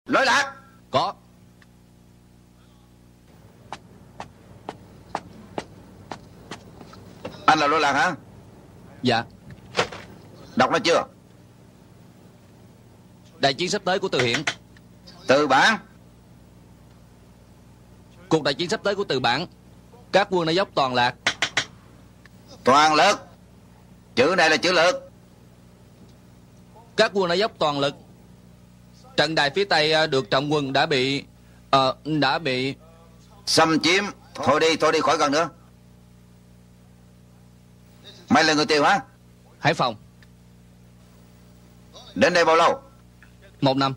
Lỗi lạc. Có. Anh là lỗi lạc hả? Dạ. Đọc nó chưa? Đại chiến sắp tới của Từ Hiện. Từ bản. Cuộc đại chiến sắp tới của Từ bản. Các quân ở dốc Toàn Lạc. Toàn lực. Chữ này là chữ lực. Các quân ở dốc Toàn lực. Trận đài phía Tây được trọng quân đã bị xâm chiếm. Thôi đi khỏi gần nữa. Mày là người Tiều hả? Hải Phòng. Đến đây bao lâu? 1 năm.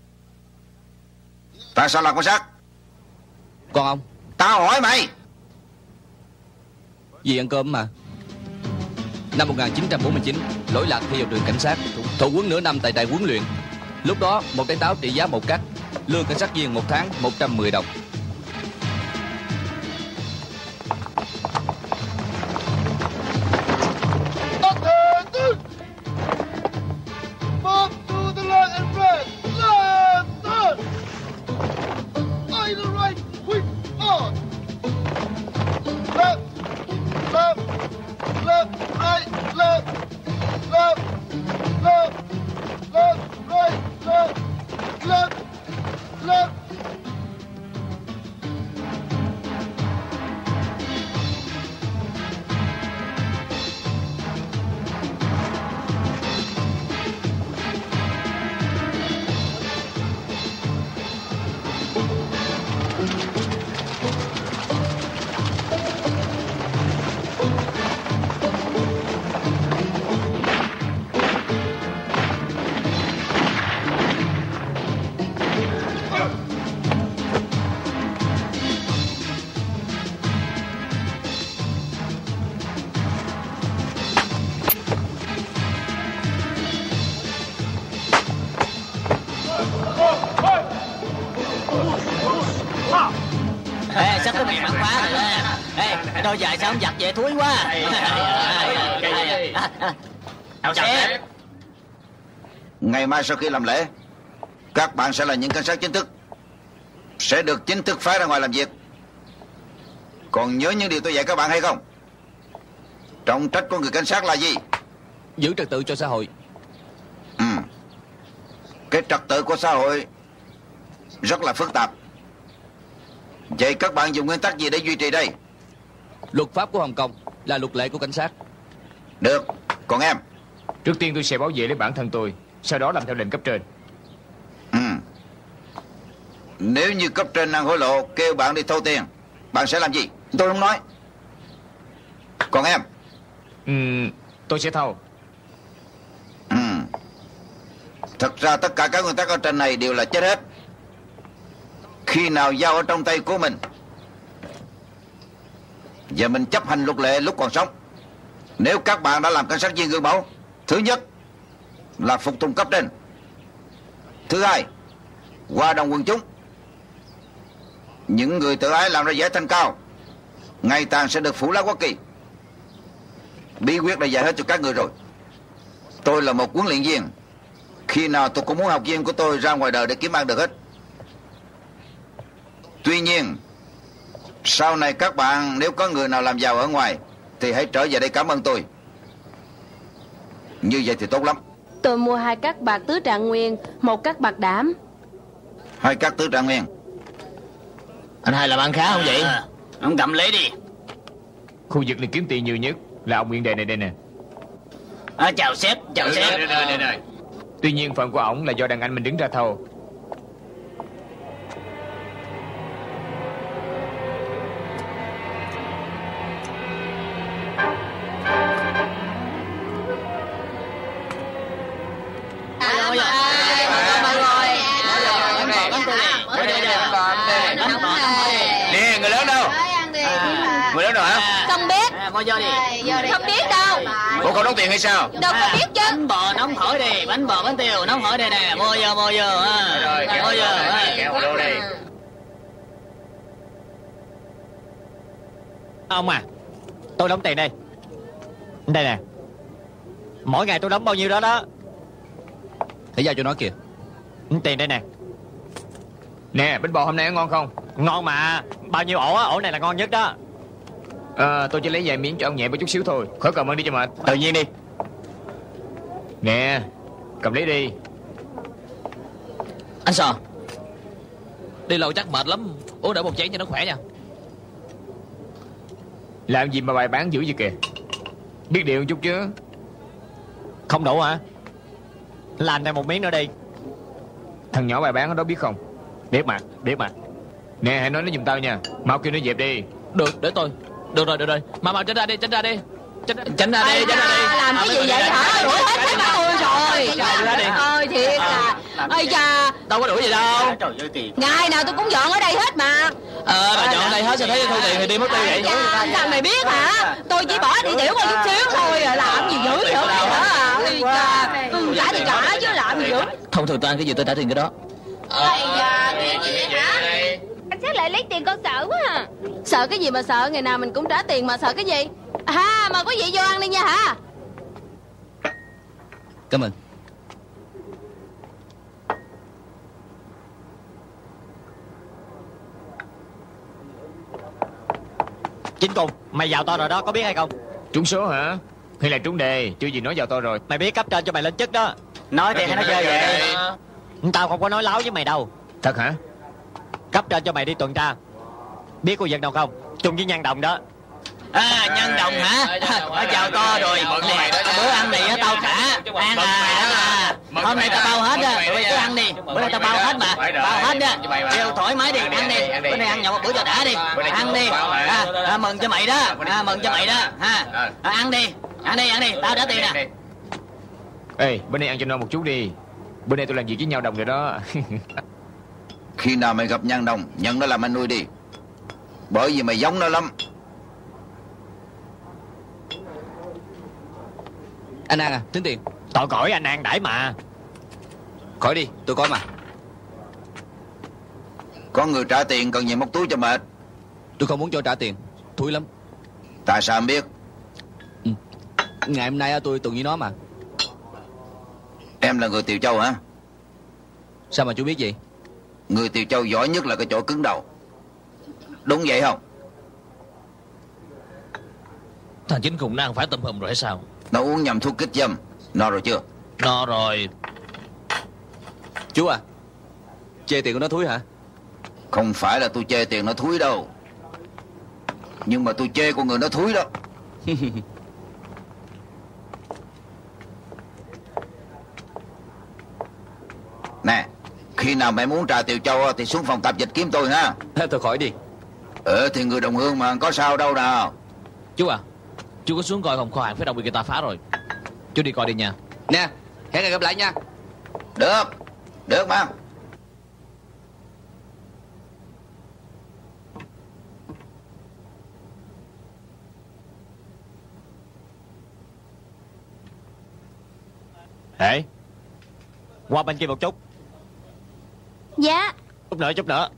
Tại sao làm quan sát? Còn ông? Tao hỏi mày. Vì ăn cơm mà. Năm 1949, Lỗi Lạc thi vào trường cảnh sát, thụ huấn nửa năm tại trại huấn luyện. Lúc đó một trái táo trị giá 1 cắt, lương cảnh sát viên 1 tháng 110 đồng. Sắp tới mày bắn phá rồi đó. Đôi dài sao không giặt vậy thúi quá. Chào sếp. Ngày mai sau khi làm lễ, các bạn sẽ là những cảnh sát chính thức, sẽ được chính thức phái ra ngoài làm việc. Còn nhớ những điều tôi dạy các bạn hay không? Trọng trách của người cảnh sát là gì? Giữ trật tự cho xã hội. Cái trật tự của xã hội rất là phức tạp. Vậy các bạn dùng nguyên tắc gì để duy trì đây? Luật pháp của Hồng Kông là luật lệ của cảnh sát. Được. Còn em? Trước tiên tôi sẽ bảo vệ lấy bản thân tôi, sau đó làm theo lệnh cấp trên. Nếu như cấp trên ăn hối lộ kêu bạn đi thâu tiền, bạn sẽ làm gì? Tôi không nói. Còn em? Tôi sẽ thâu. Thật ra tất cả các nguyên tắc ở trên này đều là chết hết khi nào dao ở trong tay của mình. Và mình chấp hành luật lệ lúc còn sống. Nếu các bạn đã làm cảnh sát viên gương mẫu, thứ nhất là phục tùng cấp trên, thứ hai hòa đồng quần chúng. Những người tự ái làm ra vẻ thanh cao, ngày tàn sẽ được phủ lá quốc kỳ. Bí quyết đã dạy hết cho các người rồi. Tôi là một huấn luyện viên, khi nào tôi cũng muốn học viên của tôi ra ngoài đời để kiếm ăn được hết. Tuy nhiên, sau này các bạn nếu có người nào làm giàu ở ngoài thì hãy trở về đây cảm ơn tôi. Như vậy thì tốt lắm. Tôi mua 2 cắt bạc tứ trạng nguyên, 1 cắt bạc đảm. 2 cắt tứ trạng nguyên. Anh hai làm ăn khá không vậy? Ông cầm lấy đi. Khu vực này kiếm tiền nhiều nhất là ông Nguyên Đề này đây nè. Chào sếp, chào sếp. Tuy nhiên phần của ổng là do đàn anh mình đứng ra thâu. Nè, người lớn đâu? Người lớn đâu hả? Không biết. Mua vô đi. Không biết đâu. Ủa không đóng tiền hay sao? Đâu có biết chứ. Bánh bò nóng hổi đi, bánh bò bánh tiêu nóng hổi đây nè, mua vô. Mua vô. Kéo đô đi. Ông à, tôi đóng tiền đây. Đây nè. Mỗi ngày tôi đóng bao nhiêu đó đó. Hãy giao cho nó kìa. Tiền đây nè. Nè, bánh bò hôm nay có ngon không? Ngon mà. Bao nhiêu ổ á, ổ này là ngon nhất đó. Tôi chỉ lấy vài miếng cho ông nhẹ một chút xíu thôi. Khỏi cầm ơn đi cho mệt. Tự nhiên đi. Nè, cầm lấy đi. Anh Sò, đi lâu chắc mệt lắm, uống đỡ một chén cho nó khỏe nha. Làm gì mà bài bán dữ vậy kìa. Biết điều một chút chứ. Không đủ hả? Làm thêm một miếng nữa đi. Thằng nhỏ bài bán ở đó biết không? Biết mà. Nè, hãy nói nó giùm tao nha. Mau kêu nó dẹp đi. Được, để tôi. Được rồi. Mà tránh ra đi. Tránh ra đi. Làm cái gì vậy hả? Đuổi hết các bạn. Ôi trời. Ơi thiệt là. Ây cha. Đâu có đuổi gì đâu. Ngày nào tôi cũng dọn ở đây hết mà. Bà dọn đây hết sao thấy thu tiền thì đi mất tiêu vậy? Thằng này biết hả? Tôi chỉ bỏ đi tiểu có chút xíu thôi à. Làm gì dữ vậy hả? Ây cha. Trả thì trả chứ làm gì dữ. Thông thường tôi ăn cái gì tôi trả tiền cái đó. Ây da, tiền gì vậy hả? Anh Sát lại lấy tiền con sợ quá à. Sợ cái gì mà sợ, ngày nào mình cũng trả tiền mà sợ cái gì? Mà quý vị vô ăn đi nha hả? Cảm ơn. Chính Cùng, mày vào to rồi đó, có biết hay không? Trúng số hả? Hay là trúng đề? Chưa gì nói vào to rồi. Mày biết cấp trên cho mày lên chức đó. Nói thì hay nói chơi vậy? Tao không có nói láo với mày đâu. Thật hả? Cấp trên cho mày đi tuần tra. Biết khu vực nào không? Chung với Nhân Đồng đó. Nhân Đồng hả? Chào to rồi. Bữa ăn này tao trả. Ăn hôm nay tao bao hết á. Tụi cứ ăn đi. Bữa nay tao bao hết mà. Bao hết á. Kêu thoải mái đi, ăn đi. Bữa nay ăn nhậu một bữa cho đã đi. Ăn đi. Mừng cho mày đó. Mừng cho mày đó. Ăn đi. Ăn đi. Tao trả tiền nè. Ê, bữa nay ăn cho no một chút đi. Bữa nay tôi làm việc với nhau Đồng rồi đó. Khi nào mày gặp Nhân Đồng, nhận nó làm anh nuôi đi. Bởi vì mày giống nó lắm. Anh An à, tính tiền. Tội cõi anh An đãi mà. Khỏi đi, tôi có mà. Có người trả tiền cần gì móc túi cho mệt. Tôi không muốn cho trả tiền, thúi lắm. Tại sao em biết? Ngày hôm nay tôi tuần với nó mà. Em là người Tiều Châu hả? Sao mà chú biết gì? Người Tiều Châu giỏi nhất là cái chỗ cứng đầu. Đúng vậy không? Thằng Chính Cùng nó ăn phải tôm hùm rồi hay sao? Nó uống nhầm thuốc kích dâm. No rồi chưa? No rồi. Chú à, chê tiền của nó thúi hả? Không phải là tôi chê tiền nó thúi đâu. Nhưng mà tôi chê con người nó thúi đó. Nè, khi nào mày muốn trà Tiều Châu thì xuống phòng tập dịch kiếm tôi ha. Thôi khỏi đi. Thì người đồng hương mà có sao đâu nào. Chú à, chú có xuống coi phòng kho hàng phía đông bị người ta phá rồi. Chú đi coi đi nha. Nè, hẹn ngày gặp lại nha. Được mà. Ê, qua bên kia một chút. Dạ. Chút nữa.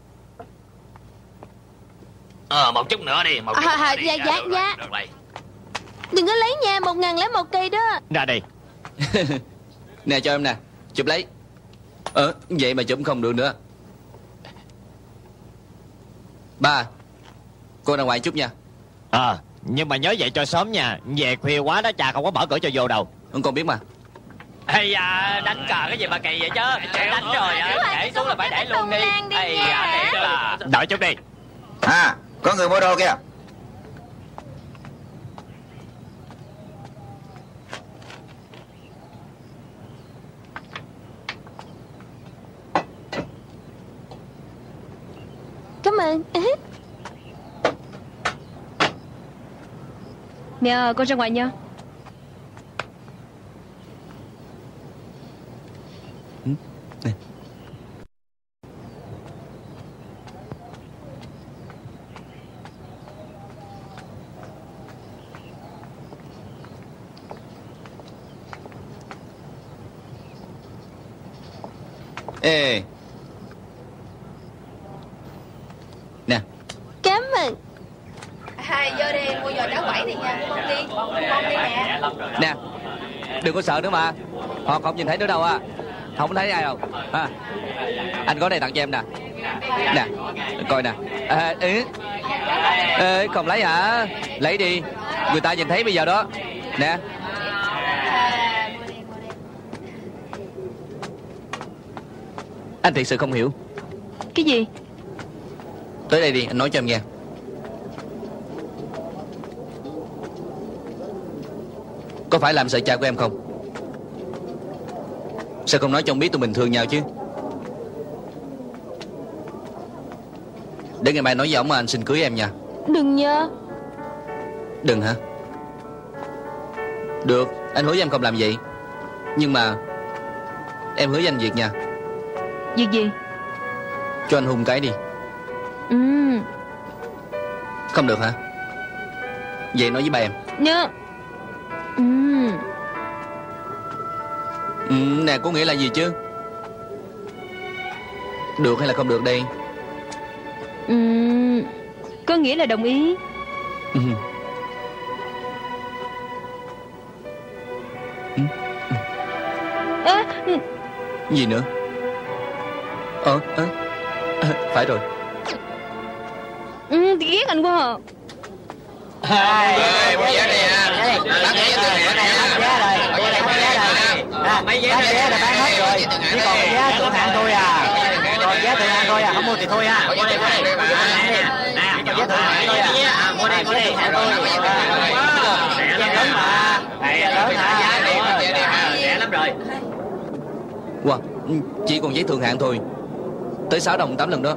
Một chút nữa đi. Dạ. Đừng có lấy nha, 1.001 cây đó. Ra đi. Nè cho em nè, chụp lấy. Vậy mà chụp không được nữa. Ba, cô ra ngoài chút nha. Nhưng mà nhớ dậy cho sớm nha. Về khuya quá đó, cha không có mở cửa cho vô đâu. Con biết mà. Ây da, đánh cờ cái gì mà kỳ vậy chứ. Đánh rồi để xuống là phải để luôn đi. Ây da, thiệt là. Đợi chút đi. Có người mua đồ kìa. Cảm ơn. Nhờ con ra ngoài nha. Nè. Ê. Nè. Cảm ơn. Vô đi, mua giò đá quẩy đi nha. Mua bông đi nè. Nè, đừng có sợ nữa mà. Họ không nhìn thấy nữa đâu à. Không thấy ai đâu à. Anh có đây tặng cho em nè. Nè, coi nè. Không lấy hả? Lấy đi, người ta nhìn thấy bây giờ đó. Nè. Anh thiệt sự không hiểu. Cái gì? Tới đây đi, anh nói cho em nghe. Có phải làm sợ cha của em không? Sao không nói cho ông biết tụi mình thương nhau chứ? Để ngày mai nói với ông mà anh xin cưới em nha. Đừng nha. Đừng hả? Được, anh hứa với em không làm vậy. Nhưng mà em hứa với anh việc nha. Việc gì? Cho anh hôn cái đi. Không được hả? Vậy nói với ba em. Nhớ. Nè, có nghĩa là gì chứ? Được hay là không được đây? Có nghĩa là đồng ý. Gì nữa? Phải rồi. Thì ghét anh quá hả? Mua vé đi nha. Bán vé từ hẹn nha. Mấy vé là bán hết rồi. Chỉ còn vé thượng hạng thôi à. Còn vé thượng hạng thôi à, không mua thì thôi à. Mua đây nè, vé thượng hạng thôi à. Mua đây thượng hạng thôi. Vé lớn mà. Vé lớn hả? Rẻ lắm rồi. Wow, chỉ còn giấy thượng hạng thôi. Tới 6 đồng 8 lần đó.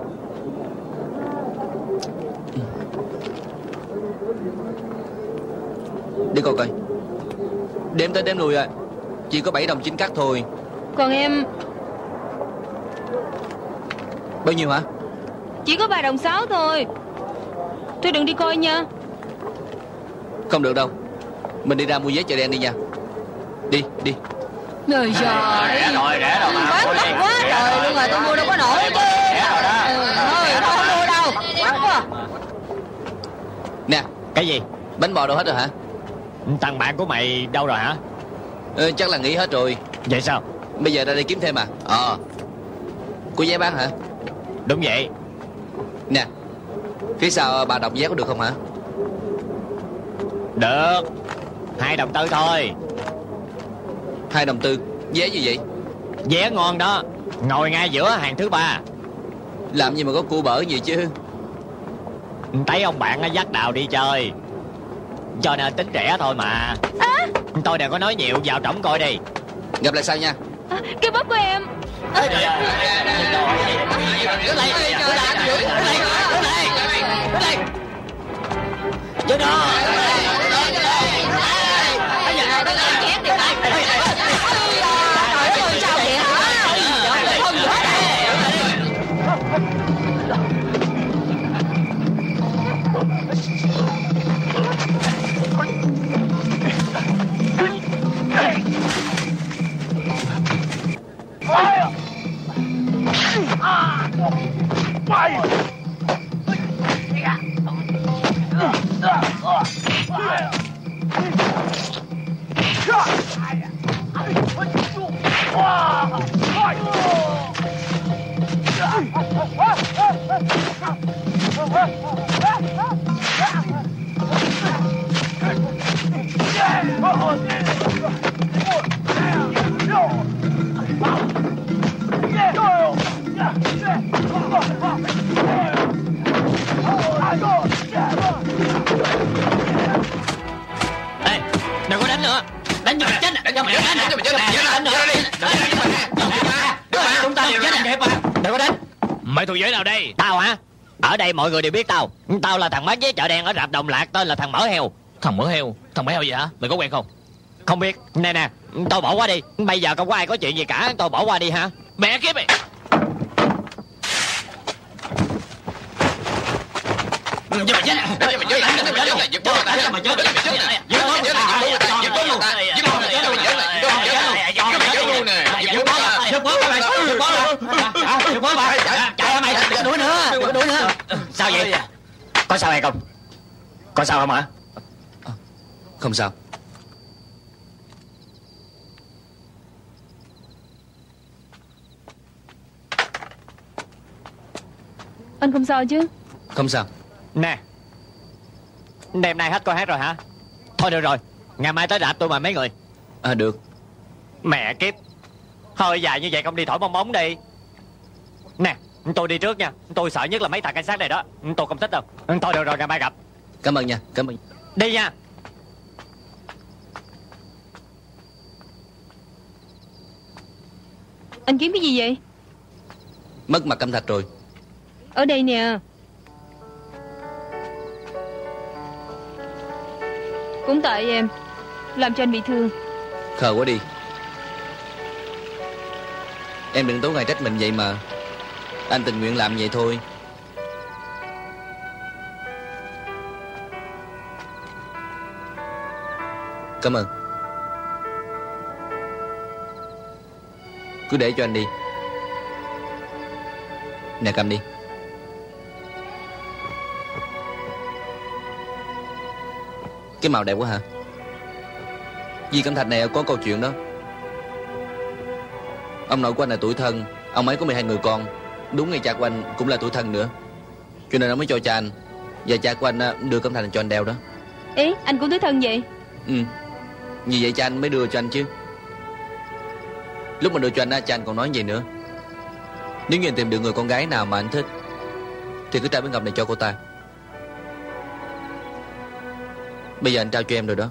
Đi coi coi. Đếm tới đếm lui à. Chỉ có 7 đồng 9 cắt thôi. Còn em? Bao nhiêu hả? Chỉ có 3 đồng 6 thôi. Thôi đừng đi coi nha. Không được đâu. Mình đi ra mua vé chợ đen đi nha. Đi, đi. Trời ơi, Rẻ rồi mà. bán đắt quá trời luôn rồi, tôi mua đâu có nổi chứ. Rẻ rồi đó. Thôi, không mua đâu. Đắt quá. Nè. Cái gì? Bánh bò đâu hết rồi hả? Thằng bạn của mày đâu rồi hả? Chắc là nghỉ hết rồi. Vậy sao? Bây giờ ra đây kiếm thêm à? Có vé bán hả? Đúng vậy. Nè, phía sau bà đồng vé có được không hả? Được. 2 đồng 4 thôi. 2 đồng 4. Vé gì vậy? Vé ngon đó. Ngồi ngay giữa hàng thứ 3. Làm gì mà có cua bở gì chứ. Thấy ông bạn dắt Đào đi chơi, cho nên tính rẻ thôi mà. Tôi đừng có nói nhiều, vào trỏng coi đi. Gặp lại sau nha. Cái bóp của em. Vô đó. Ê, đừng có đánh nữa. Đánh cho mày chết. Đánh cho mày chết. Đánh cho mày chết. Đánh nữa. Chúng ta chết đẹp à. Đừng có đánh. Mày thuộc giới nào đây? Tao hả? Ở đây mọi người đều biết tao. Tao là thằng bán vé chợ đen ở rạp Đồng Lạc, tên là thằng Mỡ Heo. Thằng Mỡ Heo? Thằng Mỡ Heo gì hả? Mày có quen không? Không biết. Nè, tôi bỏ qua đi. Bây giờ không có ai có chuyện gì cả, tôi bỏ qua đi hả? Mẹ kiếp mày. Cho mày chết. Cho mày chết. Cho mày chết. Giật bó ta. Cho mày chết. Giật bó ta. Giật bó ta. Giật bó luôn. Giật bó ta. Giật bó ta. Giật bó ta. Giật bó ta. Chạy mày. Đừng có đuổi nữa. Đừng có đuổi nữa. Sao vậy? Có sao hay không? Có sao không hả? Không sao. Anh không sao chứ? Không sao. Nè, đêm nay hết coi hát rồi hả? Thôi được rồi, ngày mai tới rạp tôi mời mấy người. Được. Mẹ kiếp, hơi dài như vậy không đi thổi bong bóng đi. Nè, tôi đi trước nha. Tôi sợ nhất là mấy thằng cảnh sát này đó. Tôi không thích đâu. Thôi được rồi, ngày mai gặp. Cảm ơn nha, cảm ơn. Đi nha. Anh kiếm cái gì vậy? Mất mặt cẩm thạch rồi. Ở đây nè. Cũng tại em làm cho anh bị thương. Khờ quá đi. Em đừng tối ngày trách mình vậy mà. Anh tình nguyện làm vậy thôi. Cảm ơn. Cứ để cho anh đi. Nè, cầm đi. Cái màu đẹp quá hả? Di Cẩm Thạch này có câu chuyện đó. Ông nội của anh là tuổi thân. Ông ấy có 12 người con. Đúng ngay cha của anh cũng là tuổi thân nữa. Cho nên ông mới cho cha anh và cha của anh đưa Cẩm Thạch cho anh đeo đó. Ý, anh cũng tuổi thân vậy? Ừ. Vì vậy cha anh mới đưa cho anh chứ. Lúc mà đưa cho anh cha anh còn nói gì nữa. Nếu như anh tìm được người con gái nào mà anh thích thì cứ trao miếng ngọc này cho cô ta. Bây giờ anh trao cho em rồi đó.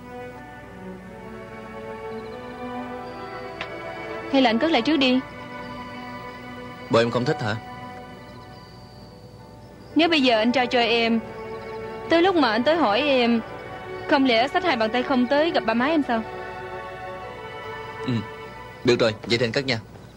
Hay là anh cất lại trước đi? Bộ em không thích hả? Nếu bây giờ anh trao cho em, tới lúc mà anh tới hỏi em, không lẽ xách hai bàn tay không tới gặp ba má em sao? Ừ. Được rồi, vậy thì anh cất nha.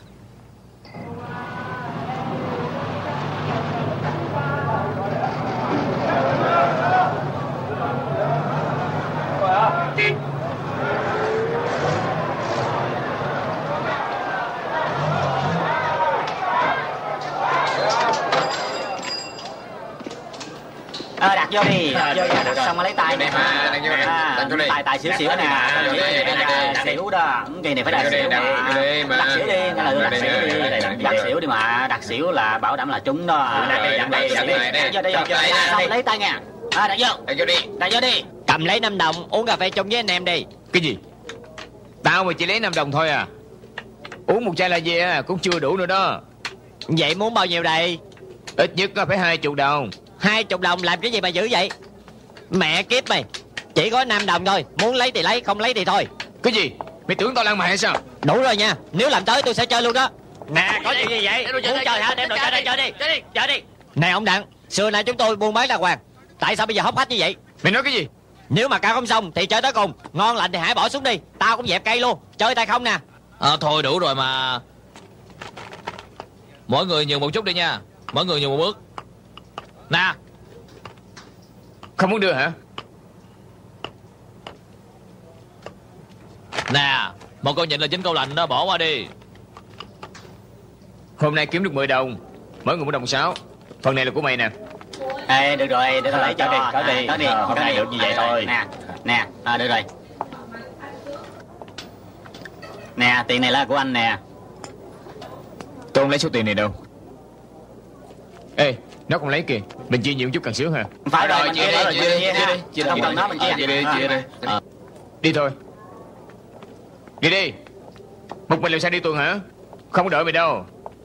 Đặt vô đi, đặt xong rồi lấy tay nè. Tài xỉu xỉu nè. Xỉu đó, kỳ này phải đặt xỉu đi. Đặt xỉu đi, đặt xỉu đi mà. Đặt xỉu là bảo đảm là trúng đó. Đặt vô, lấy tay nha. Đặt vô đi. Cầm lấy 5 đồng, uống cà phê chung với anh em đi. Cái gì? Tao mà chỉ lấy 5 đồng thôi à? Uống một chai là gì cũng chưa đủ nữa đó. Vậy muốn bao nhiêu đây? Ít nhất phải 20 đồng. 20 đồng làm cái gì mà dữ vậy? Mẹ kiếp mày, chỉ có 5 đồng thôi. Muốn lấy thì lấy, không lấy thì thôi. Cái gì? Mày tưởng tao lan mày hay sao? Đủ rồi nha, nếu làm tới tôi sẽ chơi luôn đó. Nè, có chuyện gì vậy? Muốn chơi hả? Đem đồ chơi đây, chơi đi. Nè ông Đặng, xưa nay chúng tôi buôn bán đàng hoàng, tại sao bây giờ hốc hách như vậy? Mày nói cái gì? Nếu mà cao không xong thì chơi tới cùng. Ngon lành thì hãy bỏ xuống đi. Tao cũng dẹp cây luôn. Chơi tay không nè. Thôi đủ rồi mà. Mỗi người nhường một chút đi nha. Mỗi người nhường một bước. Nè. Không muốn đưa hả? Nè, một câu nhịn là 9 câu lành đó, bỏ qua đi. Hôm nay kiếm được 10 đồng. Mỗi người 1 đồng 6. Phần này là của mày nè. Ê, được rồi, để tao lấy cho. Có đi. Hôm nay được như vậy thôi. Nè, được rồi. Nè, tiền này là của anh nè. Tôi không lấy số tiền này đâu. Ê, nó còn lấy kìa. Mình chia nhiều chút càng sướng hả? Phải rồi, chia đi. Không cần nó mình chia đi. Đi thôi. Đi. Một mình làm sao đi tuần hả? Không có đợi mày đâu.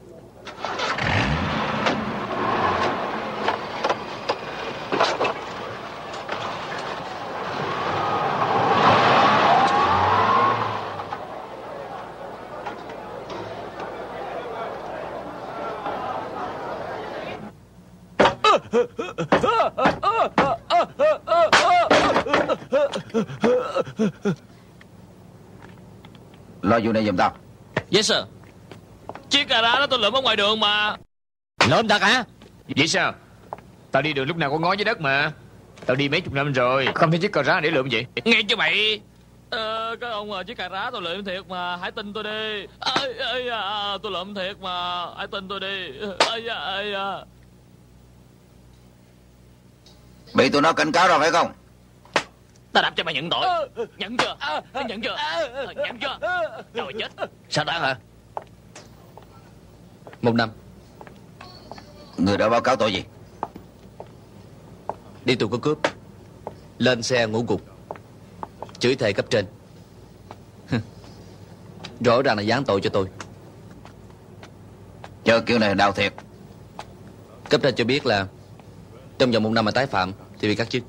Lo vụ này giùm tao. Yes sir. Chiếc cà rá đó tôi lượm ở ngoài đường mà. Lượm thật hả? Vậy sao? Tao đi đường lúc nào có ngó dưới đất mà. Tao đi mấy chục năm rồi, không thấy chiếc cà rá để lượm vậy. Nghe cho mày. Các ông chiếc cà rá tôi lượm thiệt mà, hãy tin tôi đi. Tôi lượm thiệt mà, hãy tin tôi đi. Bị tụi nó cảnh cáo rồi phải không? Ta đạp cho mày nhận tội. Nhận chưa? Nhận chưa? Nhận chưa? Rồi chết. Sao đáng hả? 1 năm. Người đã báo cáo tội gì? Đi tù có cướp, lên xe ngủ gục, chửi thề cấp trên. Rõ ràng là giáng tội cho tôi. Chờ kiểu này đau thiệt. Cấp trên cho biết là trong vòng 1 năm mà tái phạm thì bị cắt chức.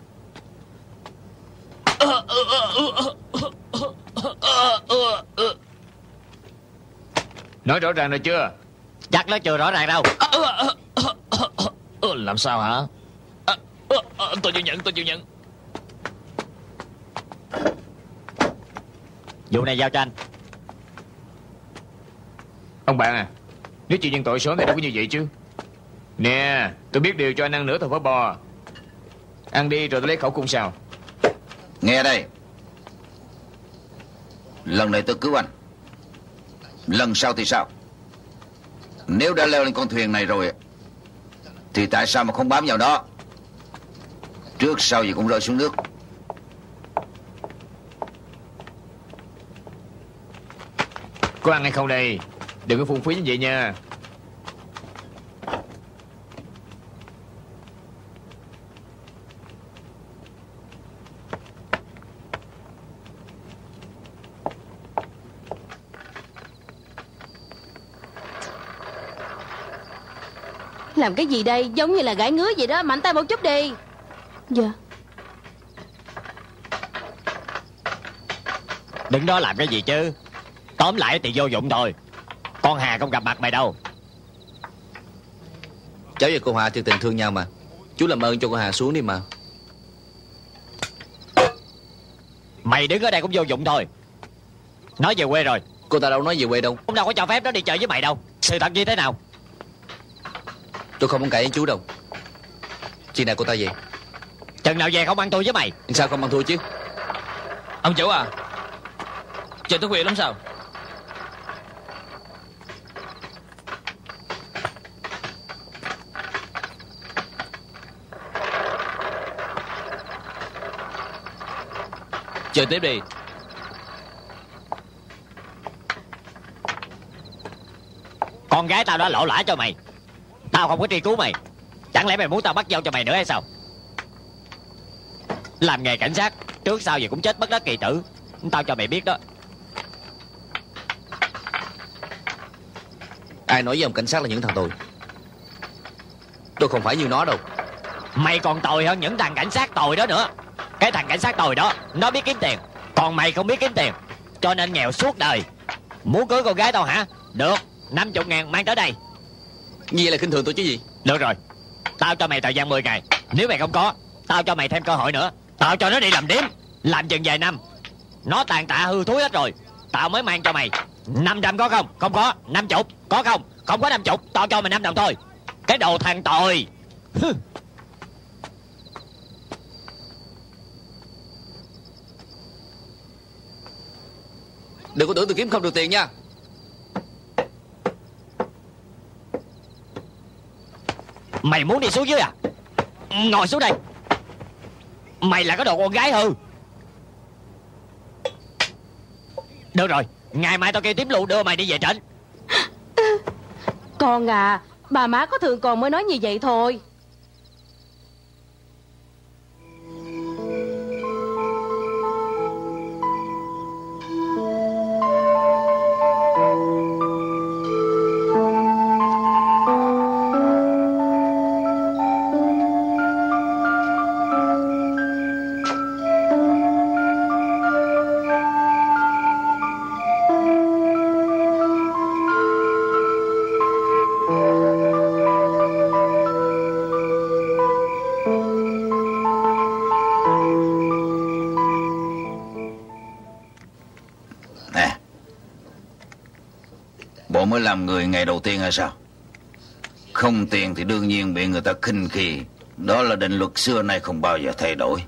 Nói rõ ràng rồi chưa? Chắc nó chưa rõ ràng đâu. Làm sao hả? Tôi chịu nhận. Vụ này giao cho anh. Ông bạn à, nếu chịu nhận tội sớm thì đâu có như vậy chứ. Nè, tôi biết điều cho anh ăn nửa thịt phở bò. Ăn đi rồi tôi lấy khẩu cung sao. Nghe đây, lần này tôi cứu anh, lần sau thì sao? Nếu đã leo lên con thuyền này rồi thì tại sao mà không bám vào nó? Trước sau gì cũng rơi xuống nước. Có ăn hay không đây? Đừng có phung phí như vậy nha. Làm cái gì đây? Giống như là gãi ngứa vậy đó. Mạnh tay một chút đi. Dạ. Đừng đó làm cái gì chứ. Tóm lại thì vô dụng thôi. Con Hà không gặp mặt mày đâu. Cháu và cô Hà thiệt tình thương nhau mà. Chú làm ơn cho cô Hà xuống đi mà. Mày đứng ở đây cũng vô dụng thôi. Nói về quê rồi. Cô ta đâu nói về quê đâu. Ông đâu có cho phép nó đi chơi với mày đâu. Sự thật như thế nào? Tôi không muốn cãi với chú đâu. Khi nào cô ta về? Chừng nào về không ăn tôi với mày. Sao không ăn thua chứ? Ông chủ à, trời tới khuya lắm sao? Chơi tiếp đi. Con gái tao đã lộ lã cho mày. Tao không có truy cứu mày. Chẳng lẽ mày muốn tao bắt dâu cho mày nữa hay sao? Làm nghề cảnh sát trước sau gì cũng chết bất đắc kỳ tử. Tao cho mày biết đó. Ai nói với ông cảnh sát là những thằng tồi? Tôi không phải như nó đâu. Mày còn tồi hơn những thằng cảnh sát tồi đó nữa. Cái thằng cảnh sát tồi đó nó biết kiếm tiền, còn mày không biết kiếm tiền, cho nên nghèo suốt đời. Muốn cưới con gái tao hả? Được, 50.000 mang tới đây. Như vậy là khinh thường tôi chứ gì? Được rồi, tao cho mày thời gian 10 ngày. Nếu mày không có, tao cho mày thêm cơ hội nữa. Tao cho nó đi làm điếm, làm chừng vài năm. Nó tàn tạ hư thúi hết rồi, tao mới mang cho mày 500 có không? Không có. 50 có không? Không có 50. Tao cho mày 5 đồng thôi. Cái đồ thằng tồi. Đừng có tưởng tôi kiếm không được tiền nha. Mày muốn đi xuống dưới à? Ngồi xuống đây. Mày là cái đồ con gái hư. Được rồi, ngày mai tao kêu tím lù đưa mày đi về trển. Con à, bà má có thường còn mới nói như vậy thôi. Bộ mới làm người ngày đầu tiên hay sao? Không tiền thì đương nhiên bị người ta khinh khi. Đó là định luật xưa nay không bao giờ thay đổi.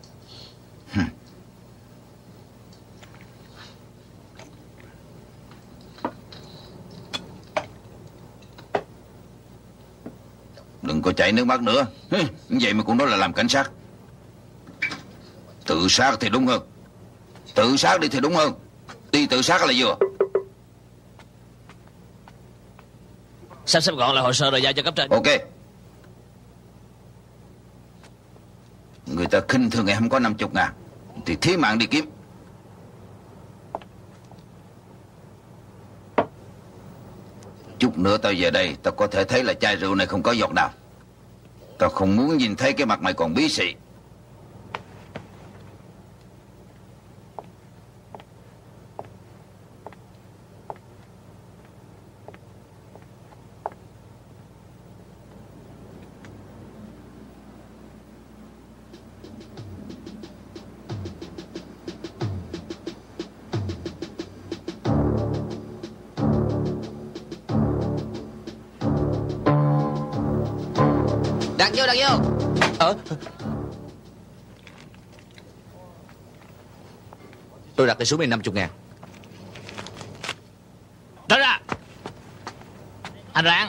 Đừng có chảy nước mắt nữa. Vậy mà cũng nói là làm cảnh sát. Tự sát thì đúng hơn. Tự sát đi thì đúng hơn. Đi tự sát là vừa. Sắp xếp gọn lại hồ sơ rồi giao cho cấp trên. Ok. Người ta khinh thường ngày không có 50.000 thì thí mạng đi kiếm. Chút nữa tao về đây, tao có thể thấy là chai rượu này không có giọt nào. Tao không muốn nhìn thấy cái mặt mày còn bí xị. Đặt vô. Tôi đặt cái số này 50.000. Đó ra. Anh Ráng.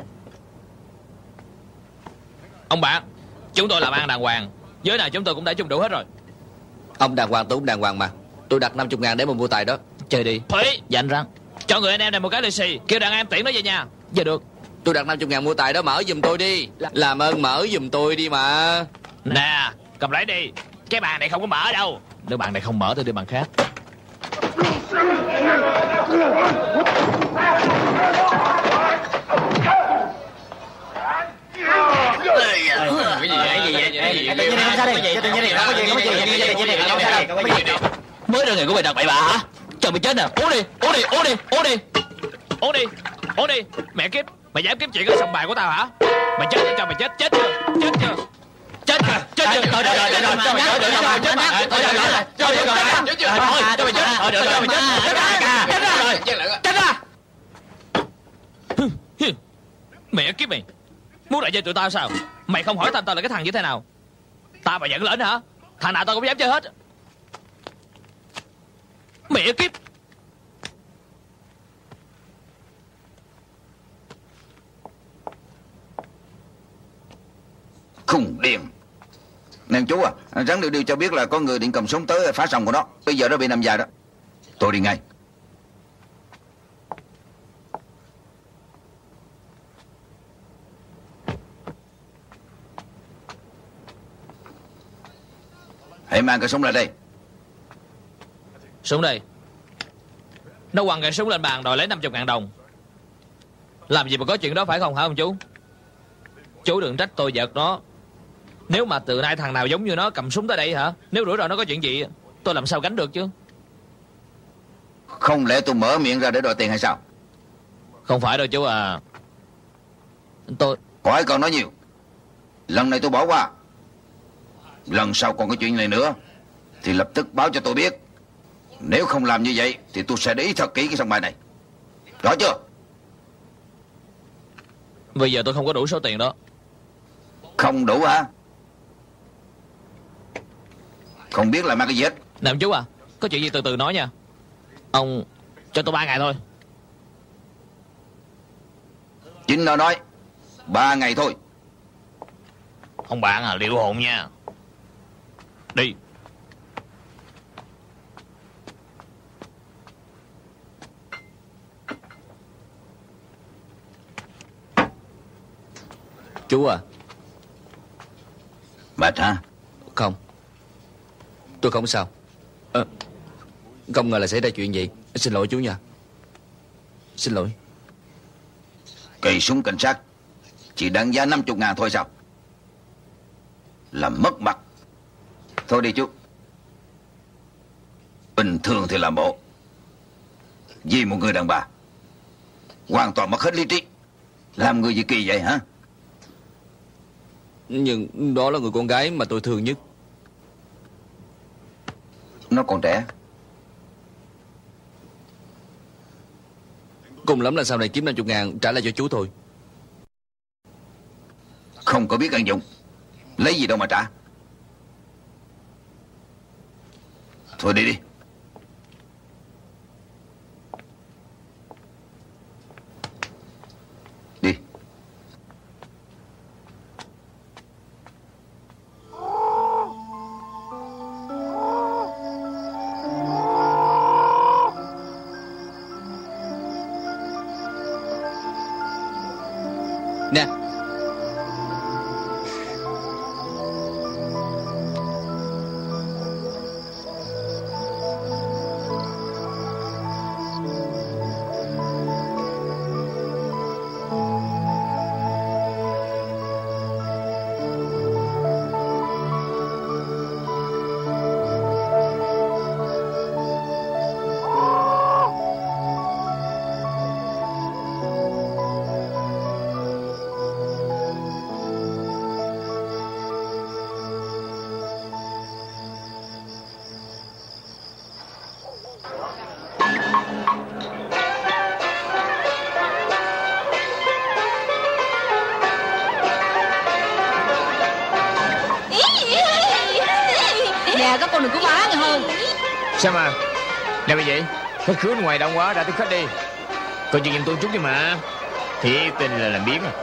Ông bạn, chúng tôi làm ăn đàng hoàng. Giới nào chúng tôi cũng đã chung đủ hết rồi. Ông đàng hoàng, tôi cũng đàng hoàng mà. Tôi đặt 50.000 để mà mua tài đó. Chơi đi. Thúy. Dạ anh Ráng. Cho người anh em này một cái lì xì. Kêu đàn em tiễn nó về nhà. Giờ được. Tôi đặt 50.000 mua tài đó, mở giùm tôi đi. Làm ơn mở giùm tôi đi mà. Nè, cầm lấy đi. Cái bàn này không có mở đâu. Nếu bàn này không mở thì đưa bàn khác. Mới ra nghề của mày đặt bậy bạ hả? Trời mày chết nè. Uống đi. Mẹ kiếp, mày dám kiếm chuyện ở sòng bài của tao hả? Mày chết cho mày chết chưa? Chết rồi. Mẹ kiếp mày, muốn lại chơi tụi tao sao? Mày không hỏi tao là cái thằng như thế nào? Tao mà giận lên hả? Thằng nào tao cũng dám chơi hết. Mẹ kiếp. Khùng điên. Nè chú à, ráng điều cho biết là có người định cầm súng tới phá sòng của nó. Bây giờ nó bị nằm dài đó. Tôi đi ngay. Hãy mang cái súng lại đây. Súng đây. Nó quăng cái súng lên bàn đòi lấy 50.000 đồng. Làm gì mà có chuyện đó phải không hả ông chú? Chú đừng trách tôi giật nó. Nếu mà từ nay thằng nào giống như nó cầm súng tới đây hả? Nếu rủi ro nó có chuyện gì, tôi làm sao gánh được chứ? Không lẽ tôi mở miệng ra để đòi tiền hay sao? Không phải đâu chú à. Tôi... Khỏi còn nói nhiều. Lần này tôi bỏ qua. Lần sau còn có chuyện này nữa thì lập tức báo cho tôi biết. Nếu không làm như vậy thì tôi sẽ để ý thật kỹ cái sòng bài này. Rõ chưa? Bây giờ tôi không có đủ số tiền đó. Không đủ hả? Không biết là mang cái gì hết. Nè chú à, có chuyện gì từ từ nói nha. Ông cho tôi 3 ngày thôi. Chính nó nói 3 ngày thôi. Ông bạn à, liệu hồn nha. Đi. Chú à. Mệt hả? Không, tôi không sao. Không ngờ là xảy ra chuyện gì. Xin lỗi chú nha. Xin lỗi. Cây súng cảnh sát chỉ đáng giá 50.000 thôi sao? Làm mất mặt. Thôi đi chú. Bình thường thì làm bộ. Vì một người đàn bà hoàn toàn mất hết lý trí. Làm người gì kỳ vậy hả? Nhưng đó là người con gái mà tôi thương nhất. Nó còn trẻ. Cùng lắm là sau này kiếm 50.000 trả lại cho chú thôi. Không có biết ăn dụng. Lấy gì đâu mà trả. Thôi đi đi. Đi. Nè. nè, các con đừng có phá nghe không? Sao mà làm gì vậy? Khách khứa ngoài đông quá, ra tiếp khách đi. Coi chừng giùm tôi chút đi mà. Thiệt tình là làm biến à.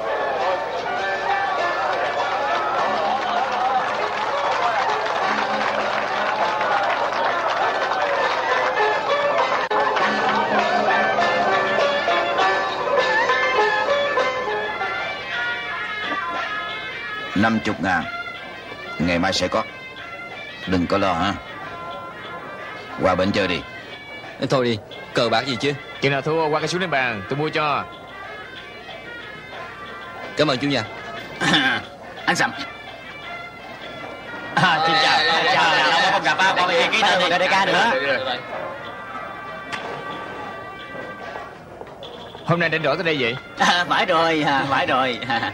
$50.000 ngày mai sẽ có. Đừng có lo hả? Qua bên chơi đi. Thôi đi, cờ bạc gì chứ. Chừng nào thua qua cái xuống lên bàn, tôi mua cho. Cảm ơn chú nha. Anh Sầm. Xin chào. Lâu không gặp á, con đi ký tên đi, đại ca nữa. Hôm nay đánh rõ tới đây vậy? Phải rồi, phải rồi.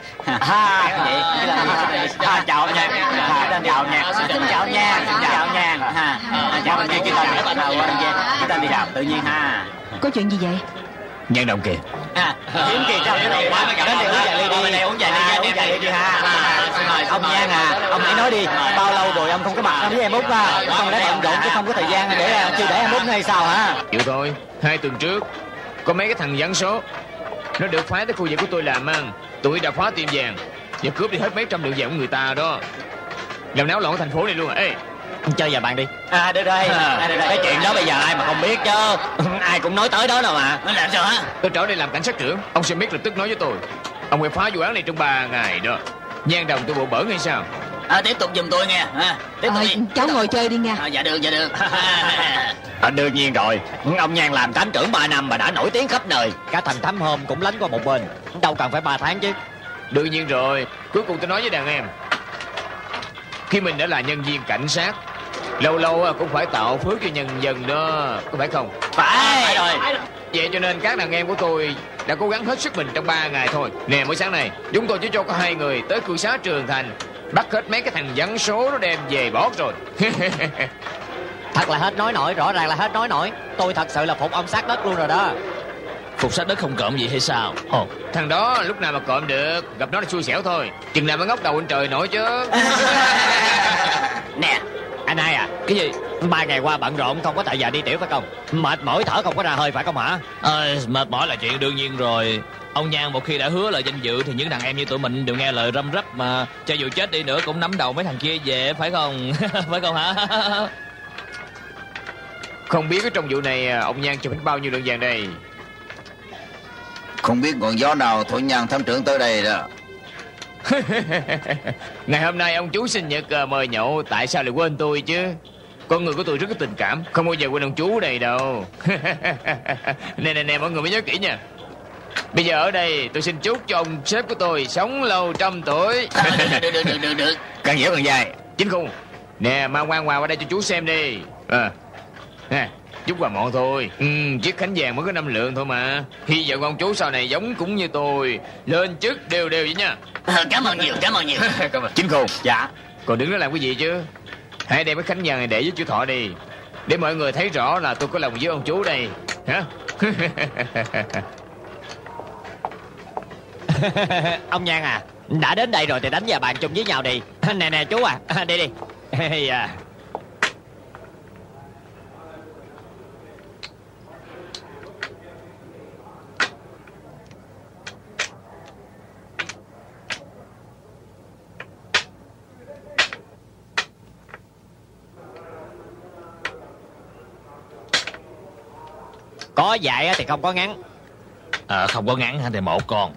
Chào nha. Chào nha. Xin chào nha. Chào nha. Chào anh ký tên đi chào tự nhiên ha. Có chuyện gì vậy? Nhân đồng kìa. Kiếm kìa cho cái này. Đến đây uống vài ly đi. Uống vài ly đi ha. Ông Nhan à, ông hãy nói đi. Bao lâu rồi ông không có mặt với em Út à? Ông đã bận rộn chứ không có thời gian để chưa để em Út hay sao hả? Chịu thôi, 2 tuần trước có mấy cái thằng gián số nó được phái tới khu vực của tôi làm ăn. Tụi đã phá tiệm vàng và cướp đi hết mấy trăm lượng vàng của người ta đó. Làm náo loạn cái thành phố này luôn à. Ê, Chơi vào bàn đi. Được đây. Cái chuyện đó bây giờ ai mà không biết chứ. Ai cũng nói tới đó đâu mà. Nó làm sao hả? tôi trở đây làm cảnh sát trưởng. Ông sẽ biết lập tức nói với tôi. Ông phải phá vụ án này trong 3 ngày đó. Nhan đồng tôi bộ bẩn hay sao? Tiếp tục giùm tôi nghe. Tiếp tục đi. Cháu ngồi chơi đi nha. Dạ được. Đương nhiên rồi. Ông Nhan làm thám trưởng 3 năm mà đã nổi tiếng khắp nơi. Cả thành thám hôm cũng lánh qua một bên. Đâu cần phải 3 tháng chứ. Đương nhiên rồi. Cuối cùng tôi nói với đàn em, khi mình đã là nhân viên cảnh sát, lâu lâu cũng phải tạo phước cho nhân dân đó, có phải không? Phải rồi. Vậy cho nên các đàn em của tôi đã cố gắng hết sức mình trong 3 ngày thôi. Nè, mỗi sáng này chúng tôi chỉ cho có 2 người tới cư xá Trường Thành, bắt hết mấy cái thằng vắng số nó đem về bót rồi. Thật là hết nói nổi, rõ ràng là hết nói nổi. Tôi thật sự là phục ông sát đất luôn rồi đó. Phục sát đất không cộm gì hay sao? Thằng đó lúc nào mà cộm được, gặp nó là xui xẻo thôi. Chừng nào mới ngóc đầu lên trời nổi chứ. Nè, anh hai à, Cái gì? 3 ngày qua bận rộn không có thời giờ đi tiểu phải không? Mệt mỏi thở không có ra hơi phải không hả? Mệt mỏi là chuyện đương nhiên rồi. Ông Nhan một khi đã hứa lời danh dự thì những đàn em như tụi mình đều nghe lời răm rắp mà. Cho dù chết đi nữa cũng nắm đầu mấy thằng kia về, phải không? Phải không hả? Không biết ở trong vụ này ông Nhan cho hết bao nhiêu lượng vàng đây? Không biết ngọn gió nào thổi Nhan thám trưởng tới đây đó. Ngày hôm nay ông chú sinh nhật mời nhậu, tại sao lại quên tôi chứ? Con người của tôi rất có tình cảm, không bao giờ quên ông chú đây đâu. Nè mọi người mới nhớ kỹ nha. Bây giờ ở đây tôi xin chúc cho ông sếp của tôi sống lâu 100 tuổi. Được. Càng dẻo càng dài. Chính khung. Nè, mang quà qua đây cho chú xem đi. Nè, chút quà mọn thôi. Chiếc khánh vàng mới có 5 lượng thôi mà. Hy vọng ông chú sau này giống cũng như tôi, lên chức đều vậy nha. Cảm ơn nhiều. Cảm ơn. Chính khung. Dạ. Còn đứng đó làm cái gì chứ? Hãy đem cái khánh vàng này để với chú Thọ đi, để mọi người thấy rõ là tôi có lòng với ông chú đây. Hả? Ông Nhan à, đã đến đây rồi thì đánh vào bàn chung với nhau đi. Nè chú à, đi. Có dạy thì không có ngắn. Không có ngắn thì một con.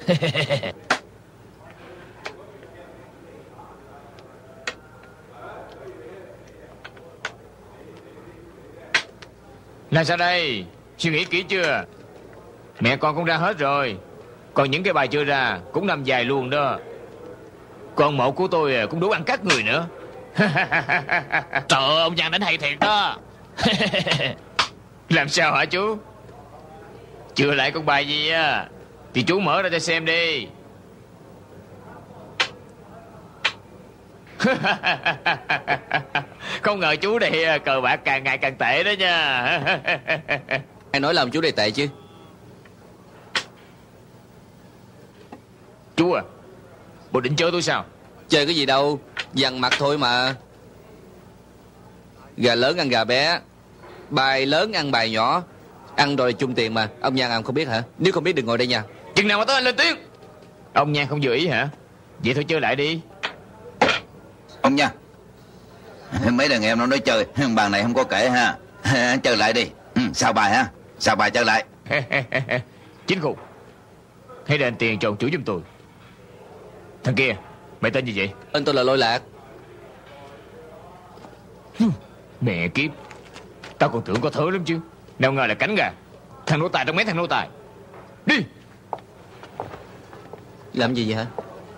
Là sao đây? Suy nghĩ kỹ chưa? Mẹ con cũng ra hết rồi, còn những cái bài chưa ra cũng nằm dài luôn đó. Con mộ của tôi cũng đủ ăn cắt người nữa. Trời ơi, ông Nhan đánh hay thiệt đó. Làm sao hả chú? Chưa lại con bài gì á thì chú mở ra cho xem đi. Không ngờ chú đây cờ bạc càng ngày càng tệ đó nha. Ai nói làm chú đây tệ chứ? Chú à, bộ định chơi tôi sao? Chơi cái gì đâu, dằn mặt thôi mà. Gà lớn ăn gà bé, bài lớn ăn bài nhỏ. Ăn rồi chung tiền mà. Ông Nhan, ông không biết hả? Nếu không biết đừng ngồi đây nha. Chừng nào mà tới anh lên tiếng. Ông Nhan không vừa ý hả? Vậy thôi chơi lại đi. Ông Nhan, mấy đàn em nó nói chơi, bàn này không có kể ha. Chơi lại đi. Sao bài ha? Sao bài chơi lại. Chính khùng, hãy đền tiền cho ông chủ giùm tôi. Thằng kia, mày tên gì vậy? Tên tôi là Lôi Lạc. Mẹ kiếp, tao còn tưởng có thớ lắm chứ. Nào ngờ là cánh gà. Thằng nô tài trong mấy thằng nô tài. Đi. Làm gì vậy hả?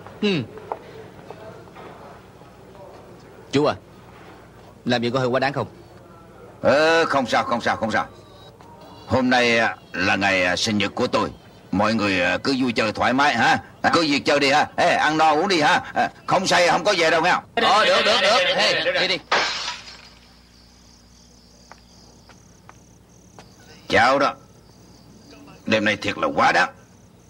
Chú à, làm gì có hơi quá đáng không? Không sao. Hôm nay là ngày sinh nhật của tôi. Mọi người cứ vui chơi thoải mái ha. Cứ việc chơi đi ha. Ăn no uống đi ha. Không say không có về đâu nghe. Được. Đi. Chào đó. Đêm nay thiệt là quá đáng.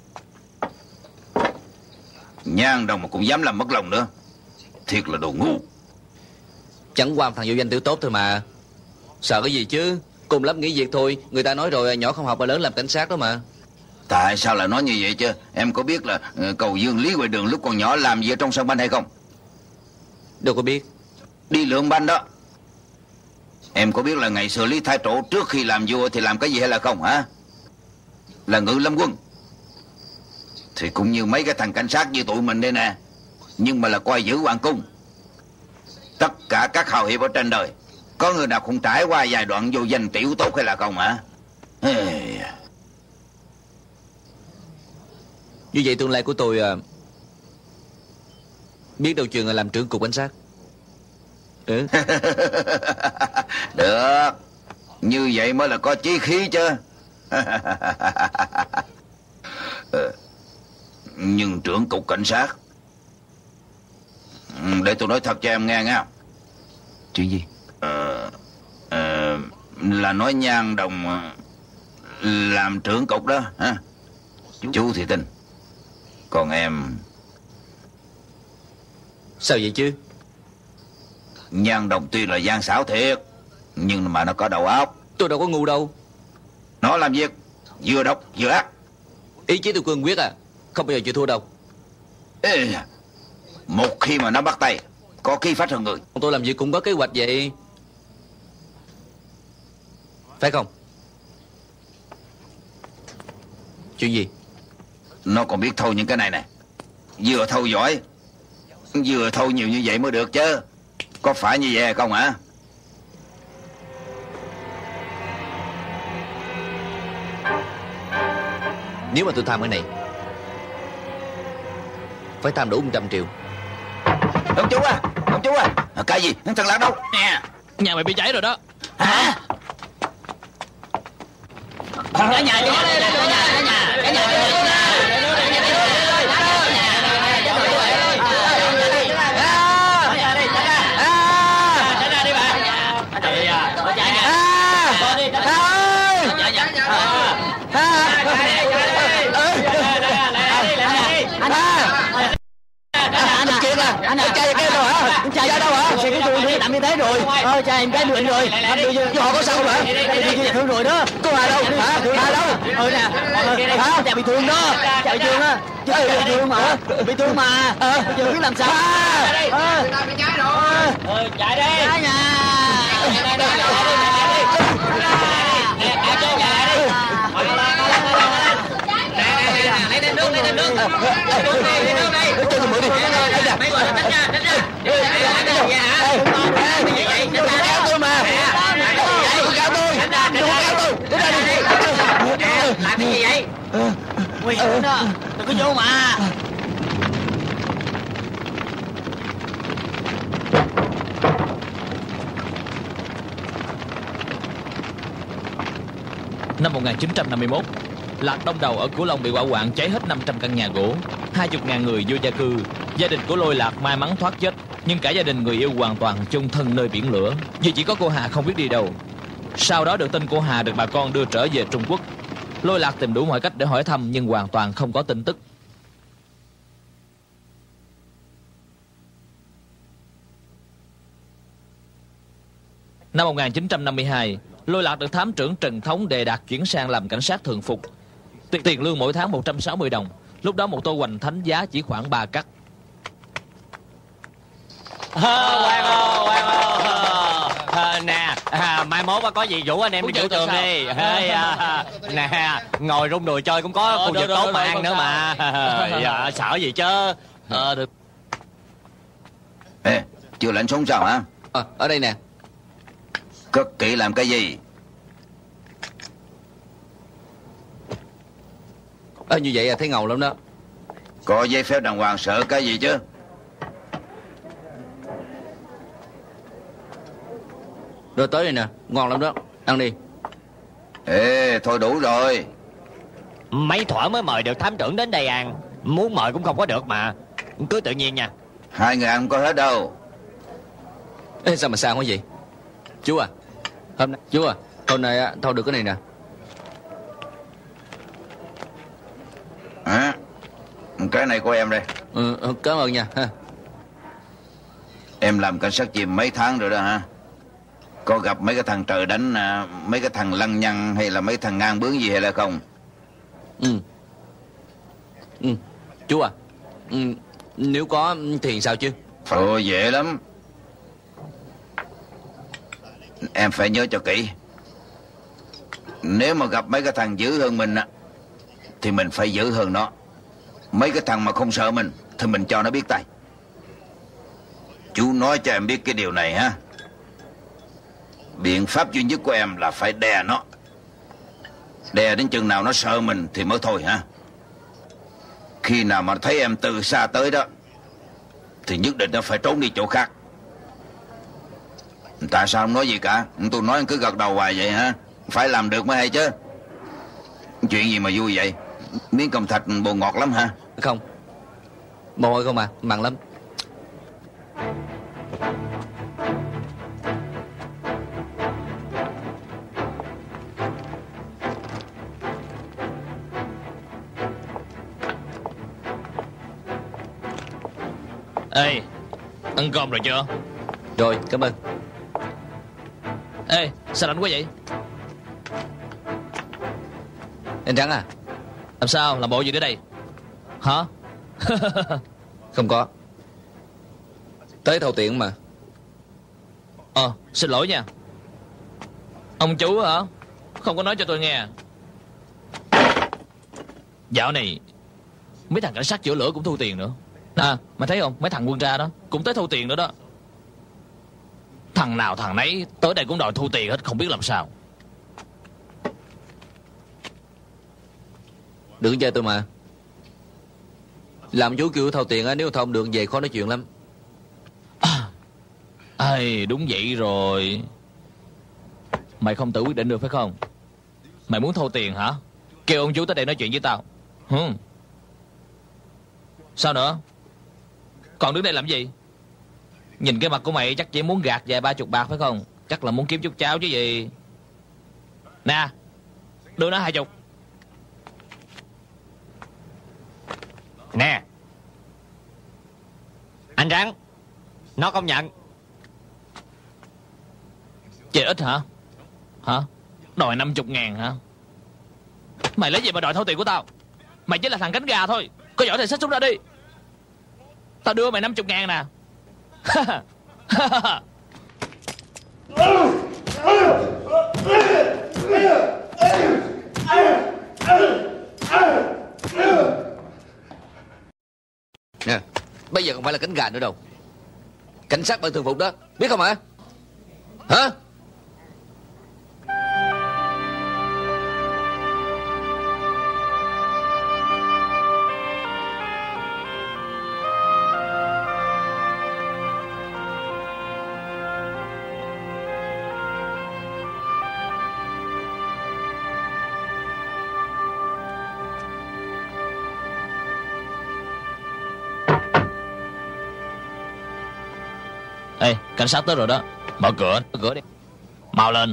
Nhan Đồng mà cũng dám làm mất lòng nữa. Thiệt là đồ ngu. Chẳng qua thằng vô danh tiểu tốt thôi mà. Sợ cái gì chứ? Cùng lắm nghỉ việc thôi. Người ta nói rồi, nhỏ không học mà lớn làm cảnh sát đó mà. Tại sao lại nói như vậy chứ? Em có biết là cầu Dương Lý ngoài đường lúc còn nhỏ làm gì ở trong sân banh hay không? Đâu có biết. Đi lượm banh đó. Em có biết là ngày xưa Lý Thái Tổ trước khi làm vua thì làm cái gì hay là không hả? Là ngự lâm quân. Thì cũng như mấy cái thằng cảnh sát như tụi mình đây nè. Nhưng mà là coi giữ hoàng cung. Tất cả các hào hiệp ở trên đời, có người nào không trải qua giai đoạn vô danh tiểu tốt hay là không hả? Như vậy tương lai của tôi biết đâu chừng là làm trưởng cục cảnh sát. Được. Như vậy mới là có chí khí chứ. Nhưng trưởng cục cảnh sát, để tôi nói thật cho em nghe nha. Chuyện gì? Là nói Nhan Đồng làm trưởng cục đó hả? Chú thì tin. Còn em... Sao vậy chứ? Nhan Đồng tuy là gian xảo thiệt, nhưng mà nó có đầu óc. Tôi đâu có ngu đâu. Nó làm việc vừa độc vừa ác. Ý chí tôi cương quyết à. Không bao giờ chịu thua đâu. Một khi mà nó bắt tay, có khí phách hơn người. Tôi làm việc cũng có kế hoạch vậy, phải không? Chuyện gì? Nó còn biết thâu những cái này nè. Vừa thâu giỏi, vừa thâu nhiều như vậy mới được chứ. Có phải như vậy hay không hả? Nếu mà tôi tham cái này, phải tham đủ 100 triệu. Ông chú à. Cái gì? Thằng Lạc đâu? Nè, nhà mày bị cháy rồi đó. Hả? Cả nhà anh trai cái đâu hả? Trai ra đâu hả? Xe cái tôi đi làm như thế rồi. Trai em cái bệnh rồi. Chứ họ có sao không hả? Thương rồi đó. Cô Hà đâu? Hả? Hà đâu? Nè. Hả? Chàng bị thương đó. Chàng bị thương á. Chứ bị thương mà. Bị thương mà. Bây giờ biết làm sao? Bị cháy rồi. Chạy đi. Chạy nhà. Lấy thêm nước. Lấy nước đi. Cho tôi mượn đi. Mấy người tránh ra. Kéo tôi mà. Kéo tôi. Làm cái gì vậy? Nguy hiểm đó. Đừng có vô mà. Năm 1951, Lạc Đông Đầu ở Cửu Long bị hỏa hoạn cháy hết 500 căn nhà gỗ, 20.000 người vô gia cư. Gia đình của Lôi Lạc may mắn thoát chết, nhưng cả gia đình người yêu hoàn toàn chung thân nơi biển lửa. Vì chỉ có cô Hà không biết đi đâu. Sau đó được tin cô Hà được bà con đưa trở về Trung Quốc. Lôi Lạc tìm đủ mọi cách để hỏi thăm nhưng hoàn toàn không có tin tức. Năm 1952, Lôi Lạc được thám trưởng Trần Thống đề đạt chuyển sang làm cảnh sát thường phục. Tiền lương mỗi tháng 160 đồng. Lúc đó một tô hoành thánh giá chỉ khoảng 3 cắt. Quang ơi, nè, mai mốt có gì rủ anh em đi vũ trường đi. Nè, ngồi rung đùi chơi cũng có khu vực tốt mà ăn nữa mà. Dạ, sợ gì chứ. Được. Ê, chưa lãnh súng sao hả? Ở đây nè. Cất kỹ làm cái gì? Như vậy thấy ngầu lắm đó. Có giấy phép đàng hoàng sợ cái gì chứ? Rồi tới đây nè, ngon lắm đó. Ăn đi. Ê, thôi đủ rồi. Mấy thỏa mới mời được thám trưởng đến đây ăn. Muốn mời cũng không có được mà. Cứ tự nhiên nha. 2 người ăn không có hết đâu. Ê, sao mà sao quá vậy? Chú à, hôm nay thôi được cái này nè. Hả? Cái này của em đây. Cảm ơn nha. Em làm cảnh sát chìm mấy tháng rồi đó hả? Có gặp mấy cái thằng trời đánh, mấy cái thằng lăng nhăng hay là mấy thằng ngang bướng gì hay là không? Chú à, nếu có thì sao chứ? Ồ, dễ lắm. Em phải nhớ cho kỹ. Nếu mà gặp mấy cái thằng dữ hơn mình thì mình phải dữ hơn nó. Mấy cái thằng mà không sợ mình thì mình cho nó biết tay. Chú nói cho em biết cái điều này ha. Biện pháp duy nhất của em là phải đè nó. Đè đến chừng nào nó sợ mình thì mới thôi ha. Khi nào mà thấy em từ xa tới đó thì nhất định nó phải trốn đi chỗ khác. Tại sao không nói gì cả? Tôi nói anh cứ gật đầu hoài vậy hả? Phải làm được mới hay chứ. Chuyện gì mà vui vậy? Miếng cơm thạch bồ ngọt lắm hả? Không, mồ hôi không à, mặn lắm. Ê, ăn cơm rồi chưa? Rồi, cảm ơn. Ê, sao lạnh quá vậy? Anh Trắng à? Làm sao, làm bộ gì nữa đây? Hả? Không có. Tới thâu tiền mà. Xin lỗi nha. Ông chú hả? Không có nói cho tôi nghe. Dạo này mấy thằng cảnh sát chữa lửa cũng thu tiền nữa. Mày thấy không? Mấy thằng quân ra đó cũng tới thu tiền nữa đó. Thằng nào thằng nấy tới đây cũng đòi thu tiền hết, không biết làm sao. Đừng chơi tôi mà. Làm chú kêu thâu tiền á, nếu không được về khó nói chuyện lắm. Đúng vậy rồi. Mày không tự quyết định được phải không? Mày muốn thu tiền hả? Kêu ông chú tới đây nói chuyện với tao. Sao nữa? Còn đứng đây làm gì? Nhìn cái mặt của mày chắc chỉ muốn gạt vài 30 bạc phải không? Chắc là muốn kiếm chút cháo chứ gì. Nè, đưa nó 20. Nè, anh Trắng, nó không nhận. Chê ít hả? Hả? Đòi 50.000 hả? Mày lấy gì mà đòi thâu tiền của tao? Mày chỉ là thằng cánh gà thôi. Có giỏi thì xách súng ra đi. Tao đưa mày 50.000 nè. Nè, bây giờ không phải là cánh gà nữa đâu. Cảnh sát ban thường phục đó, biết không hả? Hả? Ê, cảnh sát tới rồi đó. Mở cửa đi. Mau lên.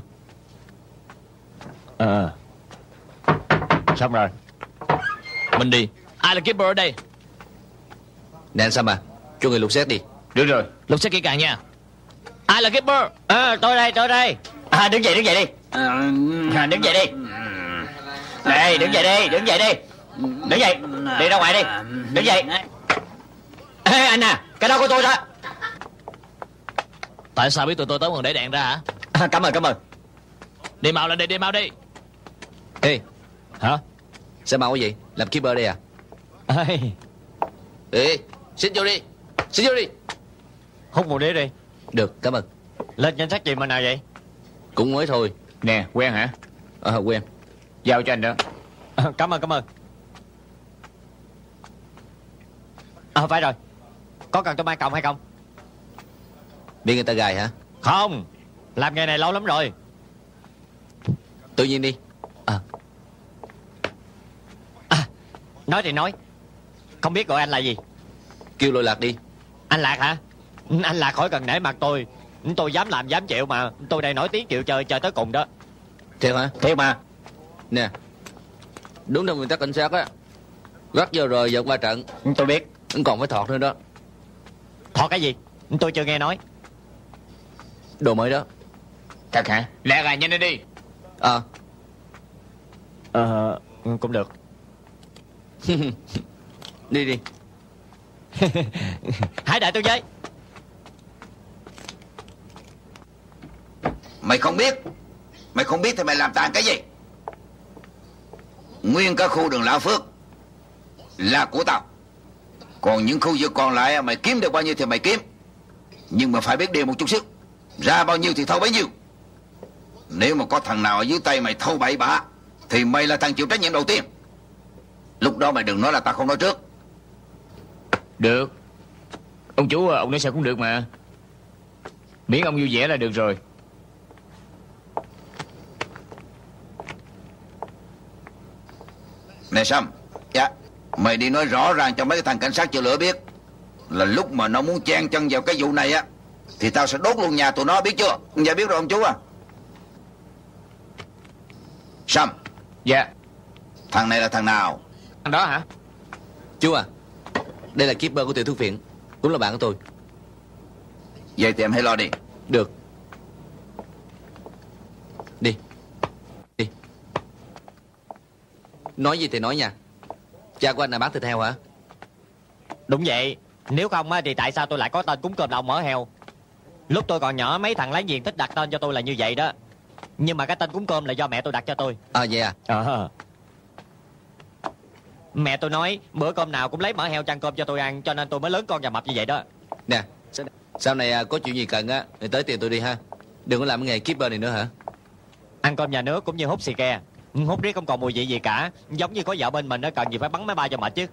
Xong rồi. Mình đi. Ai là keeper ở đây? Nè anh Sam à, cho người lục xét đi. Được rồi. Lục xét kỹ càng nha. Ai là Keeper? Tôi đây. Đứng dậy đi. Đứng dậy đi. Đây, đứng dậy đi. Đứng dậy, đi ra ngoài đi. Đứng dậy. Ê, anh à, cái đó của tôi đó. Tại sao biết tụi tôi tới còn để đèn ra hả? Cảm ơn. Đi mau lên đi, đi mau đi. Ê, Hả? sao mau cái gì? Làm Keeper đây à? Ê, xin vô đi. Hút một đĩa đi. Được, cảm ơn. Lên danh sách gì mà nào vậy? Cũng mới thôi. Nè, quen hả? Quen. Giao cho anh đó. Cảm ơn. Phải rồi. Có cần tôi mang còng hay không? Bị người ta gài hả? Không, làm nghề này lâu lắm rồi. Tự nhiên đi. Nói thì nói, không biết gọi anh là gì? Kêu Lôi Lạc đi. Anh Lạc hả? Anh Lạc khỏi cần nể mặt tôi. Tôi dám làm dám chịu mà. Tôi đây nổi tiếng chịu chơi tới cùng đó. Thiệt hả? Thiệt mà. Nè, đúng theo nguyên tắc cảnh sát á, gắt giờ rồi giật qua trận. Tôi biết. Còn phải thọt nữa đó. Thọt cái gì? Tôi chưa nghe nói. Đồ mới đó. Thật hả? Lẹ ra nhanh lên đi. Cũng được. Đi. Hãy đợi tôi với. Mày không biết thì mày làm tàn cái gì? Nguyên cả khu đường Lão Phước là của tao. Còn những khu vực còn lại mày kiếm được bao nhiêu thì mày kiếm. Nhưng mà phải biết điều một chút xíu. Ra bao nhiêu thì thâu bấy nhiêu. Nếu mà có thằng nào ở dưới tay mày thâu bậy bạ thì mày là thằng chịu trách nhiệm đầu tiên. Lúc đó mày đừng nói là tao không nói trước. Được. Ông chú ông nói sao cũng được mà. Miễn ông vui vẻ là được rồi. Nè Sâm. Dạ. Mày đi nói rõ ràng cho mấy cái thằng cảnh sát chữa lửa biết là lúc mà nó muốn chen chân vào cái vụ này á thì tao sẽ đốt luôn nhà tụi nó, biết chưa? Dạ biết rồi ông chú à. Sâm. Dạ. Thằng này là thằng nào? Thằng đó hả? Chú à, đây là Keeper của Tiểu Thuốc Viện, cũng là bạn của tôi. Vậy thì em hãy lo đi. Được. Đi. Nói gì thì nói nha. Cha của anh là bán thịt heo hả? Đúng vậy. Nếu không thì tại sao tôi lại có tên cúng cơm đồng mỡ heo? Lúc tôi còn nhỏ mấy thằng láng giềng thích đặt tên cho tôi là như vậy đó. Nhưng mà cái tên cúng cơm là do mẹ tôi đặt cho tôi. Vậy à? Mẹ tôi nói bữa cơm nào cũng lấy mỡ heo chăn cơm cho tôi ăn, cho nên tôi mới lớn con và mập như vậy đó. Nè, sau này có chuyện gì cần á thì tới tìm tôi đi ha. Đừng có làm cái nghề Keeper này nữa hả? Ăn cơm nhà nước cũng như hút xì ke. Hút riết không còn mùi vị gì cả. Giống như có vợ bên mình, nó cần gì phải bắn máy bay cho mệt chứ.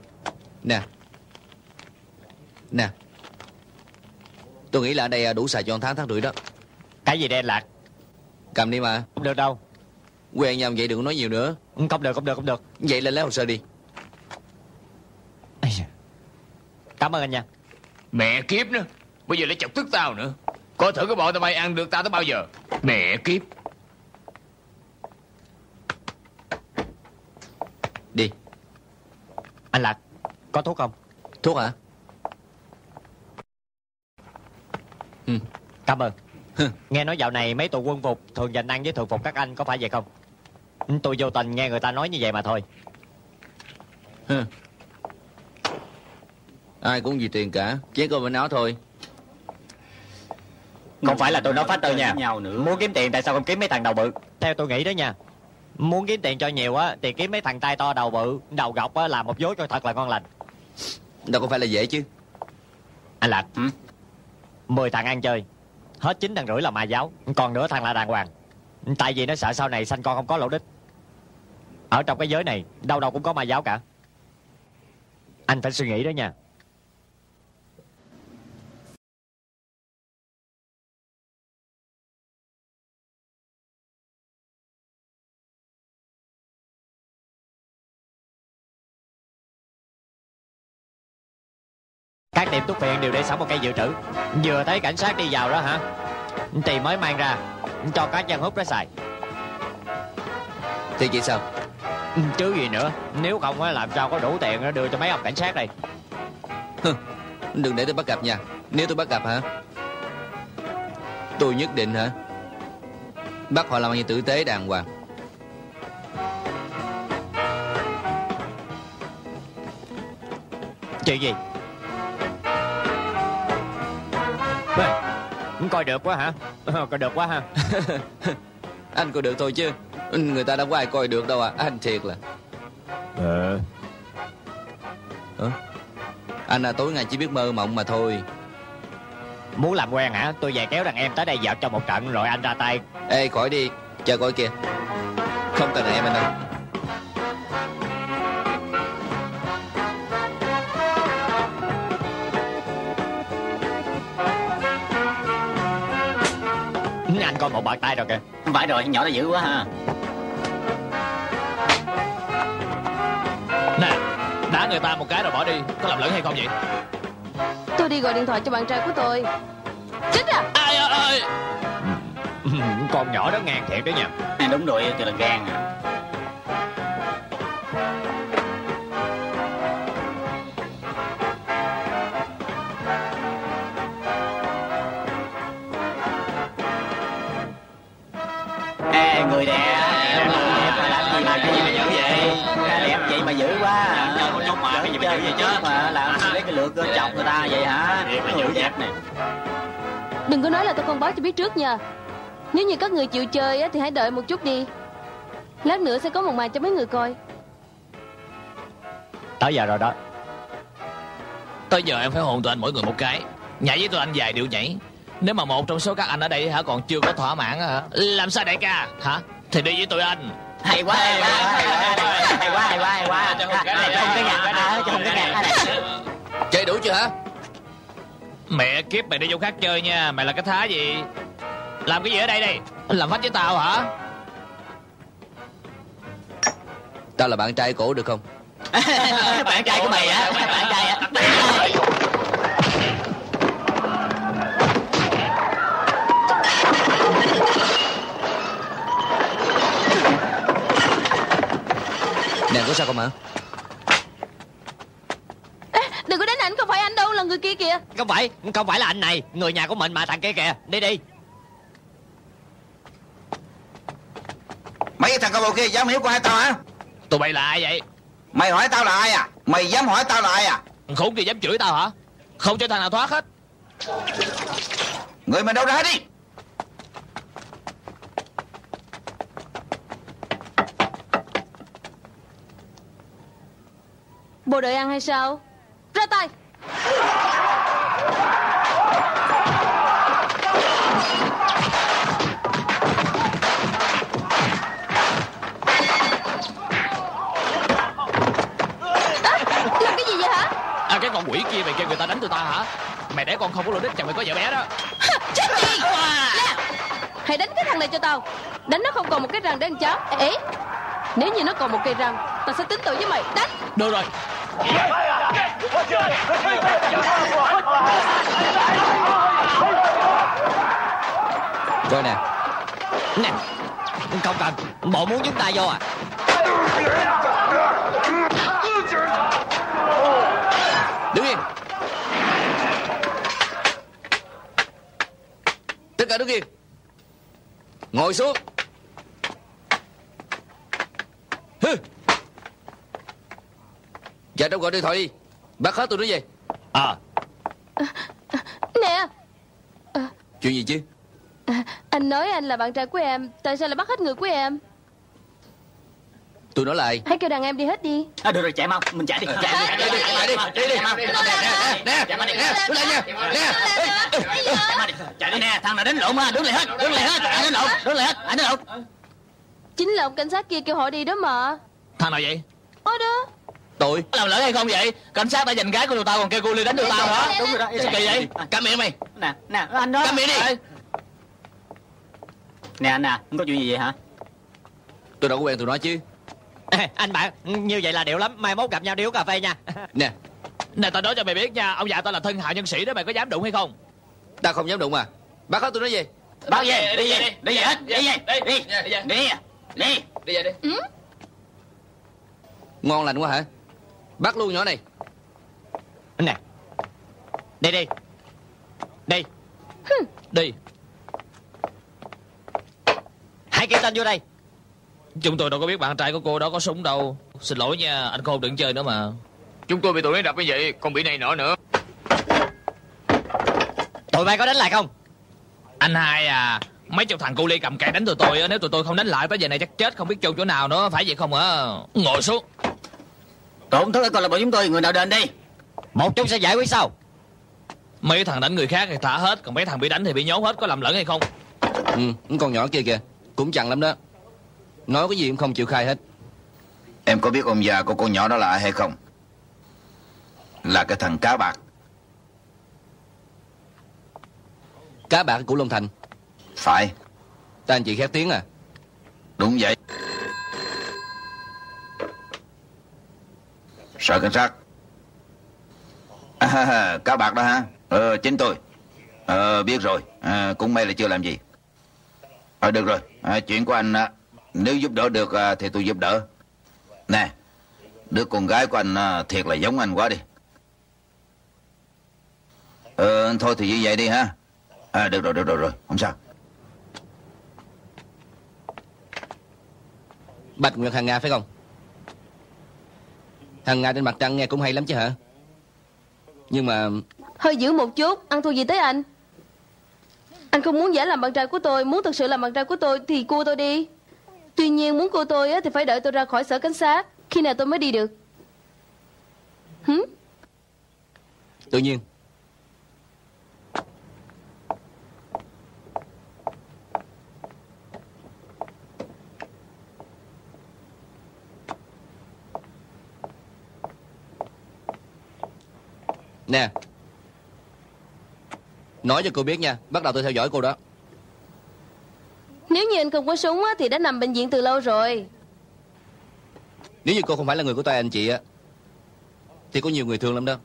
Nè, tôi nghĩ là ở đây đủ xài cho 1 tháng rưỡi đó. Cái gì đen Lạc? Cầm đi mà. Không được đâu. Quen nhau vậy đừng có nói nhiều nữa. Không được. Vậy lên lấy hồ sơ đi. Cảm ơn anh nha. Mẹ kiếp nữa. Bây giờ lại chọc tức tao nữa. Coi thử cái bọn tao bay ăn được tao tới bao giờ. Mẹ kiếp. Đi. Anh Lạc, có thuốc không? Thuốc hả? Cảm ơn. Nghe nói dạo này mấy tù quân phục thường dành ăn với thường phục các anh, có phải vậy không? Tôi vô tình nghe người ta nói như vậy mà thôi. Ai cũng vì tiền cả, chỉ có bên áo thôi. Không phải là tôi nói phát tơ nha. Muốn kiếm tiền tại sao không kiếm mấy thằng đầu bự? Theo tôi nghĩ đó nha, muốn kiếm tiền cho nhiều á thì kiếm mấy thằng tay to đầu bự, đầu gọc á, làm một vố cho thật là ngon lành. Đâu có phải là dễ chứ. Anh Lạc, 10 thằng ăn chơi, hết 9 thằng rưỡi là ma giáo, còn nửa thằng là đàng hoàng. Tại vì nó sợ sau này sanh con không có lỗ đích. Ở trong cái giới này đâu đâu cũng có ma giáo cả. Anh phải suy nghĩ đó nha. Các tiệm thuốc phiện đều để sẵn một cây dự trữ. Vừa thấy cảnh sát đi vào đó hả thì mới mang ra cho các dân hút đó xài. Thì vậy sao? Chứ gì nữa. Nếu không á làm sao có đủ tiền đưa cho mấy ông cảnh sát đây. Đừng để tôi bắt gặp nha. Nếu tôi bắt gặp hả Tôi nhất định hả? Bắt họ làm như tử tế đàng hoàng. Chuyện gì? Coi được quá hả? Coi được quá ha. Anh coi được thôi chứ người ta đâu có ai coi được đâu à. Anh thiệt là anh là tối ngày chỉ biết mơ mộng mà thôi. Muốn làm quen hả? Tôi về kéo đàn em tới đây dợt cho một trận rồi anh ra tay. Ê khỏi đi, chờ coi kìa. Không cần đàn em anh đâu. Anh coi một bàn tay rồi kìa. Không phải rồi, nhỏ nó dữ quá ha. Nè, đá người ta một cái rồi bỏ đi, có làm lẫn hay không vậy? Tôi đi gọi điện thoại cho bạn trai của tôi. Chết à. Ai ơi. Con nhỏ đó ngang thiệt đó nha. Đúng rồi, tôi là gan à. Ê, người đẹp làm gì mà dữ vậy? Đẹp vậy mà dữ quá. Chơi một chút mà cái gì mà dữ vậy chứ? Mà làm lấy cái lượt chọc người ta vậy hả? Người đẹp này. Đừng có nói là tôi không báo cho biết trước nha. Nếu như các người chịu chơi thì hãy đợi một chút đi. Lát nữa sẽ có một màn cho mấy người coi. Tới giờ rồi đó. Tới giờ em phải hôn tụi anh mỗi người một cái. Nhảy với tụi anh vài điệu nhảy. Nếu mà một trong số các anh ở đây hả còn chưa có thỏa mãn hả? Làm sao đại ca? Hả? Thì đi với tụi anh. Hay quá, hay quá, hay quá, hay quá, hay quá. Cho cái nhạc, cho cái nhạc này. Chơi đủ chưa hả? Mẹ kiếp, mày đi vô khác chơi nha. Mày là cái thá gì? Làm cái gì ở đây đây? Làm phách với tao hả? Tao là bạn trai cổ được không? Bạn trai của mày hả? Bạn trai hả? Nè có sao không hả? Đừng có đánh ảnh, không phải anh đâu, là người kia kìa. Không phải là anh này. Người nhà của mình mà, thằng kia kìa. Đi đi. Mấy thằng cao bộ kia dám hiếu của hai tao hả? Tụi bay là ai vậy? Mày hỏi tao là ai à? Mày dám hỏi tao là ai à? Khốn kia dám chửi tao hả? Không cho thằng nào thoát hết. Người mày đâu ra đi? Bộ đội ăn hay sao? Ra tay. Làm cái gì vậy hả? Cái con quỷ kia mày kêu người ta đánh tụi ta hả? Mày để con không có lô đích chẳng mày có vợ bé đó. Chết gì? Nè, hãy đánh cái thằng này cho tao. Đánh nó không còn một cái răng để ăn chó. Ê, nếu như nó còn một cây răng, tao sẽ tính tội với mày. Đánh. Được rồi. Coi nè. Nè, không cần. Bộ muốn nhúng tay vô à? Đứng yên. Tất cả đứng yên. Ngồi xuống. Hừ. Dạ đâu gọi điện thoại đi. Bắt hết tụi nó về. Nè. Chuyện gì chứ? Anh nói anh là bạn trai của em, tại sao lại bắt hết người của em? Tụi nó là ai? Hãy kêu đàn em đi hết đi. Được rồi, chạy mau, mình chạy đi. Chạy đi. Nè, đứng lại nha. Nè. Chạy đi nè, thằng nào đánh lộn ha, đứng lại hết, anh đánh lộn, anh đánh lộn. Chính là ông cảnh sát kia kêu họ đi đó mà. Thằng nào vậy? Ôi đó. Tôi Làm lỡ hay không vậy? Cảnh sát đã giành gái của tụi tao còn kêu cô Ly đánh tụi tao hả? Đúng rồi đó. Sao kỳ vậy? Câm miệng mày. Nè, anh đó. Câm miệng đi. Nè anh à, không có chuyện gì vậy hả? Tôi đâu có quen tụi nó chứ. Anh bạn, như vậy là điệu lắm. Mai mốt gặp nhau đi uống cà phê nha. Nè tao nói cho mày biết nha, ông già tao là thân hào nhân sĩ đó, mày có dám đụng hay không? Tao không dám đụng mà. Bắt hết tụi nó về. Bao về, đi về hết, đi về đi. Ngon lành quá hả? Bắt luôn nhỏ này. Nè. Đi. Đi. kêu tên vô đây. Chúng tôi đâu có biết bạn trai của cô đó có súng đâu. Xin lỗi nha, anh Khôn đừng chơi nữa mà. Chúng tôi bị tụi nó đập như vậy, còn bị này nọ nữa. Tụi bay có đánh lại không? Anh Hai à, mấy chục thằng cu ly cầm cày đánh tụi tôi. Nếu tụi tôi không đánh lại tới giờ này chắc chết không biết chôn chỗ nào nữa. Phải vậy không hả? Ngồi xuống. Tổn thất câu lạc bộ chúng tôi, người nào đền đi? Một chúng sẽ giải quyết sau. Mấy thằng đánh người khác thì thả hết, còn mấy thằng bị đánh thì bị nhốt hết, có lầm lẫn hay không? Con nhỏ kia kìa, cũng chằn lắm đó. Nói cái gì cũng không chịu khai hết. Em có biết ông già của con nhỏ đó là ai hay không? Là cái thằng cá bạc. Cá bạc của Long Thành. Phải. Ta anh chị khét tiếng à? Đúng vậy. Sở cảnh sát. Cá bạc đó hả? Chính tôi. Biết rồi. Cũng may là chưa làm gì. Được rồi. Chuyện của anh nếu giúp đỡ được thì tôi giúp đỡ. Nè, đứa con gái của anh thiệt là giống anh quá đi. Thôi thì như vậy đi ha. Được rồi, không sao. Bạch Nguyệt Hàng Nga phải không? Hàng Nga trên mặt trăng nghe cũng hay lắm chứ hả? Nhưng mà... Hơi dữ một chút, ăn thua gì tới anh? Anh không muốn giả làm bạn trai của tôi, muốn thực sự làm bạn trai của tôi thì cua tôi đi. Tuy nhiên muốn cua tôi thì phải đợi tôi ra khỏi sở cảnh sát. Khi nào tôi mới đi được? Tự nhiên. Nè, nói cho cô biết nha, bắt đầu tôi theo dõi cô đó. Nếu như anh không có súng thì đã nằm bệnh viện từ lâu rồi. Nếu như cô không phải là người của tay anh chị á, thì có nhiều người thương lắm đó.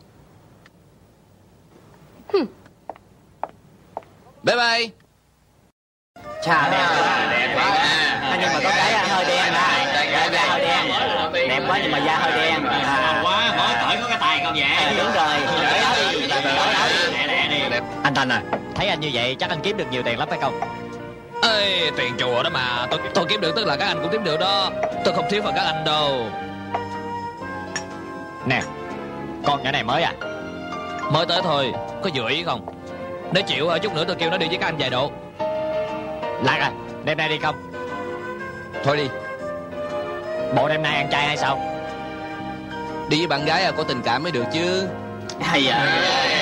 Bye bye. Chà, đẹp quá. Nhưng mà có cái hơi đen da hơi đen. Đẹp quá nhưng mà da hơi đen. Quá, mỗi tuổi có cái tài con vậy. Đúng rồi. Anh Thành à, thấy anh như vậy chắc anh kiếm được nhiều tiền lắm phải không? Ê, tiền chùa đó mà. Tôi kiếm được tức là các anh cũng kiếm được đó. Tôi không thiếu phần các anh đâu. Nè, con nhỏ này mới à? Mới tới thôi, có vừa ý không? Nếu chịu chút nữa tôi kêu nó đi với các anh vài độ. Lạc à, đêm nay đi không? Thôi đi. Bộ đêm nay ăn chay hay sao? Đi với bạn gái có tình cảm mới được chứ. Hay à.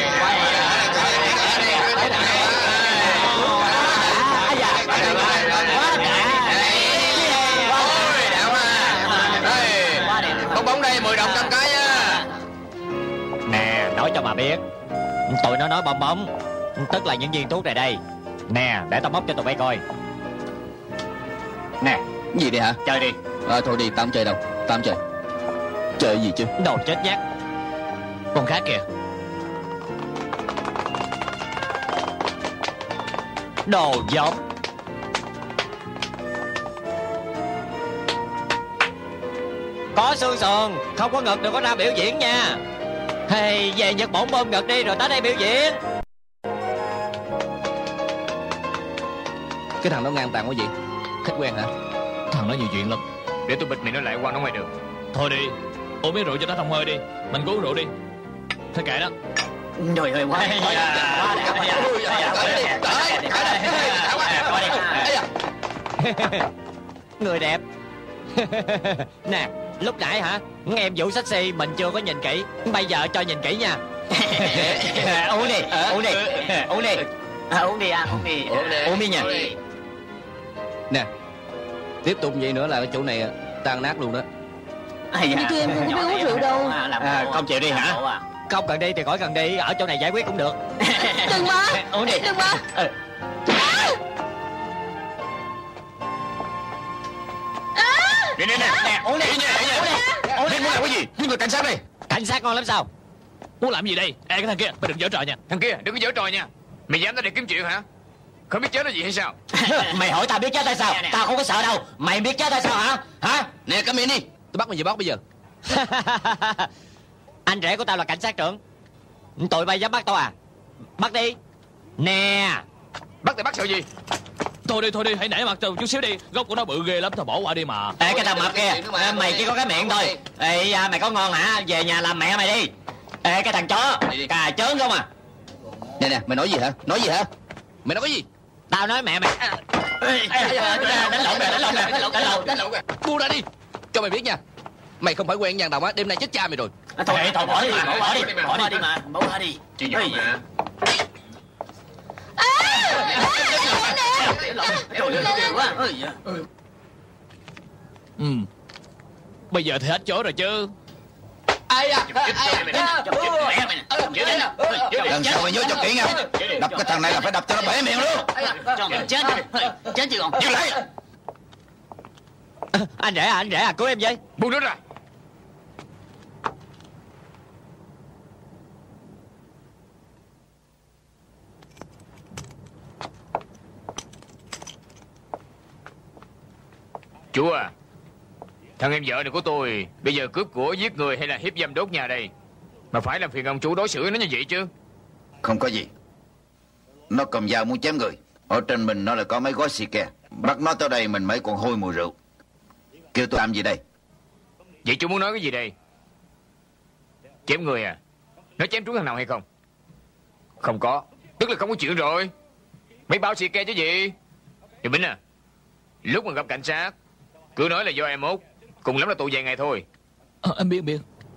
Bóng bóng đây 10 đồng 100 cái á. Nè, nói cho mà biết, tụi nó nói bong bóng tức là những viên thuốc này đây. Nè, để tao móc cho tụi bay coi. Nè. Gì đây hả? Chơi đi. Thôi đi, tao không chơi đâu. Tao không chơi. Chơi gì chứ? Đồ chết nhát. Con khác kìa. Đồ giống. Có xương sườn, không có ngực đừng có ra biểu diễn nha. Hey, về Nhật Bản bơm ngực đi rồi tới đây biểu diễn. Cái thằng đó ngang tàn quá gì? Khách quen hả? Thằng nó nhiều chuyện lắm. Để tôi bịt miệng nó lại qua nó ngoài đường. Thôi đi, uống miếng rượu cho nó thông hơi đi. Mình cứ uống rượu đi. Thôi kệ đó. Trời ơi, quá đẹp. Người đẹp. Nè, lúc nãy hả, nghe em Vũ sexy mình chưa có nhìn kỹ. Bây giờ cho nhìn kỹ nha. Uống đi, uống đi, uống đi. Uống đi à, uống đi nha. Nè, tiếp tục vậy nữa là cái chỗ này tan nát luôn đó. Đi kêu em không biết uống rượu đâu. Không chịu đi hả? Không cần đi thì khỏi cần đi, ở chỗ này giải quyết cũng được. Đừng mà. Uống đi. Đừng mà. Nè, uống đi. Uống đi, muốn làm cái gì? Những người cảnh sát đây. Cảnh sát ngon lắm sao? Muốn làm gì đây? Ê, cái thằng kia, mày đừng giở trò nha. Thằng kia, đừng có giở trò nha. Mày dám tới đây kiếm chuyện hả? Không biết chết là gì hay sao? Mày hỏi tao biết chết hay sao? Tao không có sợ đâu. Mày biết chết hay sao hả? Hả? Nè, cắm miệng đi. Tôi bắt mày về bắt bây giờ. Anh rể của tao là cảnh sát trưởng. Tụi bay dám bắt tao à? Bắt đi. Nè. Bắt thì bắt sợ gì? Thôi đi, hãy nể mặt tôi chút xíu đi. Gốc của nó bự ghê lắm, thôi bỏ qua đi mà. Ê cái thằng mập kia, mày chỉ có cái miệng thôi. Ê mày có ngon hả? Về nhà làm mẹ mày đi. Ê cái thằng chó, cà chớn không à. Nè, mày nói gì hả? Nói gì hả? Mày nói cái gì? Tao nói mẹ mày. Đánh lộn. Buông ra đi. Cho mày biết nha, mày không phải quen nhàn đồng á, đêm nay chết cha mày rồi. Thôi bỏ đi mà. Bỏ qua đi. Chuyện gì mà. Bây giờ thì hết chỗ rồi chứ. Lần sau mày nhớ cho kỹ nha. Đập cái thằng này là phải đập cho nó bể miệng luôn. Chết chứ còn. Chịu lại. Anh rể à, cứu em với. Buông nó ra. Chú à, thằng em vợ này của tôi bây giờ cướp của, giết người hay là hiếp dâm đốt nhà đây, mà phải làm phiền ông chú đối xử với nó như vậy chứ. Không có gì. Nó cầm dao muốn chém người. Ở trên mình nó lại có mấy gói xì ke. Bắt nó tới đây mình mới còn hôi mùi rượu. Kêu tôi làm gì đây? Vậy chú muốn nói cái gì đây? Chém người à? Nó chém trúng thằng nào hay không? Không có. Tức là không có chuyện rồi. Mấy bao xì ke chứ gì. Thì Bính à, lúc mà gặp cảnh sát cứ nói là do em út, cùng lắm là tù vài ngày thôi. Em biết.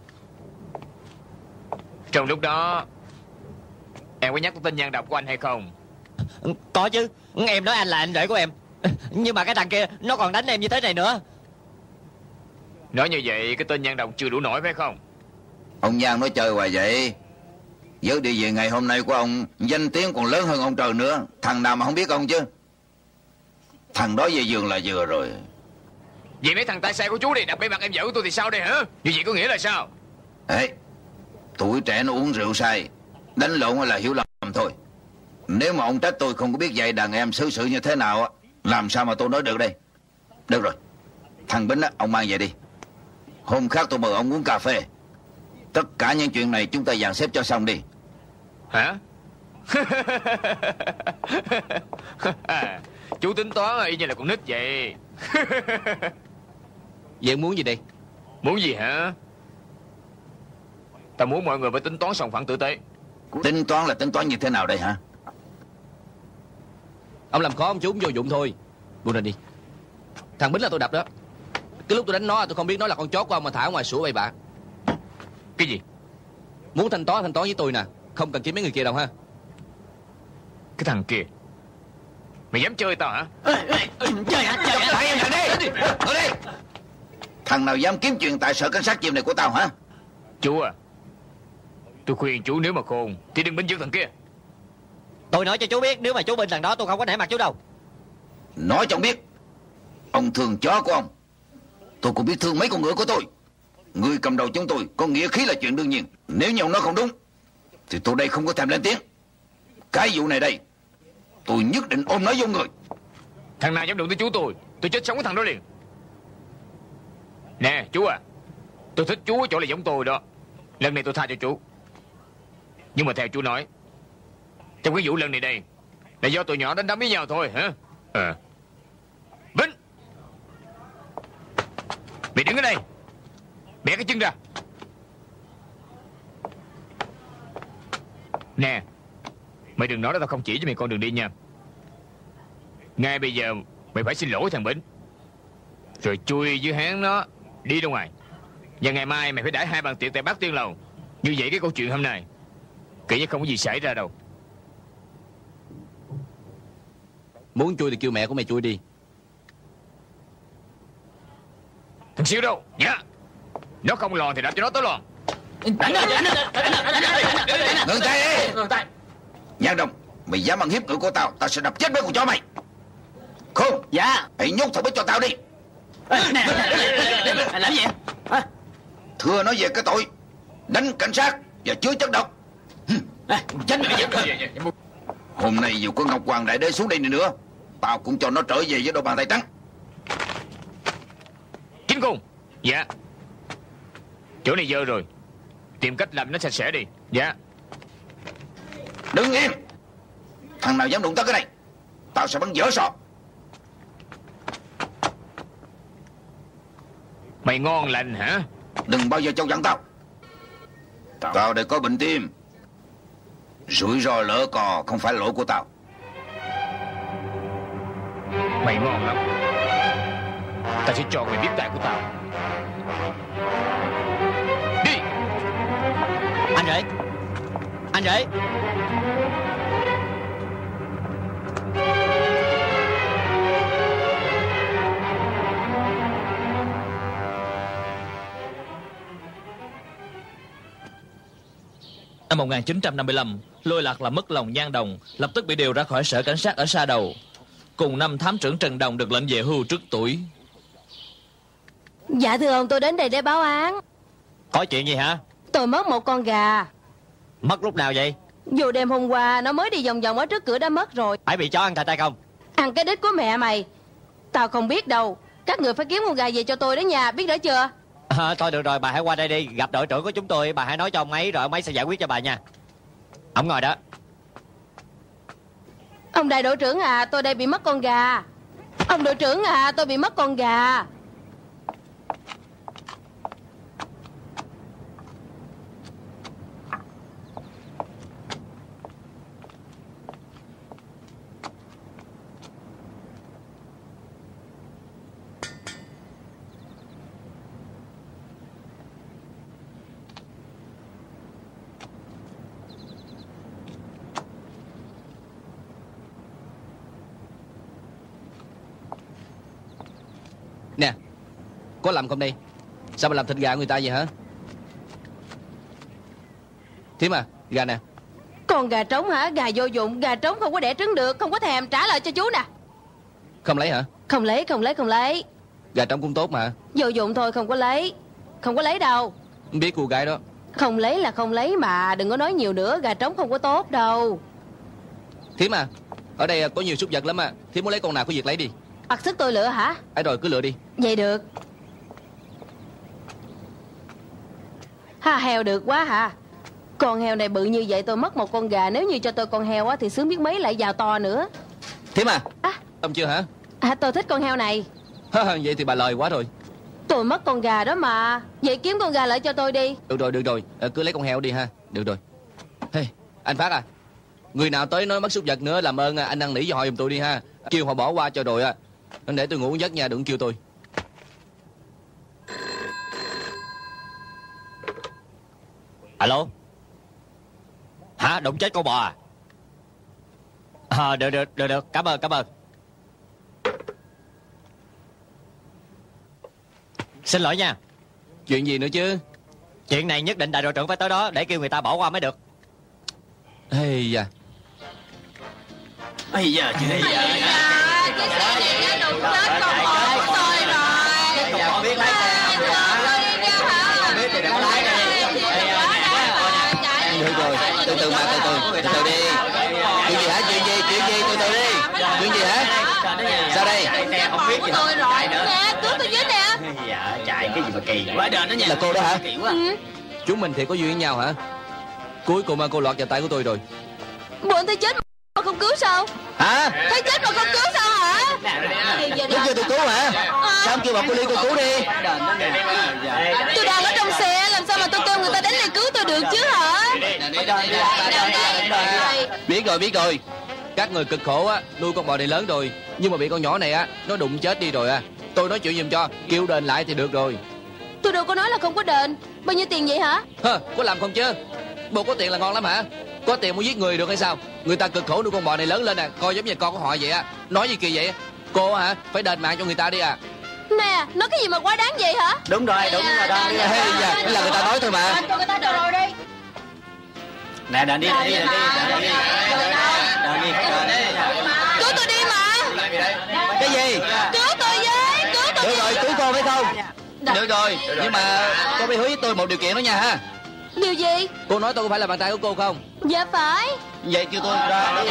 Trong lúc đó em có nhắc tới tên nhan độc của anh hay không? Có chứ, em nói anh là anh rể của em. Nhưng mà cái thằng kia nó còn đánh em như thế này nữa. Nói như vậy cái tên nhan độc chưa đủ nổi phải không? Ông Nhan nói chơi hoài vậy. Với địa vị ngày hôm nay của ông, danh tiếng còn lớn hơn ông trời nữa. Thằng nào mà không biết ông chứ. Thằng đó về giường là vừa rồi. Vậy mấy thằng tay xe của chú đi đập bể mặt em vợ của tôi thì sao đây hả? Như vậy có nghĩa là sao? Ê, tuổi trẻ nó uống rượu say, đánh lộn hay là hiểu lầm thôi. Nếu mà ông trách tôi không có biết dạy đàn em xử sự như thế nào á, làm sao mà tôi nói được đây? Được rồi, thằng Bính á, ông mang về đi. Hôm khác tôi mời ông uống cà phê. Tất cả những chuyện này chúng ta dàn xếp cho xong đi. Hả? Chú tính toán y như là con nít vậy. Vậy em muốn gì đây? Muốn gì hả? Ta muốn mọi người phải tính toán sòng phẳng tử tế. Tính toán là tính toán như thế nào đây hả? Ông làm khó ông chú cũng vô dụng thôi. Buông ra đi. Thằng Bính là tôi đập đó. Cái lúc tôi đánh nó tôi không biết nó là con chó của ông mà thả ở ngoài sủa bậy bạ. Cái gì? Muốn thanh toán với tôi nè, không cần kiếm mấy người kia đâu ha. Cái thằng kia, mày dám chơi tao hả? Chơi hả? Thằng em thằng đi. Ở đây. Thằng nào dám kiếm chuyện tại sở cảnh sát chìm này của tao hả? Chú à, tôi khuyên chú nếu mà khôn thì đừng binh giữ thằng kia. Tôi nói cho chú biết, nếu mà chú binh thằng đó tôi không có nể mặt chú đâu. Nói cho ông biết, ông thương chó của ông, tôi cũng biết thương mấy con ngựa của tôi. Người cầm đầu chúng tôi có nghĩa khí là chuyện đương nhiên. Nếu như ông nói không đúng thì tôi đây không có thèm lên tiếng. Cái vụ này đây tôi nhất định ôm nó vô người. Thằng nào dám đụng tới chú tôi chết sống với thằng đó liền. Nè chú à, tôi thích chú ở chỗ là giống tôi đó. Lần này tôi tha cho chú. Nhưng mà theo chú nói, trong cái vụ lần này đây là do tụi nhỏ đánh đấm với nhau thôi hả? Bính, mày đứng ở đây, bẻ cái chân ra. Nè, mày đừng nói đó tao không chỉ cho mày con đường đi nha. Ngay bây giờ mày phải xin lỗi thằng Bính, rồi chui dưới háng nó đi ra ngoài. Và ngày mai mày phải đãi 2 bàn tiệc tại Bát Tiên Lầu. Như vậy cái câu chuyện hôm nay kể như không có gì xảy ra đâu. Muốn chui thì kêu mẹ của mày chui đi. Thằng Siêu đâu? Dạ. Nó không lòn thì đập cho nó tới lòn. Ngừng tay đi. Nhan Đồng, mày dám ăn hiếp người của tao, tao sẽ đập chết mấy con chó mày. Khôn. Dạ. Hãy nhốt thằng Bính cho tao đi. Làm gì? Thưa nói về cái tội đánh cảnh sát và chứa chất độc. Chết mày. Hôm nay dù có Ngọc Hoàng Đại Đế xuống đây nữa, tao cũng cho nó trở về với đôi bàn tay trắng. Chính Cung. Dạ. Chỗ này dơ rồi, tìm cách làm nó sạch sẽ đi. Dạ. Đứng im. Thằng nào dám đụng tới cái này, tao sẽ bắn dở sọ. Mày ngon lành hả? Đừng bao giờ chọc giận tao. Tao đây có bệnh tim. Rủi ro lỡ cò không phải lỗi của tao. Mày ngon lắm. Tao sẽ cho mày biết tài của tao. Đi. Anh rể. Anh rể. Năm 1955, Lôi Lạc làm mất lòng Nhan Đồng, lập tức bị điều ra khỏi sở cảnh sát ở Sa Đầu. Cùng năm, thám trưởng Trần Đồng được lệnh về hưu trước tuổi. Dạ thưa ông, tôi đến đây để báo án. Có chuyện gì hả? Tôi mất một con gà. Mất lúc nào vậy? Dù đêm hôm qua nó mới đi vòng vòng ở trước cửa đã mất rồi. Phải bị chó ăn thịt tay không? Ăn cái đít của mẹ mày. Tao không biết đâu. Các người phải kiếm con gà về cho tôi đó nha, biết đó chưa? Thôi được rồi, bà hãy qua đây đi. Gặp đội trưởng của chúng tôi, bà hãy nói cho ông ấy, rồi ông ấy sẽ giải quyết cho bà nha. Ông ngồi đó. Ông đại đội trưởng à, tôi đây bị mất con gà. Ông đội trưởng à, tôi bị mất con gà. Nè, có làm không đây? Sao mà làm thịt gà người ta vậy hả? Thím à, gà nè. Con gà trống hả? Gà vô dụng. Gà trống không có đẻ trứng được. Không có thèm, trả lại cho chú nè. Không lấy hả? Không lấy, không lấy, không lấy. Gà trống cũng tốt mà. Vô dụng thôi, không có lấy. Không có lấy đâu. Biết cô gái đó. Không lấy là không lấy mà. Đừng có nói nhiều nữa. Gà trống không có tốt đâu. Thím à, ở đây có nhiều súc vật lắm à. Thím muốn lấy con nào có việc lấy đi. Bắt sức tôi lựa hả? Rồi cứ lựa đi. Vậy được. Heo được quá hả? Con heo này bự như vậy tôi mất một con gà. Nếu như cho tôi con heo á thì sướng biết mấy lại giàu to nữa. Thím à, ông chưa hả? Tôi thích con heo này. Vậy thì bà lời quá rồi. Tôi mất con gà đó mà. Vậy kiếm con gà lại cho tôi đi. Được rồi, cứ lấy con heo đi ha. Được rồi. Hey, anh Phát à, người nào tới nói mất súc vật nữa làm ơn anh năn nỉ cho họ giùm tôi đi ha. Kêu họ bỏ qua cho rồi á. Để tôi ngủ giấc nha, đừng kêu tôi. Alo. Hả, đụng chết con bò à? Được, cảm ơn. Xin lỗi nha. Chuyện gì nữa chứ? Chuyện này nhất định đại đội trưởng phải tới đó để kêu người ta bỏ qua mới được. Ây da. Bây giờ chứ. Cái xe này nó đụng chết con bò của tôi rồi. Không biết lái xe không biết thì đừng lái đi. Được rồi, từ từ mà, từ từ đi. Chuyện gì hả? Chuyện gì? Từ từ đi. Chuyện gì hả? Sao đây? Xe không biết gì tôi rồi. Nè, cứu tôi với nè. Dạ, chạy cái gì mà kỳ quá đền đó nha. Là cô đó hả? Kỳ quá. Chúng mình thì có duyên với nhau hả? Cuối cùng cô lọt vào tay của tôi rồi. Bọn tôi chết mà không cứu sao? Hả? Thấy chết mà không cứu sao hả? Lúc kêu tôi cứu hả? Sao không kêu bà cô Ly cô cứu đi? Tôi đang ở trong xe, làm sao mà tôi kêu người ta đến đây cứu tôi được chứ hả? Biết rồi. Các người cực khổ á, nuôi con bò này lớn rồi, nhưng mà bị con nhỏ này á, nó đụng chết đi rồi à. Tôi nói chuyện giùm cho, kêu đền lại thì được rồi. Tôi đâu có nói là không có đền. Bao nhiêu tiền vậy hả? Có làm không chứ? Bộ có tiền là ngon lắm hả? Có tiền muốn giết người được hay sao? Người ta cực khổ nuôi con bò này lớn lên nè, coi giống như con của họ vậy á. Nói gì kỳ vậy? Cô hả? Phải đền mạng cho người ta đi à. Nè, nói cái gì mà quá đáng vậy hả? Đúng rồi đó. Đây là người ta nói thôi mà. Đền cho người ta rồi đi. Nè, đền đi. Cứu tôi đi mà. Cái gì? Cứu tôi với. Cứu tôi. Được rồi, cứu con phải không? Được rồi, nhưng mà cô phải hứa với tôi một điều kiện đó nha ha. Điều gì? Cô nói tôi có phải là bạn trai của cô không? Dạ phải. Vậy kêu tôi ra đi.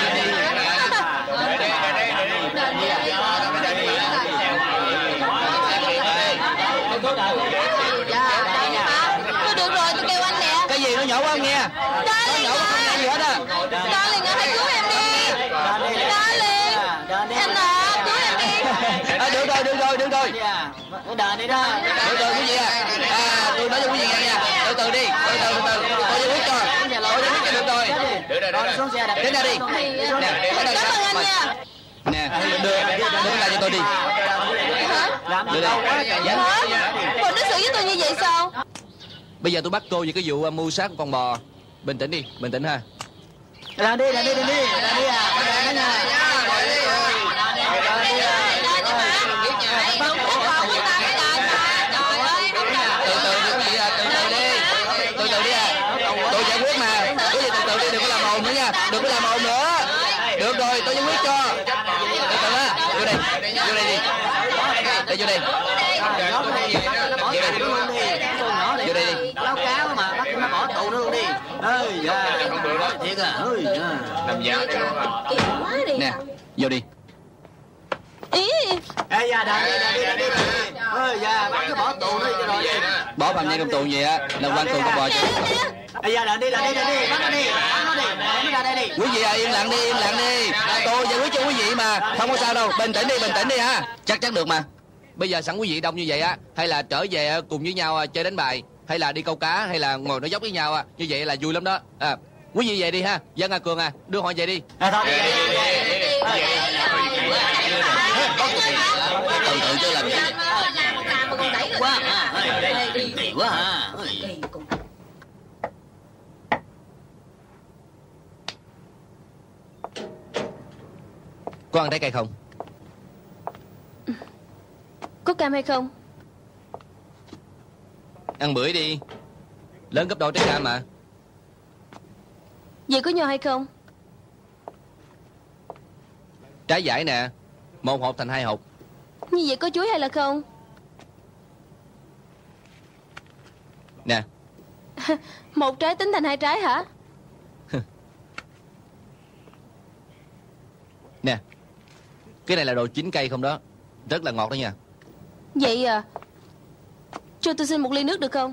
Tôi được rồi, tôi kêu anh nè. Cái gì nó nhỏ quá không nghe? Nó nhỏ quá không nghe gì hết á. Darling, hãy cứu em đi. Darling. Em à, cứu em đi. Được Được rồi. Đợi đi đó. Từ quý vị à. Tôi nói cho quý vị nghe nha. Từ đi. Từ. Tôi giải quyết cho. Được rồi. Đến ra đi. Cảm ơn anh nha. Nè, đưa cái này cho tôi đi. Hả? Đưa đây. Bộ đối xử với tôi như vậy sao? Bây giờ tôi bắt cô vì cái vụ mưu sát con bò. Bình tĩnh đi, bình tĩnh ha. Làm đi à. Từ đi à. Tôi giải quyết mà. Quý vị từ đi, đừng có làm ồn nữa nha. Đừng có làm ồn nữa. Được rồi, tôi giải quyết cho. Từ á. Vô đây đi. Vô đây. Vô đây đi. Báo cáo mà bắt nó bỏ tù nó luôn đi. Không được đó. Thiệt à. Làm giả Nè, vô đi. Ý. Dạ đi. Dạ bắt nó bỏ tù nó cho rồi. Bỏ phạm nhân trong tù gì á là quan tù con bò chứ. Dạ đợi đi. Bắt nó đi. Nó ra đây đi. Quý vị à, im lặng đi. Tôi giải quyết cho quý vị mà. Không có sao đâu. Bình tĩnh đi ha. Chắc chắn được mà. Bây giờ sẵn quý vị đông như vậy á, hay là trở về cùng với nhau chơi đánh bài, hay là đi câu cá, hay là ngồi nói dốc với nhau, như vậy là vui lắm đó. Quý vị về đi ha. Dân à, Cường à, đưa họ về đi. Thôi đi. Tự chứ làm gì. Quá hả? Có ăn trái cây không? Có cam hay không? Ăn bưởi đi. Lớn gấp đôi trái cam mà. Vậy có nho hay không? Trái vải nè. 1 hộp thành 2 hộp. Như vậy có chuối hay là không? Nè. 1 trái tính thành 2 trái hả? Nè. Cái này là đồ chín cây không đó. Rất là ngọt đó nha. Vậy à, cho tôi xin 1 ly nước được không?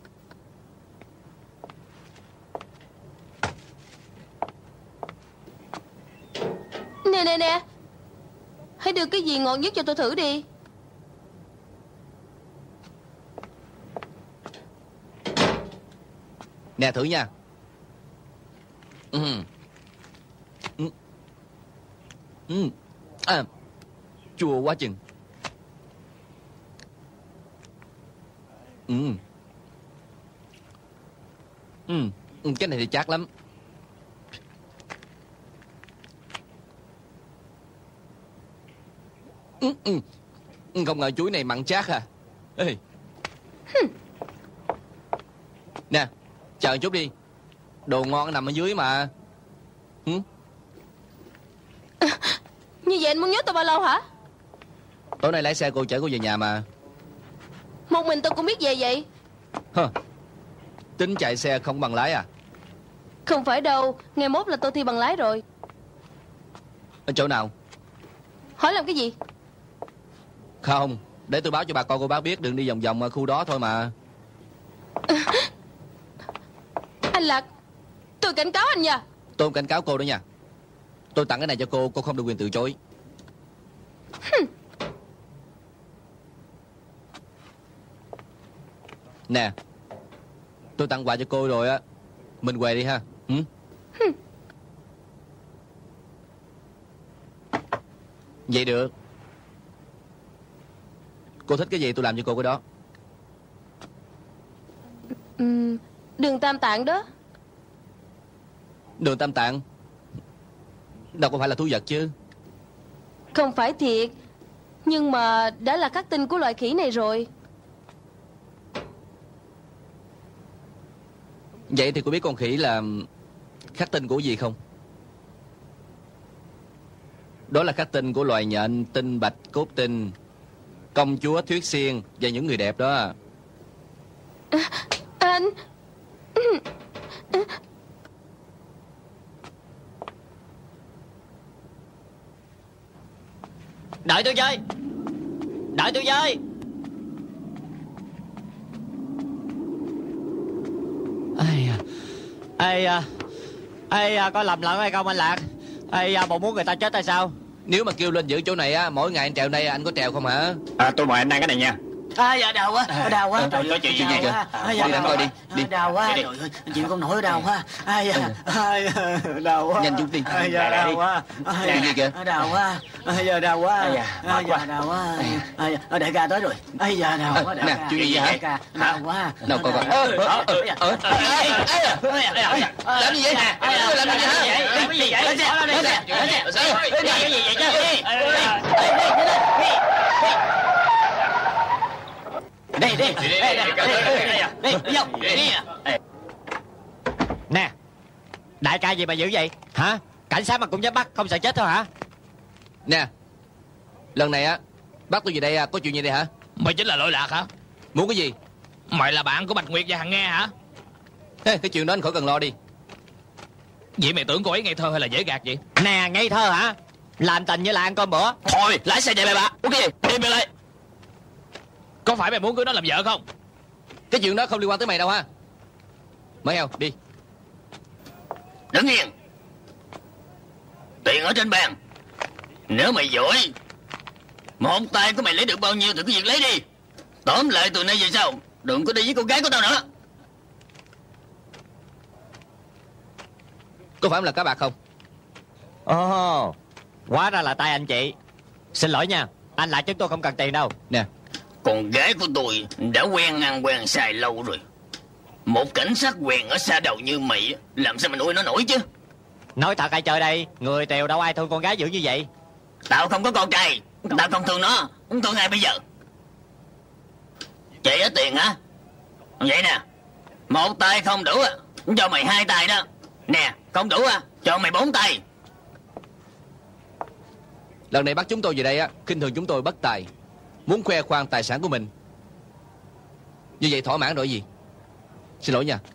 Nè. Hãy đưa cái gì ngọt nhất cho tôi thử đi. Nè, thử nha. Chua quá chừng. Cái này thì chát lắm. Không ngờ chuối này mặn chát à. Ê. Nè, chờ chút đi. Đồ ngon nằm ở dưới mà. Như vậy anh muốn nhốt tôi bao lâu hả? Tối nay lái xe cô chở cô về nhà mà. Một mình tôi cũng biết về vậy. Tính chạy xe không bằng lái à? Không phải đâu, ngày mốt là tôi thi bằng lái rồi. Ở chỗ nào? Hỏi làm cái gì? Không, để tôi báo cho bà con cô bác biết. Đừng đi vòng vòng ở khu đó thôi mà. Anh Lạc, tôi cảnh cáo anh nha. Tôi không cảnh cáo cô đó nha. Tôi tặng cái này cho cô không được quyền từ chối. Nè, tôi tặng quà cho cô rồi á. Mình què đi ha. Vậy được. Cô thích cái gì tôi làm cho cô cái đó. Đường Tam Tạng đó. Đường Tam Tạng đâu có phải là thú vật chứ. Không phải thiệt, nhưng mà đã là khắc tinh của loài khỉ này rồi. Vậy thì cô biết con khỉ là khắc tinh của gì không? Đó là khắc tinh của loài nhện, tinh bạch, cốt tinh, công chúa Thuyết Xiên và những người đẹp đó. Anh Đợi tôi chơi. Ây da, có lầm lẫn hay không anh Lạc? Bộ muốn người ta chết hay sao? Nếu mà kêu lên giữ chỗ này á, mỗi ngày anh trèo đây anh có trèo không hả? Tôi mời anh ăn cái này nha. Dạ đau quá, đau quá. Có chuyện gì vậy? Đi đánh coi đi. Đau quá, trời ơi, chịu không nổi, đau quá. Đau quá. Nhanh chút đi. Đau quá. Chuyện gì kìa? Đau quá. Đau quá. Đau quá. Đại ca tới rồi. Đau quá. Nè, chuyện gì vậy hả? Đau quá. Nào coi coi. Làm gì vậy? Làm gì hả? Làm gì vậy? Đi vô. Nè, đại ca gì mà dữ vậy hả? Cảnh sát mà cũng dám bắt, không sợ chết thôi hả? Nè, lần này á bắt tôi về đây có chuyện gì đây hả? Mày chính là lỗi lạc hả? Muốn cái gì? Mày là bạn của Bạch Nguyệt và Hằng Nghe hả? Cái chuyện đó anh khỏi cần lo đi. Vậy mày tưởng cô ấy ngây thơ hay là dễ gạt vậy? Nè, ngây thơ hả? Làm tình như là ăn cơm bữa. Thôi, lái xe chạy mày bà. Uống cái gì? Im mày lại. Có phải mày muốn cưới nó làm vợ không? Cái chuyện đó không liên quan tới mày đâu ha. Mới heo, đi. Đứng yên. Tiền ở trên bàn. Nếu mày giỏi, một tay của mày lấy được bao nhiêu thì cứ việc lấy đi. Tóm lại từ nay về sau đừng có đi với con gái của tao nữa. Có phải là cá bạc không? Ồ, hóa ra là tay anh chị. Xin lỗi nha, anh lại chúng tôi không cần tiền đâu. Nè, Con gái của tôi đã quen ăn quen xài lâu rồi. Một cảnh sát quen ở xa đầu như mày làm sao mà nuôi nó nổi chứ. Nói thật hay chơi đây, người Tiều đâu ai thương con gái dữ như vậy. Tao không có con trai, tao không thương nó. Thương ai bây giờ? Chị ở tiền hả? Vậy nè, một tay không đủ á, cho mày hai tay đó. Nè, không đủ á, cho mày 4 tay. lần này bắt chúng tôi về đây á, khinh thường chúng tôi bất tài, muốn khoe khoang tài sản của mình. Như vậy thỏa mãn rồi gì? Xin lỗi nha.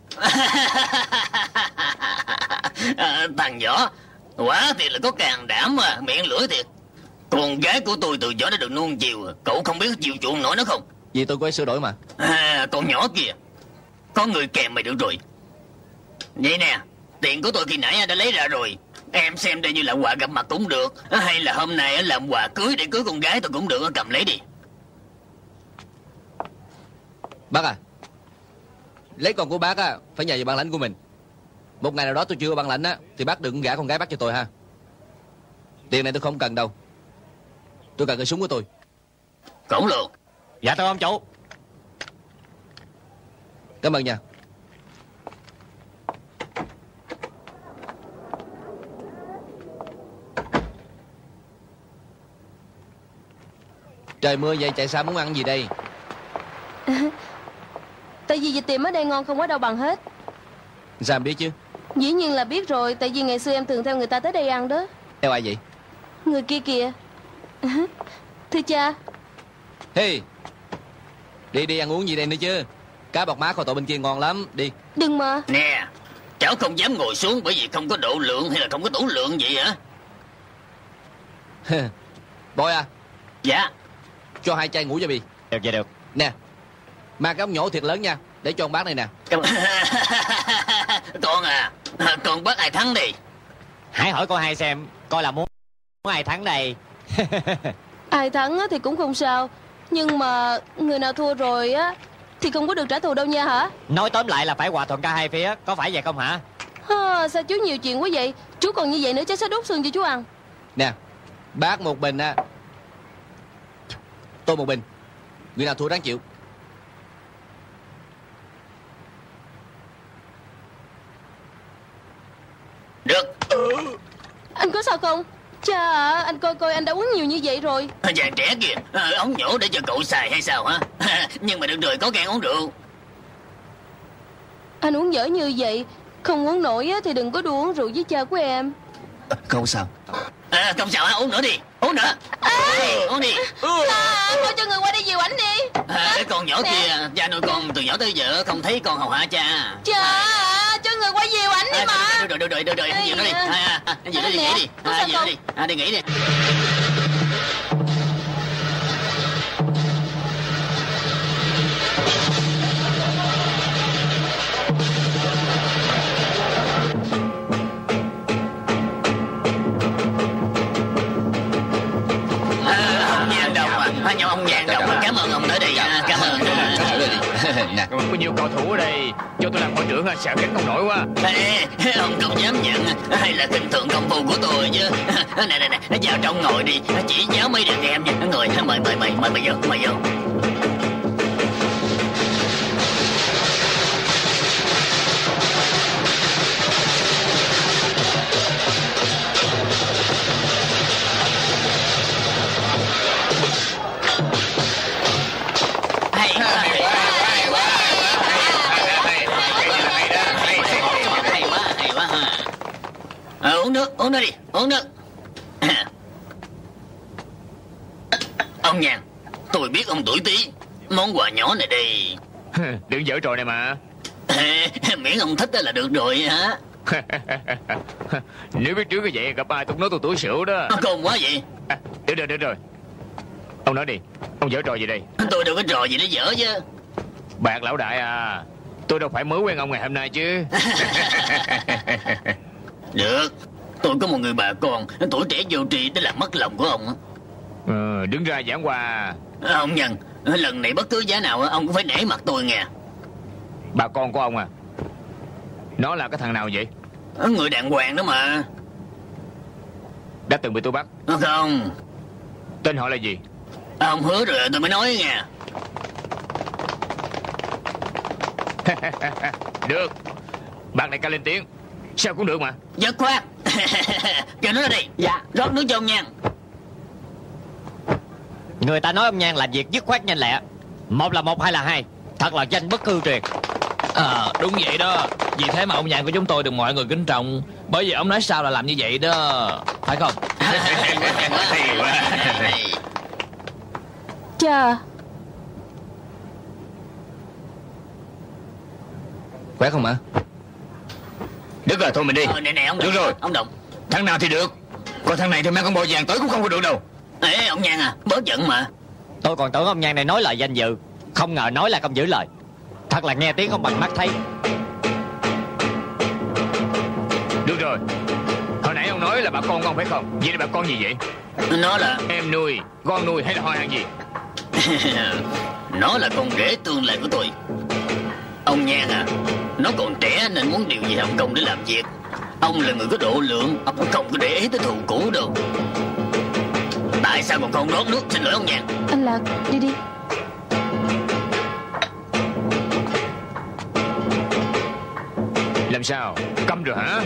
Thằng nhỏ, quả thiệt là có can đảm mà, miệng lưỡi thiệt. Con gái của tôi từ nhỏ đã được nuông chiều, cậu không biết chiều chuộng nổi nó không? Vì tôi có sửa đổi mà. Con nhỏ kìa, có người kèm mày được rồi. Vậy nè, tiền của tôi khi nãy đã lấy ra rồi. Em xem đây như là quà gặp mặt cũng được, hay là hôm nay làm quà cưới để cưới con gái tôi cũng được, cầm lấy đi. Bác à, lấy con của bác á phải nhờ vào bản lãnh của mình. Một ngày nào đó tôi chưa có bản lãnh á thì bác đừng gả con gái bác cho tôi ha. Tiền này tôi không cần đâu, tôi cần cái súng của tôi. Cũng được. Dạ thưa ông chủ. Cảm ơn nha. Trời mưa vậy chạy xa muốn ăn gì đây? Tại vì vịt tiệm ở đây ngon không có đâu bằng hết. Sao em biết chứ? Dĩ nhiên là biết rồi. Tại vì ngày xưa em thường theo người ta tới đây ăn đó. Theo ai vậy? Người kia kìa. Thưa cha. Hey, đi ăn uống gì đây nữa chứ? Cá bọc má kho tộ bên kia ngon lắm. Đi. Đừng mà. Nè, cháu không dám ngồi xuống bởi vì không có độ lượng hay là không có tủ lượng vậy hả? Boy à. Dạ. Cho 2 chai ngủ cho Bì. Được vậy được. Nè, mang cái ống nhổ thiệt lớn nha, để cho con bác này nè. Con à, con bắt ai thắng đi. Hãy hỏi cô hai xem, coi là muốn ai thắng đây. Ai thắng thì cũng không sao. Nhưng mà người nào thua rồi á thì không có được trả thù đâu nha hả? Nói tóm lại là phải hòa thuận cả hai phía, có phải vậy không hả? Sao chú nhiều chuyện quá vậy? Chú còn như vậy nữa chắc sẽ đốt xương cho chú ăn. Nè, bác một bình á, tôi một bình. Người nào thua đáng chịu. Được. Anh có sao không? Chà, anh coi anh đã uống nhiều như vậy rồi. Chàng trẻ kìa, ống nhổ để cho cậu xài hay sao hả? Nhưng mà được rồi, có gan uống rượu. Anh uống dở như vậy, không uống nổi thì đừng có đùa uống rượu với cha của em. Không sao. Không sao hả? Uống nữa đi. Uống nữa. Uống đi. Thôi cho người qua đây dìu ảnh đi. Cái con nhỏ kia, cha nuôi con từ nhỏ tới giờ không thấy con hầu hạ cha. Chà, cho người qua dìu ảnh đi mà. Được rồi, dìu nó đi. Dìu nó đi, nghỉ đi. Dìu nó đi. Đi nghỉ đi. nhau ông Nhàn Đồng. Cảm ơn ông tới đây. Cảm ơn. Nè, Có nhiều cầu thủ ở đây, cho tôi làm hội trưởng sợ gánh không nổi quá. Ê, ông không dám nhận hay là khinh thường công phu của tôi chứ? Nè, vào trong ngồi đi, chỉ giáo mấy đàn em nha. Ngồi, mời vô. Uống nước đi, uống nước. Ông Nhàn, tôi biết ông tuổi tí. Món quà nhỏ này đây. Đừng giở trò này mà. Miễn ông thích là được rồi hả? Nếu biết trước như vậy gặp ai tôi nói tôi tuổi sửu đó. Khôn quá vậy. Được rồi. Ông nói đi, ông giở trò gì đây? Tôi đâu có trò gì để dở chứ. Bạc lão đại à, tôi đâu phải mới quen ông ngày hôm nay chứ. Được, tôi có một người bà con tuổi trẻ vô tri để làm mất lòng của ông. Đứng ra giảng hòa. Ông Nhân, lần này bất cứ giá nào ông cũng phải nể mặt tôi nghe. Bà con của ông à? Nó là cái thằng nào vậy? Người đàng hoàng đó mà. Đã từng bị tôi bắt? Không. Tên họ là gì? Ông hứa rồi tôi mới nói nghe. Được, bạn này ca lên tiếng. Sao cũng được mà. Dứt khoát. Cho nó ra đây. Dạ. Rót nước cho ông Nhan. Người ta nói ông Nhan làm việc dứt khoát nhanh lẹ. Một là một, hai là hai. Thật là danh bất hư truyền. Đúng vậy đó. Vì thế mà ông Nhàn của chúng tôi được mọi người kính trọng. Bởi vì ông nói sao là làm như vậy đó. Phải không? Chà, Khỏe không ạ? được rồi, thôi mình đi. Nè ông Đồng. Được rồi. Ông Đồng. Thằng nào thì được, còn thằng này thì mang con bò vàng tới cũng không có được đâu. Ê ông Nhan à, bớt giận mà. Tôi còn tưởng ông Nhan này nói lời danh dự, không ngờ nói là không giữ lời. Thật là nghe tiếng không bằng mắt thấy. Được rồi, hồi nãy ông nói là bà con của ông phải không? Vậy là bà con gì vậy? Nó là Em nuôi, con nuôi hay là họ hàng gì? nó là con rể tương lai của tôi. Ông Nhan à, nó còn trẻ nên muốn điều gì Hồng Kông để làm việc. Ông là người có độ lượng, ông không có để ý tới thù cũ đâu. Tại sao còn không rót nước? Xin lỗi ông Nhan. anh Lạc, đi. Làm sao? Câm rồi hả?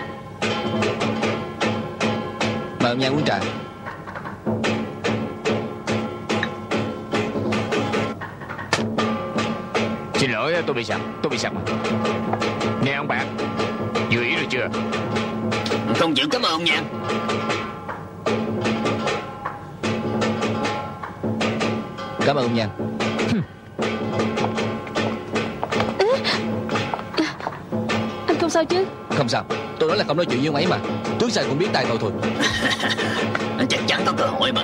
Mời ông Nhan uống trà. Xin lỗi, tôi bị sặc mà. Nè ông bạn, vừa ý rồi chưa? Không chịu cảm ơn ông Nhan. Cảm ơn ông Nhan. Anh không sao chứ? Không sao, tôi nói là không nói chuyện với ông ấy mà. Trước sau cũng biết tay tôi thôi. Chắc chắn có cơ hội mà.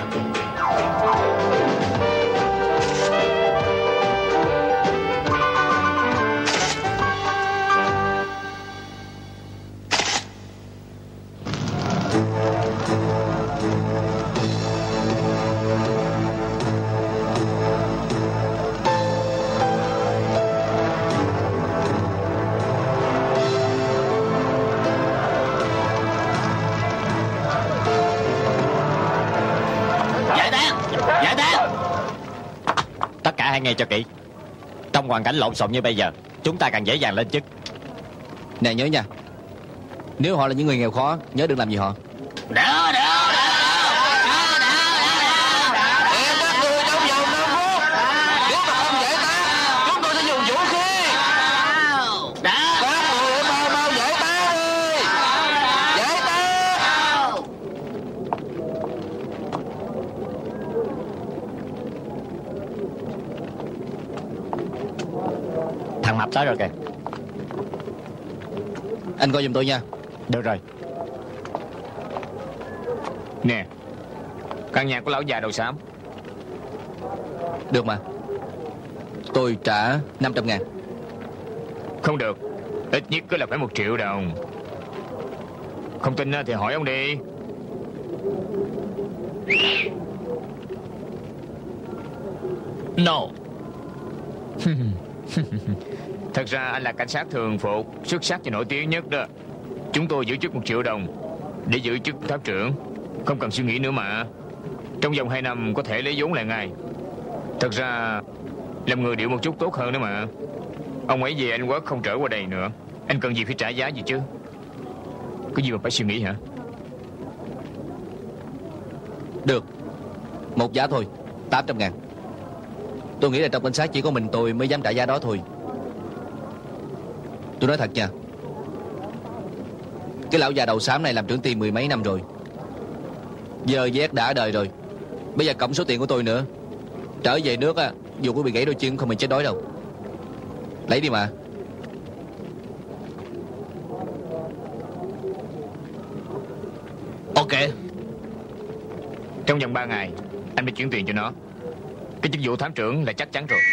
Giải tán. Tất cả hãy nghe cho kỹ. Trong hoàn cảnh lộn xộn như bây giờ, chúng ta càng dễ dàng lên chức. Nè nhớ nha, nếu họ là những người nghèo khó, nhớ đừng làm gì họ. Đó. Em các người trong vòng 5 phút. Nếu mà không giải tán, chúng tôi sẽ dùng vũ khí. Các người mau giải tán đi. Giải tán. Thằng Mập tới rồi kìa. Anh coi giùm tôi nha. Được rồi. Nè, căn nhà của lão già đầu xám. Được mà. Tôi trả 500.000. Không được, ít nhất cứ là phải 1 triệu đồng. Không tin thì hỏi ông đi. No. Thật ra anh là cảnh sát thường phục, xuất sắc và nổi tiếng nhất đó. Chúng tôi giữ chức 1 triệu đồng để giữ chức thám trưởng. Không cần suy nghĩ nữa mà. Trong vòng 2 năm có thể lấy vốn lại ngay. Thật ra làm người điệu một chút tốt hơn nữa mà. Ông ấy về Anh Quốc không trở qua đây nữa. Anh cần gì phải trả giá gì chứ? Có gì mà phải suy nghĩ hả? Được, một giá thôi, 800.000. Tôi nghĩ là trong cảnh sát chỉ có mình tôi mới dám trả giá đó thôi. Tôi nói thật nha, cái lão già đầu xám này làm trưởng ty 10 mấy năm rồi. Giờ vét đã đời rồi. Bây giờ cộng số tiền của tôi nữa. Trở về nước á, dù có bị gãy đôi chân không bị chết đói đâu. Lấy đi mà. Ok. Trong vòng 3 ngày anh phải chuyển tiền cho nó. Cái chức vụ thám trưởng là chắc chắn rồi.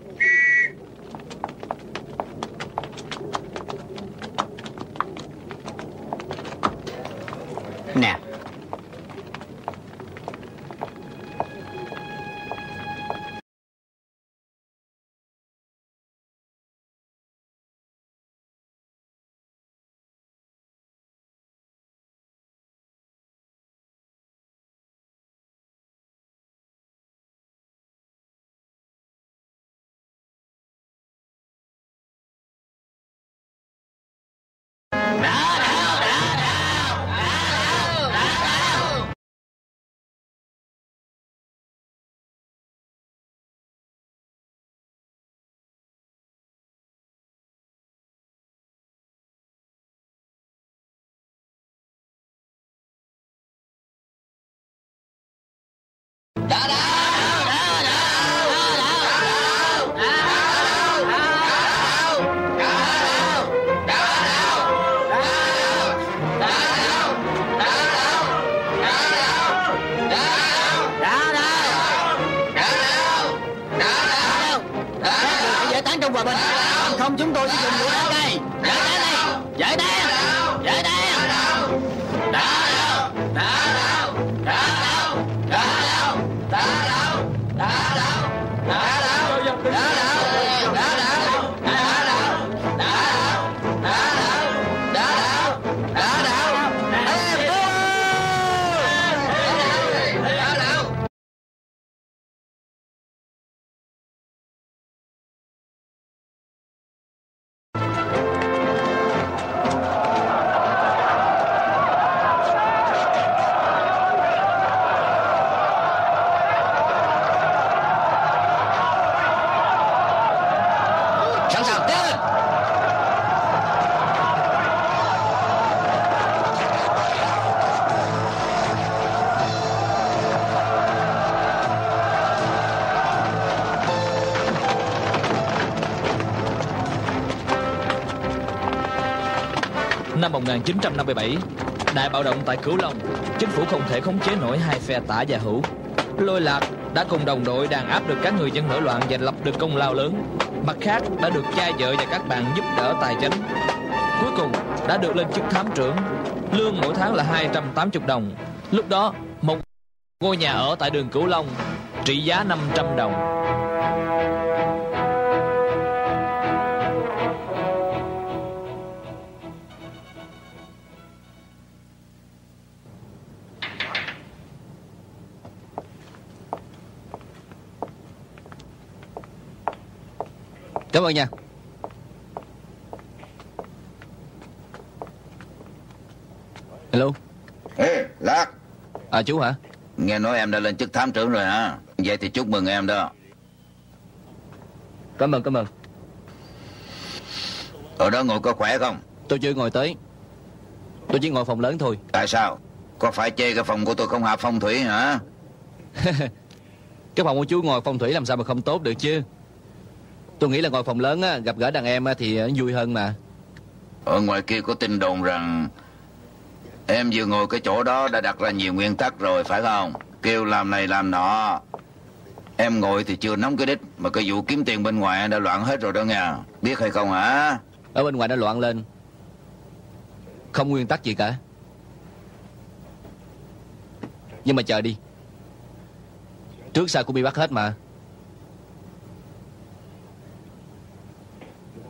Nè. Không chúng tôi sẽ dùng lửa đá cây. Giải tán đi. Giải Sẵn sàng tiến lên. Năm 1957, đại bạo động tại Cửu Long. Chính phủ không thể khống chế nổi hai phe Tả và Hữu. Lôi Lạc đã cùng đồng đội đàn áp được các người dân nổi loạn và lập được công lao lớn. Mặt khác đã được cha vợ và các bạn giúp đỡ tài chính. Cuối cùng đã được lên chức thám trưởng. Lương mỗi tháng là 280 đồng. Lúc đó một ngôi nhà ở tại đường Cửu Long trị giá 500 đồng. Cảm ơn nha. Hello. Ê, Lạc. À chú hả? Nghe nói em đã lên chức thám trưởng rồi hả? Vậy thì chúc mừng em đó. Cảm ơn. Ở đó ngồi có khỏe không? Tôi chưa ngồi tới. Tôi chỉ ngồi phòng lớn thôi. Tại sao? Có phải chê cái phòng của tôi không hợp phong thủy hả? Cái phòng của chú ngồi phong thủy làm sao mà không tốt được chứ. Tôi nghĩ là ngồi phòng lớn á, gặp gỡ đàn em á, thì vui hơn mà. Ở ngoài kia có tin đồn rằng em vừa ngồi cái chỗ đó đã đặt ra nhiều nguyên tắc rồi phải không? Kêu làm này làm nọ. Em ngồi thì chưa nắm cái đích, mà cái vụ kiếm tiền bên ngoài đã loạn hết rồi đó nha. Biết hay không hả? Ở bên ngoài đã loạn lên. Không nguyên tắc gì cả. Nhưng mà chờ đi, trước sau cũng bị bắt hết mà.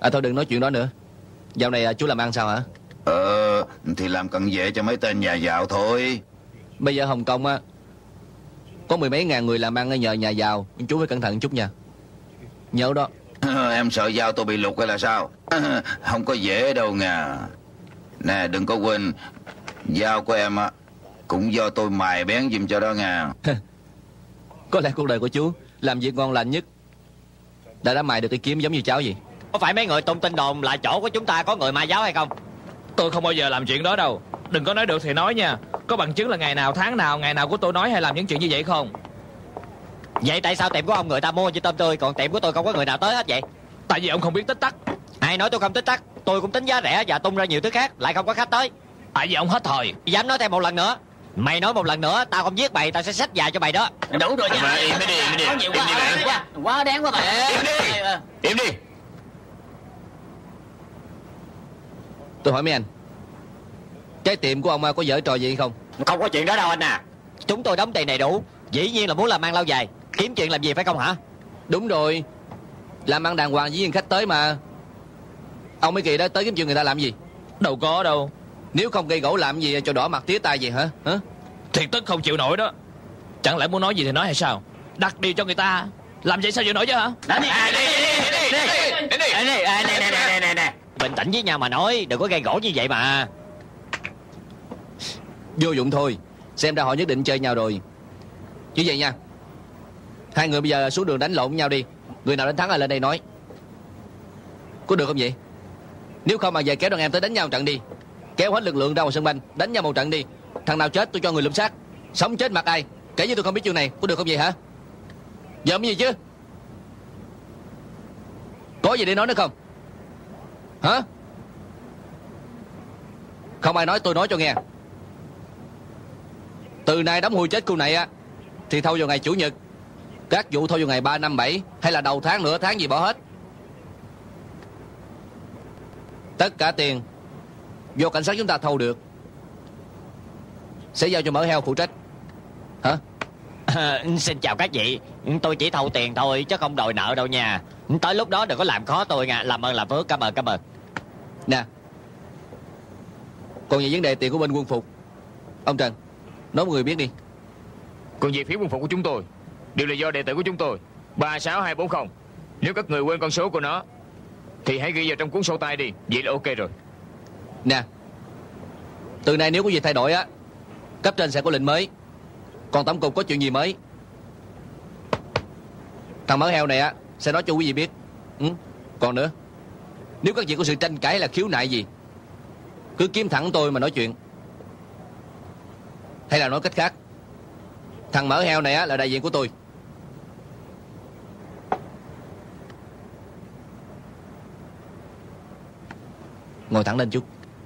Thôi đừng nói chuyện đó nữa. Dạo này chú làm ăn sao hả? Thì làm cận vệ cho mấy tên nhà giàu thôi. Bây giờ Hồng Kông á có mười mấy ngàn người làm ăn nhờ nhà giàu. Chú phải cẩn thận chút nha. Nhớ đó. Em sợ dao tôi bị lục hay là sao? Không có dễ đâu nha. Nè đừng có quên, dao của em á cũng do tôi mài bén giùm cho đó nha. Có lẽ cuộc đời của chú làm việc ngon lành nhất đã mài được cái kiếm giống như cháu gì. Có phải mấy người tung tin đồn là chỗ của chúng ta có người ma giáo hay không? Tôi không bao giờ làm chuyện đó đâu. Đừng có nói được thì nói nha. Có bằng chứng là ngày nào tháng nào ngày nào của tôi nói hay làm những chuyện như vậy không? Vậy tại sao tiệm của ông người ta mua chỉ tôm tươi, còn tiệm của tôi không có người nào tới hết vậy? Tại vì ông không biết tích tắc. Ai nói tôi không tích tắc? Tôi cũng tính giá rẻ và tung ra nhiều thứ khác, lại không có khách tới. Tại vì ông hết thời. Dám nói thêm một lần nữa? Mày nói một lần nữa tao không giết mày, tao sẽ xách dài cho mày đó. Đủ rồi nha. Im đi. Có nhiều quá đáng quá mà. Im đi. Tôi hỏi mấy anh, cái tiệm của ông có dở trò gì không? Không có chuyện đó đâu anh à. Chúng tôi đóng tiền đầy đủ, dĩ nhiên là muốn làm ăn lâu dài, kiếm chuyện làm gì phải không hả? Đúng rồi, làm ăn đàng hoàng dĩ nhiên khách tới mà. Ông mấy kỳ đó tới kiếm chuyện người ta làm gì? Đâu có đâu. Nếu không gây gỗ làm gì cho đỏ mặt tía tai gì hả? Thiệt tức không chịu nổi đó. Chẳng lẽ muốn nói gì thì nói hay sao? Đặt điều cho người ta, làm vậy sao chịu nổi chứ hả? Nè. Bình tĩnh với nhau mà nói, đừng có gây gỗ như vậy mà. Vô dụng thôi. Xem ra họ nhất định chơi nhau rồi. Như vậy nha, hai người bây giờ xuống đường đánh lộn với nhau đi. Người nào đánh thắng là lên đây nói. Có được không vậy? Nếu không mà về kéo đàn em tới đánh nhau một trận đi. Kéo hết lực lượng ra ngoài sân banh, đánh nhau một trận đi. Thằng nào chết tôi cho người lụm xác. Sống chết mặc ai kể với tôi không biết chuyện này. Có được không vậy hả? Giỡn gì chứ? Có gì để nói nữa không? Hả? Không ai nói tôi nói cho nghe. Từ nay đóng hùi chết cô này á thì thâu vào ngày chủ nhật. Các vụ thâu vào ngày 3, 5, 7 hay là đầu tháng, nửa tháng gì bỏ hết. Tất cả tiền do cảnh sát chúng ta thâu được sẽ giao cho mỡ heo phụ trách. Hả? Xin chào các vị. Tôi chỉ thâu tiền thôi chứ không đòi nợ đâu nha. Tới lúc đó đừng có làm khó tôi nha. Làm ơn làm phước. Cảm ơn. Nè, còn về vấn đề tiền của bên quân phục, ông Trần nói mọi người biết đi. Còn về phía quân phục của chúng tôi đều là do đệ tử của chúng tôi 36240. Nếu các người quên con số của nó thì hãy ghi vào trong cuốn sổ tay đi. Vậy là ok rồi. Nè, từ nay nếu có gì thay đổi á, cấp trên sẽ có lệnh mới. Còn tổng cục có chuyện gì mới, thằng mỡ heo này á sẽ nói cho quý vị biết. Còn nữa, nếu các vị có sự tranh cãi hay là khiếu nại gì, cứ kiếm thẳng tôi mà nói chuyện. Hay là nói cách khác, thằng mỡ heo này á là đại diện của tôi. Ngồi thẳng lên chút.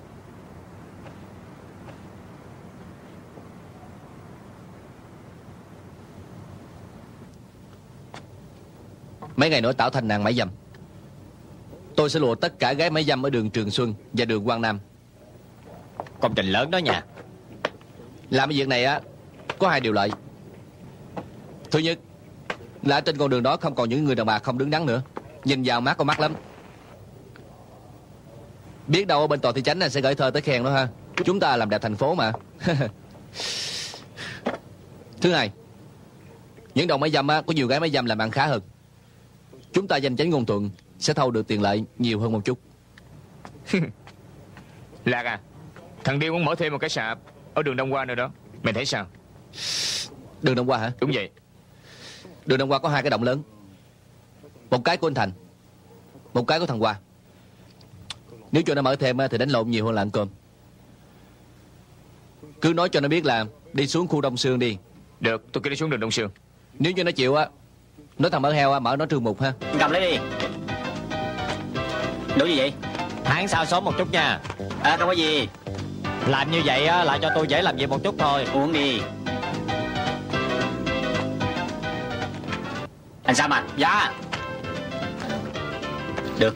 Mấy ngày nữa tạo thành nàng mãi dâm. Tôi sẽ lùa tất cả gái mãi dâm ở đường Trường Xuân và đường Quang Nam. Công trình lớn đó nha. Làm cái việc này á có hai điều lợi. Thứ nhất là trên con đường đó không còn những người đàn bà không đứng đắn nữa. Nhìn vào mắt con mắt lắm. Biết đâu ở bên tòa thị chánh này sẽ gửi thơ tới khen đó ha. Chúng ta làm đẹp thành phố mà. Thứ hai, những đồng mãi dâm á có nhiều gái mãi dâm làm ăn khá hơn. Chúng ta danh chánh ngôn thuận sẽ thâu được tiền lợi nhiều hơn một chút. Lạc à, thằng Điêu muốn mở thêm một cái sạp ở đường Đông Hoa nữa đó. Mày thấy sao? Đường Đông Hoa hả? Đúng vậy. Đường Đông Hoa có hai cái động lớn. Một cái của anh Thành, một cái của thằng Hoa. Nếu cho nó mở thêm thì đánh lộn nhiều hơn là ăn cơm. Cứ nói cho nó biết là đi xuống khu Đông Sương đi. Được, tôi cứ đi xuống đường Đông Sương. Nếu như nó chịu á, nói thằng mỡ heo mở nó trương mục ha. Cầm lấy đi. Đủ gì vậy? Hãng sao sớm một chút nha. Không có gì. Làm như vậy á là cho tôi dễ làm việc một chút thôi. Uống đi. Anh Sam à? Dạ. Được.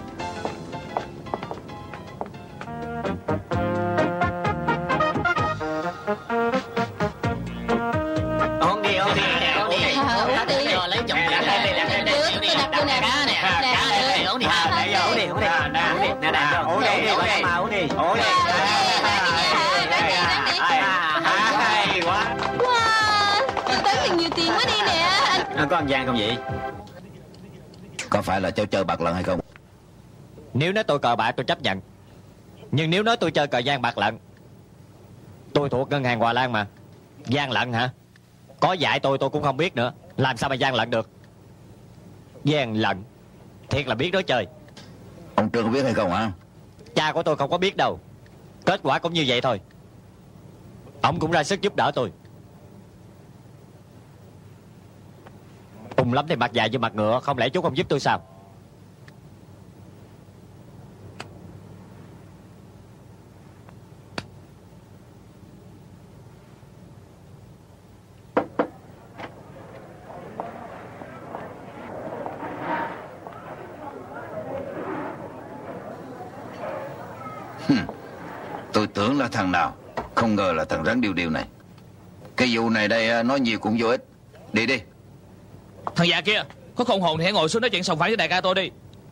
Uống đi. Lấy chồng. ơi. Ôi. Hay quá. Wow, bán được nhiều tiền quá đi nè anh. Có ăn gian không vậy? Có phải là cháu chơi bạc lận hay không? Nếu nói tôi cờ bạc tôi chấp nhận, nhưng nếu nói tôi chơi cờ gian bạc lận, tôi thuộc ngân hàng Hòa Lan mà. Gian lận hả? Có dạy tôi cũng không biết nữa. Làm sao mà gian lận được? Gian lận thiệt là biết đó chơi. Ông Trương có biết hay không hả? Cha của tôi không có biết đâu. Kết quả cũng như vậy thôi. Ông cũng ra sức giúp đỡ tôi. Cùng lắm thì mặt dài như mặt ngựa. Không lẽ chú không giúp tôi sao? Tôi tưởng là thằng nào, không ngờ là thằng rắn điều điều này. Cái vụ này đây nói nhiều cũng vô ích. Đi đi. Thằng già kia, có khôn hồn thì hãy ngồi xuống nói chuyện sòng phẳng với đại ca tôi đi.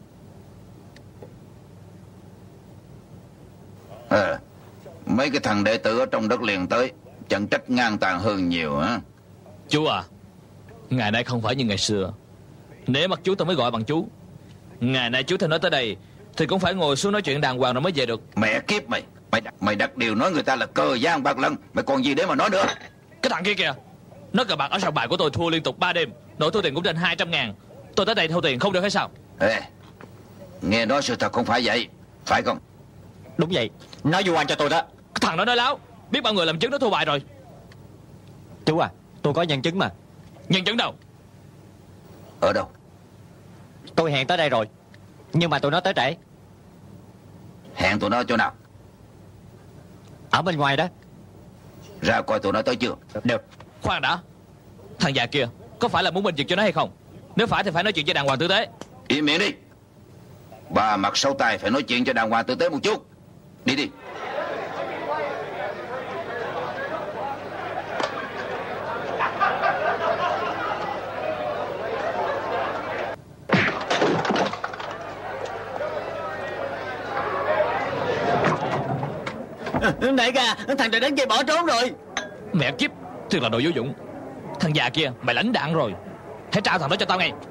Mấy cái thằng đệ tử ở trong đất liền tới, chẳng trách ngang tàn hơn nhiều hả? Chú à, ngày nay không phải như ngày xưa. Nếu mặt chú tôi mới gọi bằng chú. Ngày nay chú thầy nói tới đây thì cũng phải ngồi xuống nói chuyện đàng hoàng rồi mới về được. Mẹ kiếp mày, mày đặt điều nói người ta là cờ gian bạc lận, mày còn gì để mà nói nữa? Cái thằng kia kìa, nó cờ bạc ở sòng bài của tôi thua liên tục 3 đêm, nỗi thua tiền cũng trên 200.000. Tôi tới đây thâu tiền không được hay sao? Nghe nói sự thật không phải vậy, phải không? Đúng vậy, nói vu oan cho tôi đó. Cái thằng đó nói láo, biết bao người làm chứng nó thua bài rồi. Chú à, tôi có nhân chứng mà. Nhân chứng đâu? Ở đâu? Tôi hẹn tới đây rồi, nhưng mà tụi nó tới trễ. Hẹn tụi nó chỗ nào? Ở bên ngoài đó. Ra coi tụi nó tới chưa? Được. Khoan đã, thằng già kia có phải là muốn bình việc cho nó hay không? Nếu phải thì phải nói chuyện cho đàng hoàng tử tế. Im miệng đi. Bà mặt sâu tai phải nói chuyện cho đàng hoàng tử tế một chút. Đi đi. Đại ca, thằng trời đánh kia bỏ trốn rồi. Mẹ kiếp, thiệt là đồ vô dụng. Thằng già kia mày lãnh đạn rồi. Hãy trao thằng đó cho tao ngay.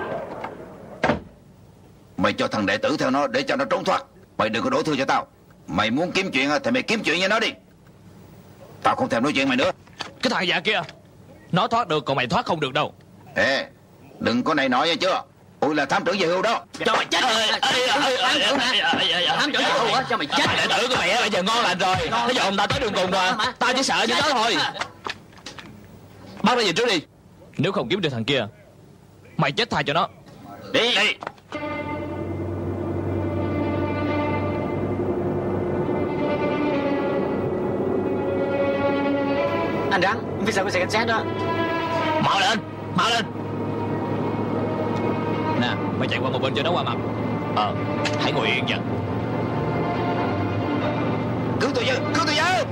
Mày cho thằng đệ tử theo nó để cho nó trốn thoát. Mày đừng có đổ thừa cho tao. Mày muốn kiếm chuyện thì mày kiếm chuyện với nó đi. Tao không thèm nói chuyện mày nữa. Cái thằng già kia, nó thoát được còn mày thoát không được đâu. Đừng có này nói nha chưa. Ôi là thám trưởng về hưu đó. Cho mày chết. Thám trưởng về hưu á, cho mày chết. Đệ tử của mày bây giờ ngon lành rồi. Nó dồn tao tới đường cùng rồi. Tao chỉ sợ như đó thôi. Bắt nó về trước đi. Nếu không kiếm được thằng kia, mày chết thay cho nó. Đi. Anh Rắn, phía sau có xe cảnh sát đó. Mau lên, mau lên. Nè, mày chạy qua một bên cho nó qua mặt. Hãy ngồi yên nha. Cứu tôi với, cứu tôi với.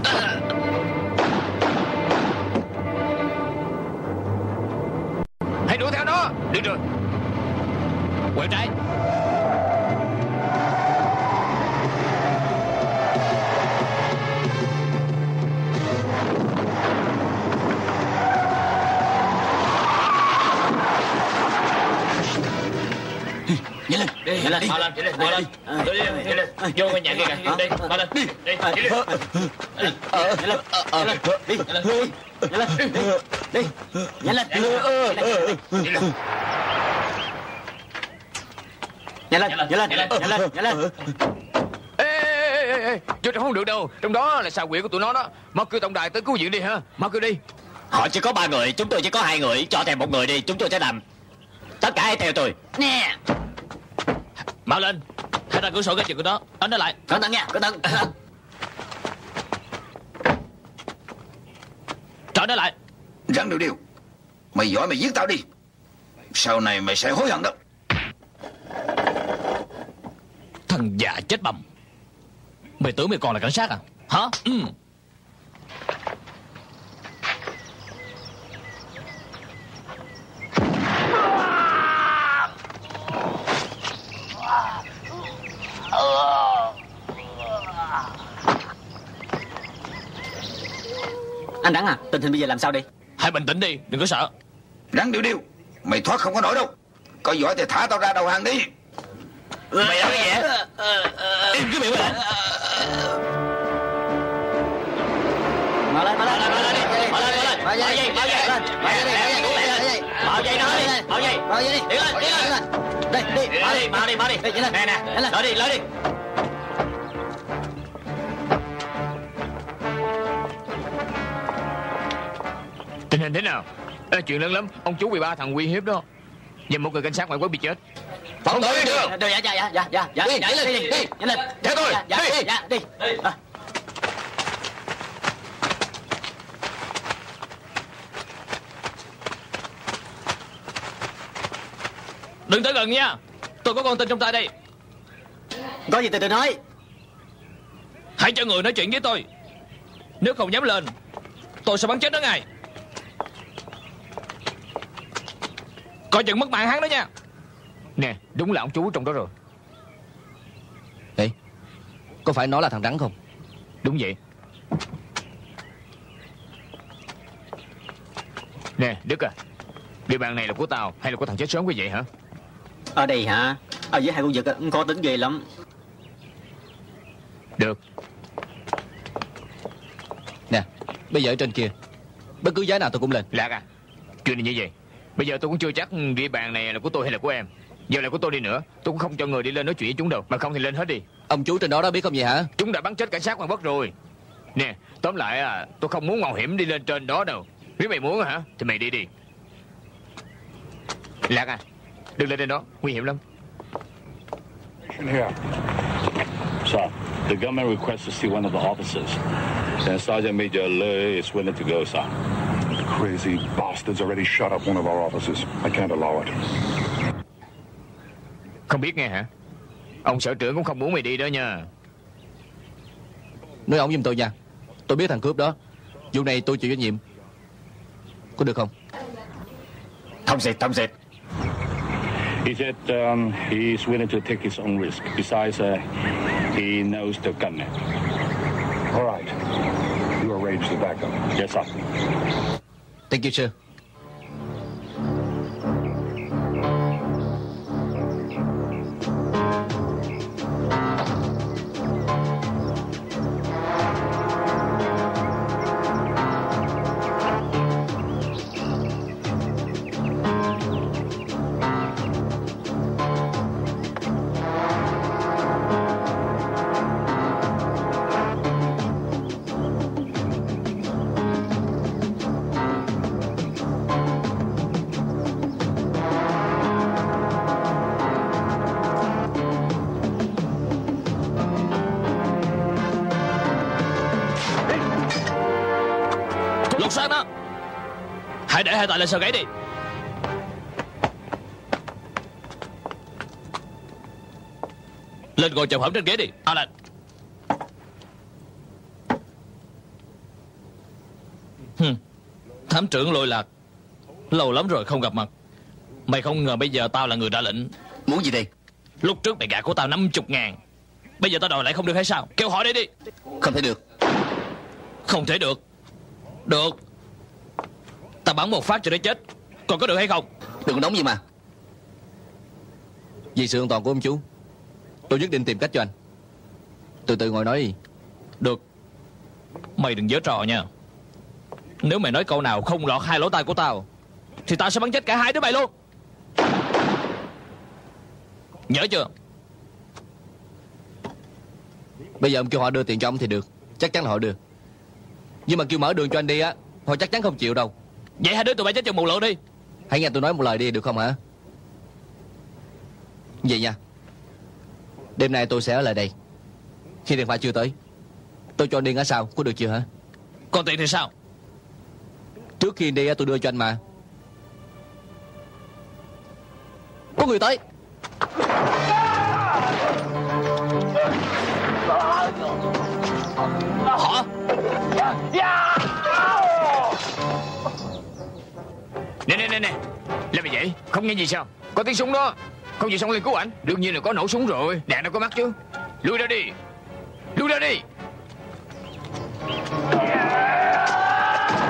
Hãy đuổi theo nó. Được rồi. Quẹo trái. Nhanh lên, nhanh lên, mau lên, mau lên, nhanh lên, vô cái nhà kia kìa, đi, mau lên, đi, đi, đi, nhanh lên, đi, nhanh lên, nhanh lên. Ê, vô trong không được đâu, trong đó là xà quyệt của tụi nó đó. Mau kêu tổng đài tới cứu viện đi ha, mau kêu đi. Họ chỉ có 3 người, chúng tôi chỉ có 2 người. Cho thêm 1 người đi, chúng tôi sẽ làm. Tất cả hãy theo tôi. Nè. Mau lên, hãy ra cửa sổ cái chuyện của nó, ấn nó lại. Cẩn thận nha, cẩn thận. Trở nó lại. Rắn điều. Mày giỏi mày giết tao đi. Sau này mày sẽ hối hận đó. Thằng già chết bầm. Mày tưởng mày còn là cảnh sát à? Hả? Anh Đắng à, tình hình bây giờ làm sao đi? Hãy bình tĩnh đi, đừng có sợ. Rắn điêu điêu, mày thoát không có nổi đâu. Có giỏi thì thả tao ra đầu hàng đi. Mày làm cái gì vậy? Im cái miệng mày lại. Mở lên đi. Mở dây nó đi. Mở dây đi. Đi lên. Đây, đi. Mở đi. Nè. Lỡ đi. Tình hình thế nào? Chuyện lớn lắm. Ông chú bị 3 thằng uy hiếp đó. Và một người cảnh sát ngoại quốc bị chết. Phóng tới đi được. Dạ. Đi nhanh lên. Theo tôi. Đi. Đừng tới gần nha. Tôi có con tin trong tay đây. Có gì từ từ nói. Hãy cho người nói chuyện với tôi. Nếu không dám lên, tôi sẽ bắn chết nó ngay. Coi chừng mất mạng hắn đó nha. Nè, đúng là ông chú trong đó rồi. Ê, có phải nó là thằng Rắn không? Đúng vậy. Nè, Đức à, địa bàn này là của tao hay là của thằng chết sớm như vậy hả? Ở đây hả? Ở dưới hai con vật có tính ghê lắm. Được. Nè, bây giờ ở trên kia, bất cứ giá nào tôi cũng lên. Lạc à, chuyện này như vậy. Bây giờ tôi cũng chưa chắc địa bàn này là của tôi hay là của em. Giờ là của tôi đi nữa, tôi cũng không cho người đi lên nói chuyện với chúng đâu. Mà không thì lên hết đi. Ông chú trên đó đã biết không vậy hả? Chúng đã bắn chết cảnh sát ngoài Bắc rồi. Nè, tóm lại tôi không muốn mạo hiểm đi lên trên đó đâu. Nếu mày muốn hả, thì mày đi đi. Lạc à, đừng lên trên đó, nguy hiểm lắm. Here. Sir, the government requests to see one of the officers. And Sergeant Major Lei is willing to go, sir. The crazy bastards already shot up one of our officers. I can't allow it. Không biết nghe hả? Ông sở trưởng cũng không muốn mày đi đó nha. Nói ổng giùm tôi nha. Tôi biết thằng cướp đó. Vụ này tôi chịu trách nhiệm. Có được không? Thông dệt. He said he is willing to take his own risk. Besides, he knows the gunman. All right. You arrange the backup. Yes, sir. Thank you, sir. Lột xác nó. Hãy để hai tay lên sau gáy đi. Lên ngồi chồng hổm trên ghế đi. Lên. Thám trưởng lôi lạc. Lâu lắm rồi không gặp mặt. Mày không ngờ bây giờ tao là người ra lệnh. Muốn gì đây? Lúc trước mày gạt của tao 50.000. Bây giờ tao đòi lại không được hay sao? Kêu hỏi đi. Không thể được. Không thể được. Được. Tao bắn một phát cho nó chết. Còn có được hay không? Đừng có nóng gì mà. Vì sự an toàn của ông chú, tôi nhất định tìm cách cho anh. Từ từ ngồi nói đi. Được. Mày đừng giở trò nha. Nếu mày nói câu nào không lọt hai lỗ tai của tao thì tao sẽ bắn chết cả hai đứa mày luôn. Nhớ chưa? Bây giờ ông kêu họ đưa tiền cho ông thì được. Chắc chắn là họ đưa. Nhưng mà kêu mở đường cho anh đi á, họ chắc chắn không chịu đâu. Vậy hai đứa tụi bay chết chừng một lượt đi. Hãy nghe tôi nói một lời đi được không hả? Vậy nha. Đêm nay tôi sẽ ở lại đây. Khi điện thoại chưa tới, tôi cho anh đi ngã sau, có được chưa hả? Còn tiền thì sao? Trước khi đi tôi đưa cho anh mà. Có người tới. Họ. Nè. Làm gì vậy? Không nghe gì sao? Có tiếng súng đó. Không chịu xông lên cứu ảnh. Đương nhiên là có nổ súng rồi. Đạn đâu có mắt chứ. Lui ra đi.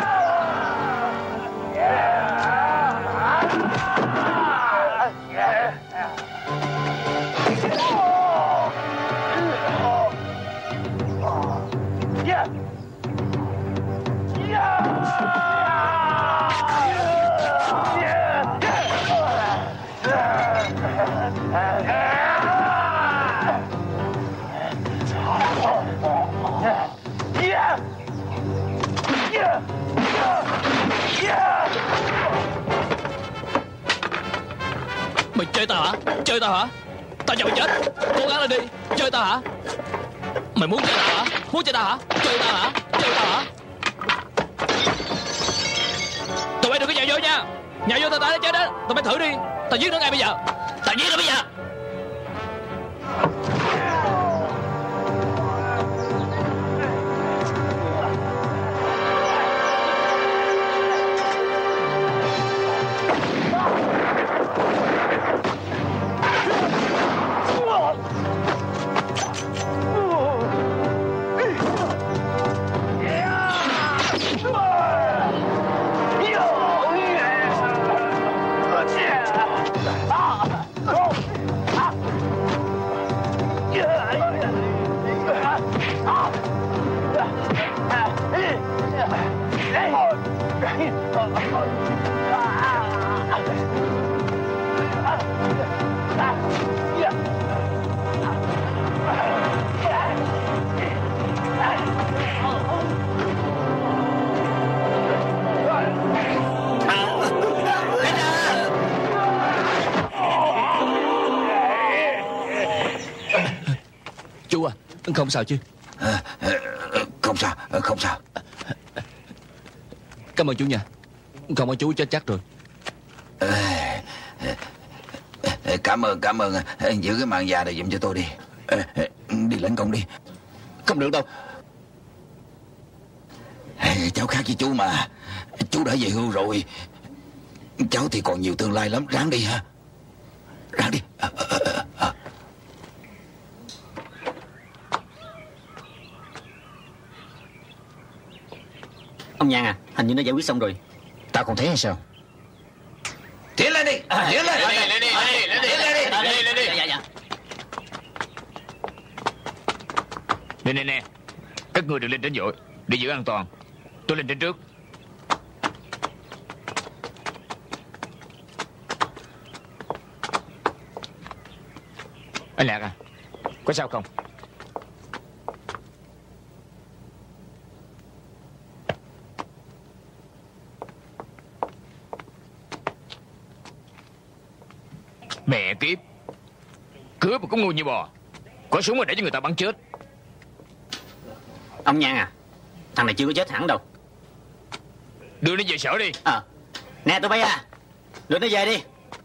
Mày chơi tao hả? Chơi tao hả? Tao cho mày chết. Cố gắng lên đi. Chơi tao hả? Mày muốn chơi tao hả? Muốn chơi tao hả? Chơi tao hả? Chơi tao hả? Tụi bay đừng có nhào vô nha. Nhào vô tao nó chết đó. Tụi bay thử đi. Tao giết nó ngay bây giờ. Tao giết nó bây giờ. Chú à, không sao chứ? Không sao, không sao. Cảm ơn chú nha. Không có chú chết chắc rồi. Cảm ơn. Giữ cái màn già này giùm cho tôi đi. Đi lãnh công đi. Không được đâu. Cháu khác với chú mà. Chú đã về hưu rồi. Cháu thì còn nhiều tương lai lắm. Ráng đi ha. Ráng đi. Ông Nhan à, hình như nó giải quyết xong rồi. Tao còn thấy hay sao? Tiến lên đi. Tiến lên. Lên đi. Nè. Các người đừng lên trên vội. Để giữ an toàn. Tôi lên trên trước. Anh Lạc à, có sao không? Mẹ kiếp, cướp mà cũng ngu như bò. Có súng mà để cho người ta bắn chết. Ông Nhan à, thằng này chưa có chết hẳn đâu. Đưa nó về sở đi. Nè tụi bay à, đưa nó về đi.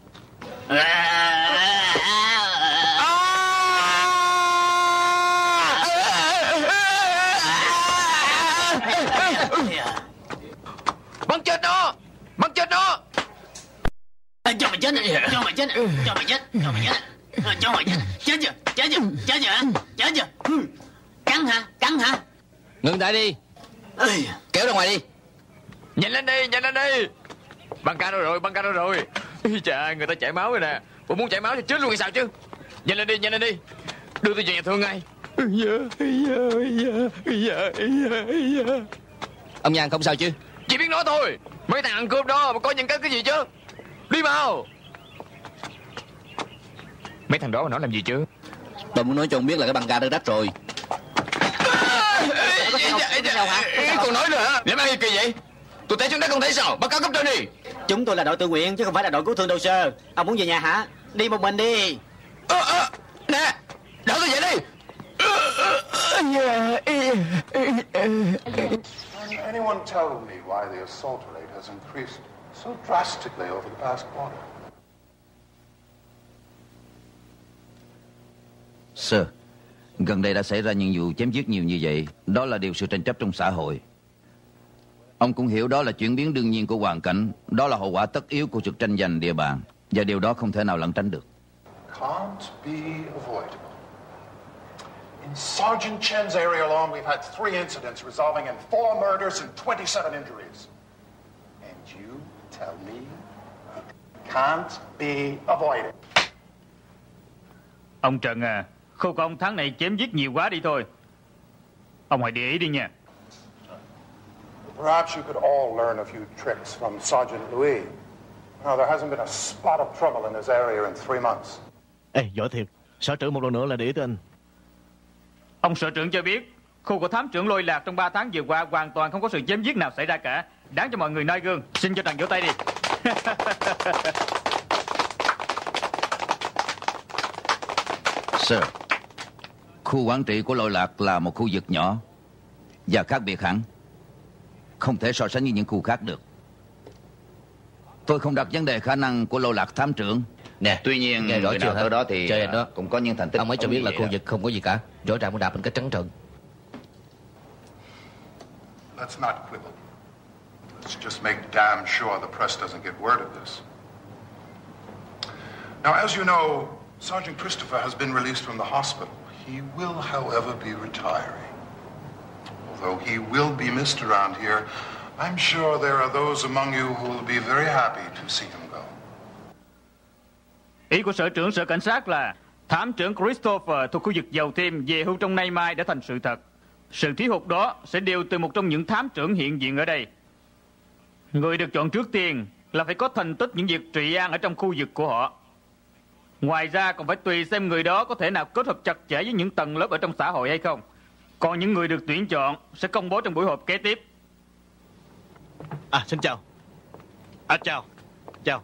Bắn chết nó. Cho mày chết. Chết chưa? Cắn hả? Ngừng lại đi. Kéo ra ngoài đi. Nhanh lên đi. Băng ca đâu rồi. Trời ơi, người ta chảy máu rồi nè. Bộ muốn chảy máu thì chết luôn hay sao chứ? Nhanh lên đi. Đưa tôi về nhà thương ngay. Ông Nhan không sao chứ? Chỉ biết nói thôi. Mấy thằng ăn cướp đó mà có nhân cách cái gì chứ? Đi mau. Mấy thằng đó mà nói làm gì chứ? Tôi muốn nói cho ông biết là cái băng ca đã rách rồi. Còn nói nữa hả? Làm ăn gì kỳ vậy? Tôi té xuống đất không thấy sao? Báo cáo cấp trên đi. Chúng tôi là đội tự nguyện chứ không phải là đội cứu thương đâu sơ. Ông muốn về nhà hả? Đi một mình đi. Nè, đỡ tôi dậy đi. Anyone tell me why the assault rate has increased so drastically over the past quarter? Sir, gần đây đã xảy ra những vụ chém giết nhiều như vậy. Đó là điều sự tranh chấp trong xã hội. Ông cũng hiểu đó là chuyển biến đương nhiên của hoàn cảnh. Đó là hậu quả tất yếu của sự tranh giành địa bàn. Và điều đó không thể nào lẩn tránh được. Can't be avoidable. In Sergeant Chen's area alone, we've had 3 incidents resulting in 4 murders and 27 injuries. And you tell me it can't be avoided. Ông Trần à, khu của ông tháng này chém giết nhiều quá đi thôi. Ông hãy để ý đi nha. Perhaps you could all learn a few tricks from Sergeant Louis. Now, there hasn't been a spot of trouble in this area in 3 months. Ê, giỏi thiệt. Sở trưởng một lần nữa là để ý tới anh. Ông sở trưởng cho biết, khu của thám trưởng Lôi Lạc trong 3 tháng vừa qua hoàn toàn không có sự chém giết nào xảy ra cả. Đáng cho mọi người noi gương. Xin cho tràng vỗ tay đi. Sir, khu quản trị của Lôi Lạc là một khu vực nhỏ và khác biệt hẳn, không thể so sánh với những khu khác được. Tôi không đặt vấn đề khả năng của Lôi Lạc thám trưởng. Nè, tuy nhiên nghe rõ người chưa nào hả? tới đó thì Trời đó cũng có những thành tích. Ông ấy cho biết là khu vực không có gì cả, rõ ràng muốn đạp một cách trắng trợn. Let's not quibble. Let's just make damn sure the press doesn't get word of this. Now, as you know, Sergeant Christopher has been released from the hospital. He will, however, be retiring. Although he will be missed around here, I'm sure there are those among you who will be very happy to see him go. Ý của sở trưởng sở cảnh sát là thám trưởng Christopher thuộc khu vực Dầu Thêm về hưu trong nay mai đã thành sự thật. Sự thiếu hụt đó sẽ đều từ một trong những thám trưởng hiện diện ở đây. Người được chọn trước tiên là phải có thành tích những việc trị an ở trong khu vực của họ. Ngoài ra còn phải tùy xem người đó có thể nào kết hợp chặt chẽ với những tầng lớp ở trong xã hội hay không. Còn những người được tuyển chọn sẽ công bố trong buổi họp kế tiếp. À, xin chào. À, chào. Chào.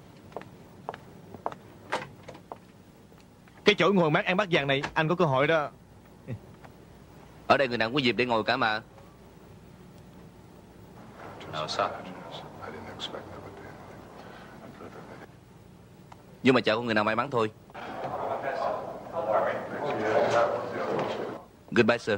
Cái chỗ ngồi mát ăn bát vàng này anh có cơ hội đó. Ở đây người nào cũng có dịp để ngồi cả mà. Nhưng mà chợ của người nào may mắn thôi. Goodbye, sir.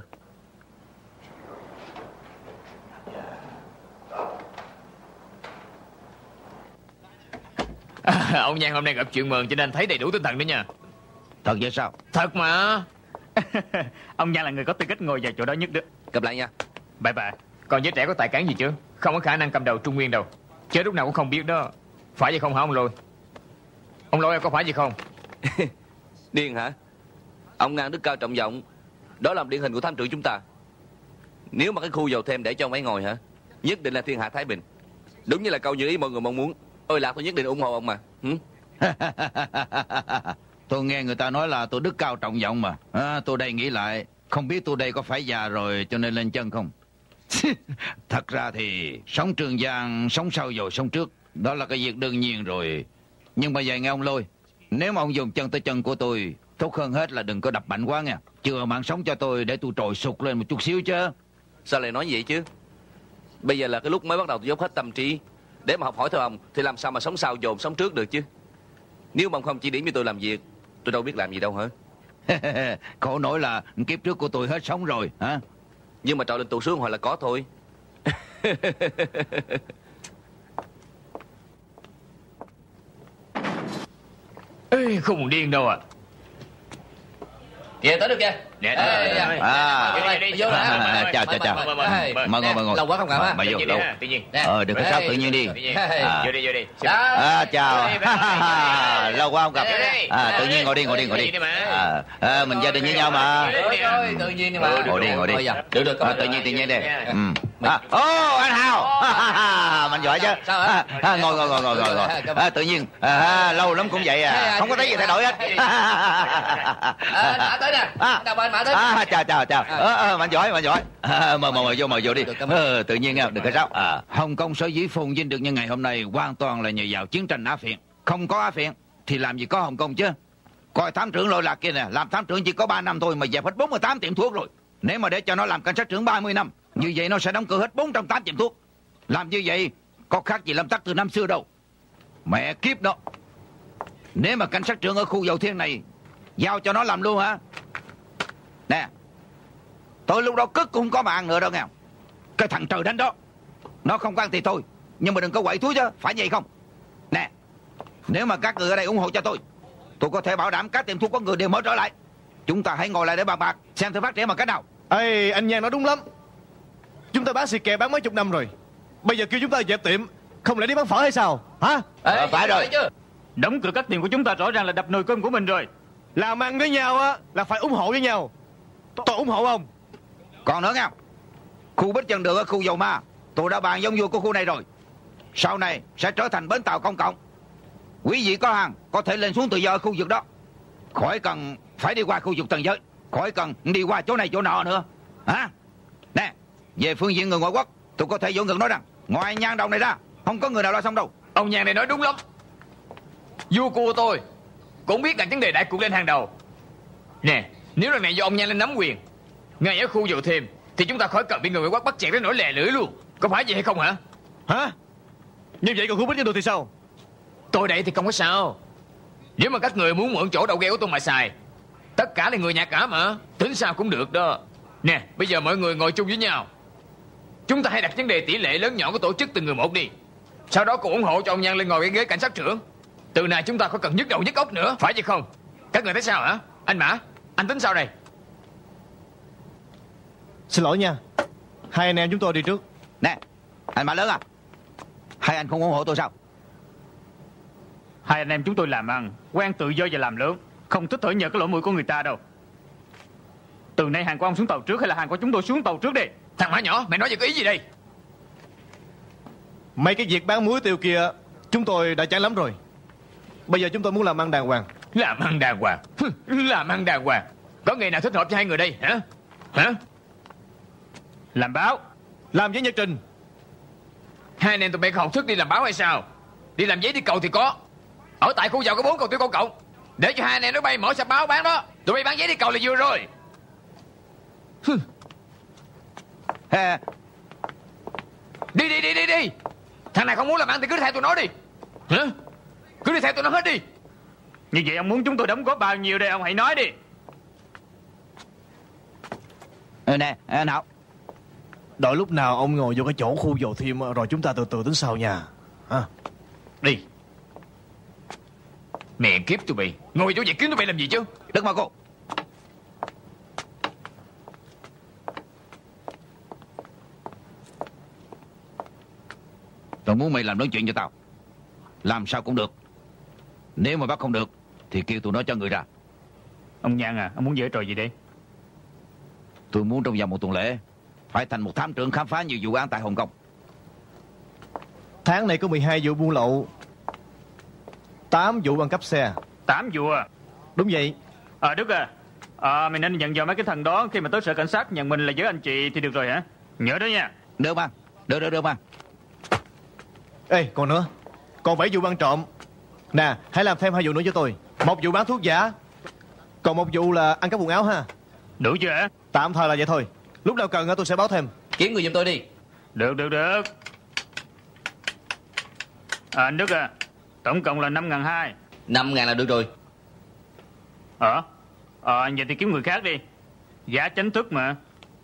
Ông Nhan hôm nay gặp chuyện mừng cho nên thấy đầy đủ tinh thần đó nha. Thật vậy sao? Thật mà. Ông Nhan là người có tư cách ngồi vào chỗ đó nhất đó. Gặp lại nha. Bye bye. Còn giới trẻ có tài cán gì chứ? Không có khả năng cầm đầu Trung Nguyên đâu. Chứ lúc nào cũng không biết đó. Phải vậy không hả ông Lôi? Ông Lôi có phải vậy không? Điên hả? Ông ngang đức cao trọng vọng, đó là điển hình của thám trưởng chúng ta. Nếu mà cái khu Dầu Thêm để cho ông ấy ngồi hả, nhất định là thiên hạ thái bình. Đúng như là câu như ý mọi người mong muốn. Ôi Lạc, tôi nhất định ủng hộ ông mà. Tôi nghe người ta nói là tôi đức cao trọng vọng mà. Tôi đây nghĩ lại, không biết tôi đây có phải già rồi cho nên lên chân không? Thật ra thì sống Trường Giang, sống sau rồi sống trước, đó là cái việc đương nhiên rồi. Nhưng mà vậy nghe ông Lôi, nếu mà ông dùng chân tới chân của tôi, tốt hơn hết là đừng có đập mạnh quá nha. Chừa mạng sống cho tôi để tôi trồi sụt lên một chút xíu chứ. Sao lại nói vậy chứ? Bây giờ là cái lúc mới bắt đầu tôi dốc hết tâm trí để mà học hỏi theo ông, thì làm sao mà sống sau dồn sống trước được chứ? Nếu mà ông không chỉ điểm cho tôi làm việc, tôi đâu biết làm gì đâu hả? Khổ nổi là kiếp trước của tôi hết sống rồi hả? Nhưng mà trọi lên tụ xuống hoặc là có thôi. Ê, không buồn điên đâu à. Kìa tới được kìa. Nè, chào. Mời ngồi. Lâu quá không gặp á. Mời vô lâu. Tự nhiên. Đừng có sao, tự nhiên đi. Vô đi. Chào. Lâu quá không gặp. Tự nhiên ngồi đi. Mình gia đình với nhau mà. Tự nhiên mà. Ngồi đi. Được. Tự nhiên đi. Anh Hào. Mình giỏi chứ. Ngồi. Tự nhiên. Lâu lắm cũng vậy à. Không có thấy gì thay đổi hết. Mã tới nè. Chào anh Mã tới. Chào. Mạnh giỏi. Mời vô đi. Tự nhiên nha, đừng có sao. Hồng Kông sở dĩ phồn vinh được như ngày hôm nay hoàn toàn là nhờ vào chiến tranh Á Phiện. Không có Á Phiện thì làm gì có Hồng Kông chứ. Coi thám trưởng Lôi Lạc kia nè, làm thám trưởng chỉ có 3 năm thôi mà dẹp hết 48 tiệm thuốc rồi. Nếu mà để cho nó làm cảnh sát trưởng 30 năm, như vậy nó sẽ đóng cửa hết 408 tiệm thuốc. Làm như vậy có khác gì làm tắc từ năm xưa đâu. Mẹ kiếp đó. Nếu mà cảnh sát trưởng ở khu Dầu Thiên này giao cho nó làm luôn hả? Nè, tôi lúc đó cất cũng không có mạng nữa đâu nghe. Cái thằng trời đánh đó, nó không quan thì thôi, nhưng mà đừng có quậy thúi chứ, phải vậy không? Nè, nếu mà các người ở đây ủng hộ cho tôi có thể bảo đảm các tiệm thuốc có người đều mở trở lại. Chúng ta hãy ngồi lại để bàn bạc xem thử phát triển bằng cách nào. Ê, anh Nhan nói đúng lắm. Chúng ta bán xì kè bán mấy chục năm rồi, bây giờ kêu chúng ta dẹp tiệm, không lẽ đi bán phở hay sao hả? Phải rồi. Đóng cửa cắt tiền của chúng ta rõ ràng là đập nồi cơm của mình rồi. Làm ăn với nhau á là phải ủng hộ với nhau. Tôi ủng hộ không? Còn nữa nha, khu Bích Chân Đường ở khu Dầu Ma tôi đã bàn giống vua của khu này rồi. Sau này sẽ trở thành bến tàu công cộng. Quý vị có hàng có thể lên xuống tự do ở khu vực đó, khỏi cần phải đi qua khu vực Tân Giới, khỏi cần đi qua chỗ này chỗ nọ nữa. Hả? Nè, về phương diện người ngoại quốc, tôi có thể vỗ ngực nói rằng ngoài Nhan Đồng này ra không có người nào lo xong đâu. Ông Nhan này nói đúng lắm. Vua của tôi cũng biết đặt vấn đề đại cuộc lên hàng đầu. Nè, nếu lần này do ông Nhan lên nắm quyền ngay ở khu Dầu Thêm thì chúng ta khỏi cần bị người ngoại quốc bắt chẹt đến nỗi lè lưỡi luôn. Có phải vậy hay không hả? Hả? Như vậy còn khu Bích Chân Đường thì sao? Tôi đây thì không có sao. Nếu mà các người muốn mượn chỗ đầu ghe của tôi mà xài, tất cả là người nhà cả mà, tính sao cũng được đó. Nè, bây giờ mọi người ngồi chung với nhau, chúng ta hãy đặt vấn đề tỷ lệ lớn nhỏ của tổ chức từng người một đi. Sau đó cùng ủng hộ cho ông Nhan lên ngồi cái ghế cảnh sát trưởng. Từ nay chúng ta không cần nhức đầu nhức óc nữa, phải chứ không? Các người thấy sao hả? Anh Mã, anh tính sao đây? Xin lỗi nha, hai anh em chúng tôi đi trước. Nè, anh Mã lớn à, hai anh không ủng hộ tôi sao? Hai anh em chúng tôi làm ăn quen tự do và làm lớn, không thích thở nhờ cái lỗ mũi của người ta đâu. Từ nay hàng của ông xuống tàu trước hay là hàng của chúng tôi xuống tàu trước đi? Thằng Mã nhỏ, mày nói về cái ý gì đây? Mấy cái việc bán muối tiêu kia chúng tôi đã chán lắm rồi. Bây giờ chúng tôi muốn làm ăn đàng hoàng. Làm ăn đàng hoàng? Làm ăn đàng hoàng? Có nghề nào thích hợp cho hai người đây hả? Hả? Làm báo, làm giấy nhật trình. Hai anh em tụi bay không thức đi làm báo hay sao? Đi làm giấy đi cầu thì có. Ở tại khu giàu có 4 cầu tiêu công cộng, để cho hai anh em nó bay mở sạp báo bán đó. Tụi bay bán giấy đi cầu là vừa rồi. Đi. Thằng này không muốn làm ăn thì cứ theo tụi nó đi. Hả? Cứ đi theo tụi nó hết đi. Như vậy ông muốn chúng tôi đóng góp bao nhiêu đây, ông hãy nói đi. Nè, nào, đợi lúc nào ông ngồi vô cái chỗ khu Dầu Thêm rồi chúng ta từ từ tính sau nha. À, đi. Mẹ kiếp tụi bay, ngồi chỗ vậy kiếm tụi bay làm gì chứ? Đức mà cô. Tôi muốn mày làm nói chuyện cho tao, làm sao cũng được. Nếu mà bắt không được thì kêu tụi nó cho người ra. Ông Nhan à, ông muốn giở trò gì đây? Tôi muốn trong vòng một tuần lễ phải thành một thám trưởng khám phá nhiều vụ án tại Hồng Kông. Tháng này có 12 vụ buôn lậu, 8 vụ ăn cắp xe. 8 vụ à? Đúng vậy. Đức à, mày nên nhận vào mấy cái thằng đó khi mà tới sở cảnh sát nhận mình là với anh chị thì được rồi hả? Nhớ đó nha. Được mà, được mà. Ê, còn nữa, còn 7 vụ ăn trộm. Nè, hãy làm thêm 2 vụ nữa cho tôi. 1 vụ bán thuốc giả, còn 1 vụ là ăn cắp quần áo ha. Đủ chưa hả? Tạm thời là vậy thôi, lúc nào cần tôi sẽ báo thêm. Kiếm người giùm tôi đi. Được. Anh Đức à, tổng cộng là 5.200. 5.000 là được rồi. Vậy thì kiếm người khác đi. Giả tránh thức mà.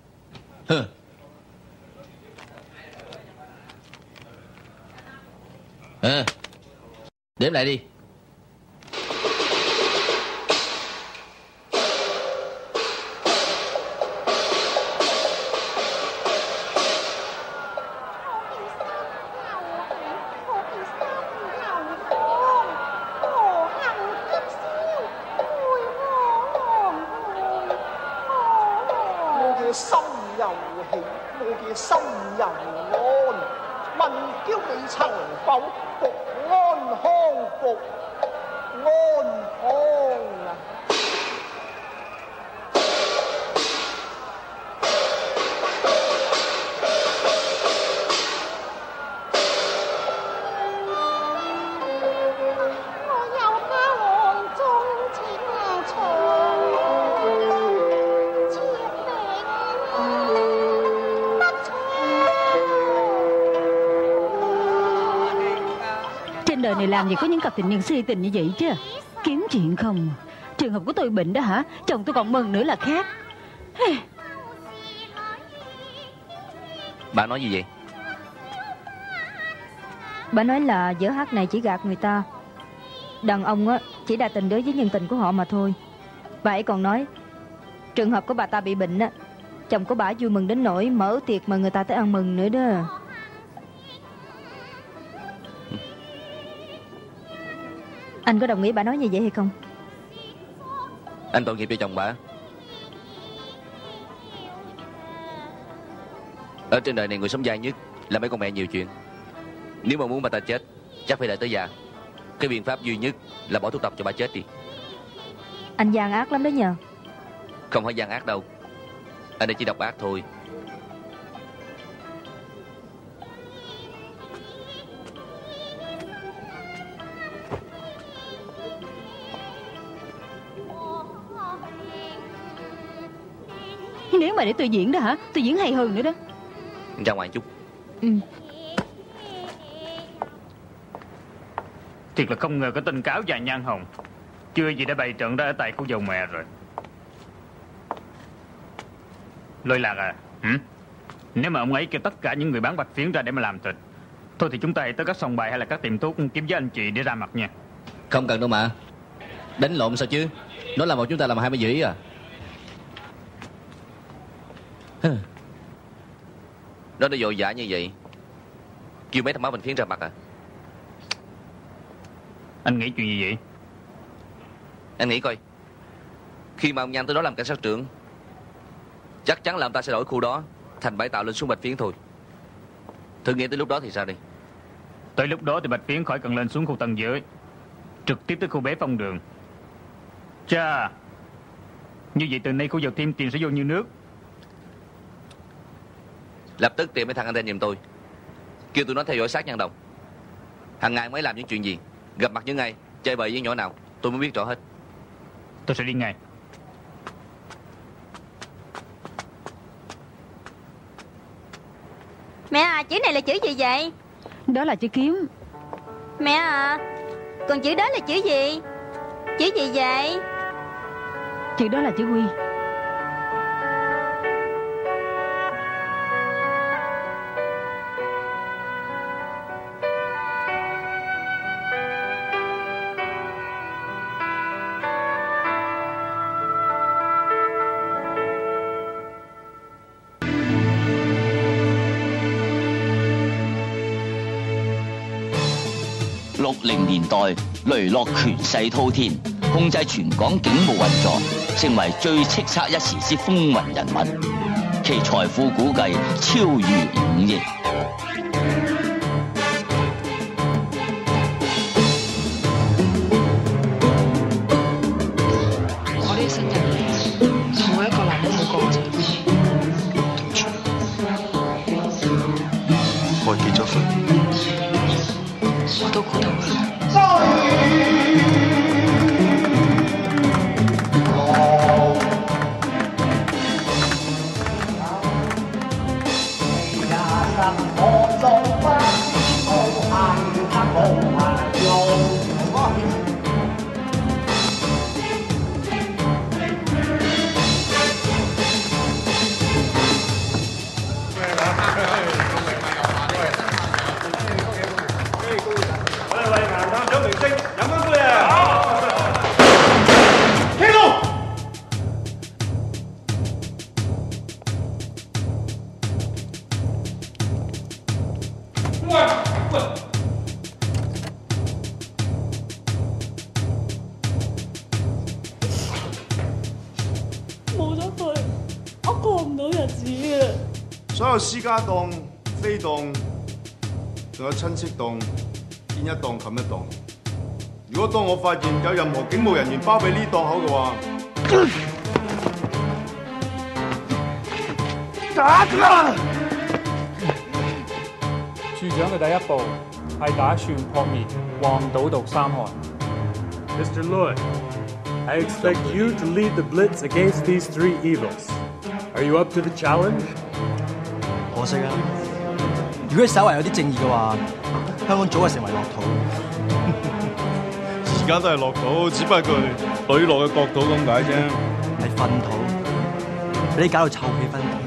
Đếm lại đi. Đời này làm gì có những cặp tình nhân si tình như vậy chứ. Kiếm chuyện không. Trường hợp của tôi bệnh đó hả? Chồng tôi còn mừng nữa là khác. Bà nói gì vậy? Bà nói là dở hát này chỉ gạt người ta. Đàn ông á chỉ đa tình đối với nhân tình của họ mà thôi. Bà ấy còn nói trường hợp của bà ta bị bệnh á, chồng của bà vui mừng đến nỗi mở tiệc mà người ta tới ăn mừng nữa đó. Anh có đồng ý bà nói như vậy hay không? Anh tội nghiệp cho chồng bà. Ở trên đời này người sống dai nhất là mấy con mẹ nhiều chuyện. Nếu mà muốn bà ta chết chắc phải đợi tới già. Cái biện pháp duy nhất là bỏ thuốc độc cho bà chết đi. Anh gian ác lắm đó nhờ. Không phải gian ác đâu, anh đây chỉ độc ác thôi. Nếu mà để tôi diễn đó hả? Tôi diễn hay hơn nữa đó. Ra ngoài chút. Thiệt là không ngờ có tên cáo già Nhan Hồng chưa gì đã bày trận ra ở tại khu dầu mè rồi. Lôi Lạc à, nếu mà ông ấy kêu tất cả những người bán bạch phiến ra để mà làm thịt, thôi thì chúng ta hãy tới các sòng bài hay là các tiệm thuốc kiếm với anh chị để ra mặt nha. Không cần đâu mà. Đánh lộn sao chứ? Nó là một chúng ta làm hai mươi dĩ à. Nó đã vội vã như vậy, kêu mấy thằng máu bạch phiến ra mặt à? Anh nghĩ chuyện gì vậy? Anh nghĩ coi, khi mà ông Nhan tới đó làm cảnh sát trưởng, chắc chắn là ông ta sẽ đổi khu đó thành bãi tạo lên xuống bạch phiến thôi. Thử nghĩ tới lúc đó thì sao đi? Tới lúc đó thì bạch phiến khỏi cần lên xuống khu tầng dưới, trực tiếp tới khu bế phong đường. Chà, như vậy từ nay khu dầu thêm tiền sẽ vô như nước. Lập tức tìm mấy thằng anh em giùm tôi, kêu tụi nó theo dõi sát Nhan Đồng. Hàng ngày mới làm những chuyện gì, gặp mặt những ai, chơi bời với nhỏ nào, tôi mới biết rõ hết. Tôi sẽ đi ngay. Mẹ à, chữ này là chữ gì vậy? Đó là chữ kiếm. Mẹ à, còn chữ đó là chữ gì? Chữ gì vậy? Chữ đó là chữ Quy. 60年代，雷洛權勢滔天，控制全港警務運作，成為最叱咤一時之風雲人物。其財富估計超逾5億。 我呢新人嚟，同我一個男人好過啫。 我結咗婚。 我都估到㗎啦。 所有私家檔、飛檔，仲有親戚檔，見一檔冚一檔。如果當我發現有任何警務人員包庇呢檔口嘅話，打佢！ 處長嘅第一步係打算撲滅黃賭毒三害。 Mr. Lloyd, I expect you to lead the blitz against these three evils. Are you up to the challenge? 可惜啊！如果稍為有啲正義嘅話，香港早就成為樂土。 而家都係樂土，只不過佢磊落嘅國土咁解啫。 係糞土，俾你搞到臭氣熏天。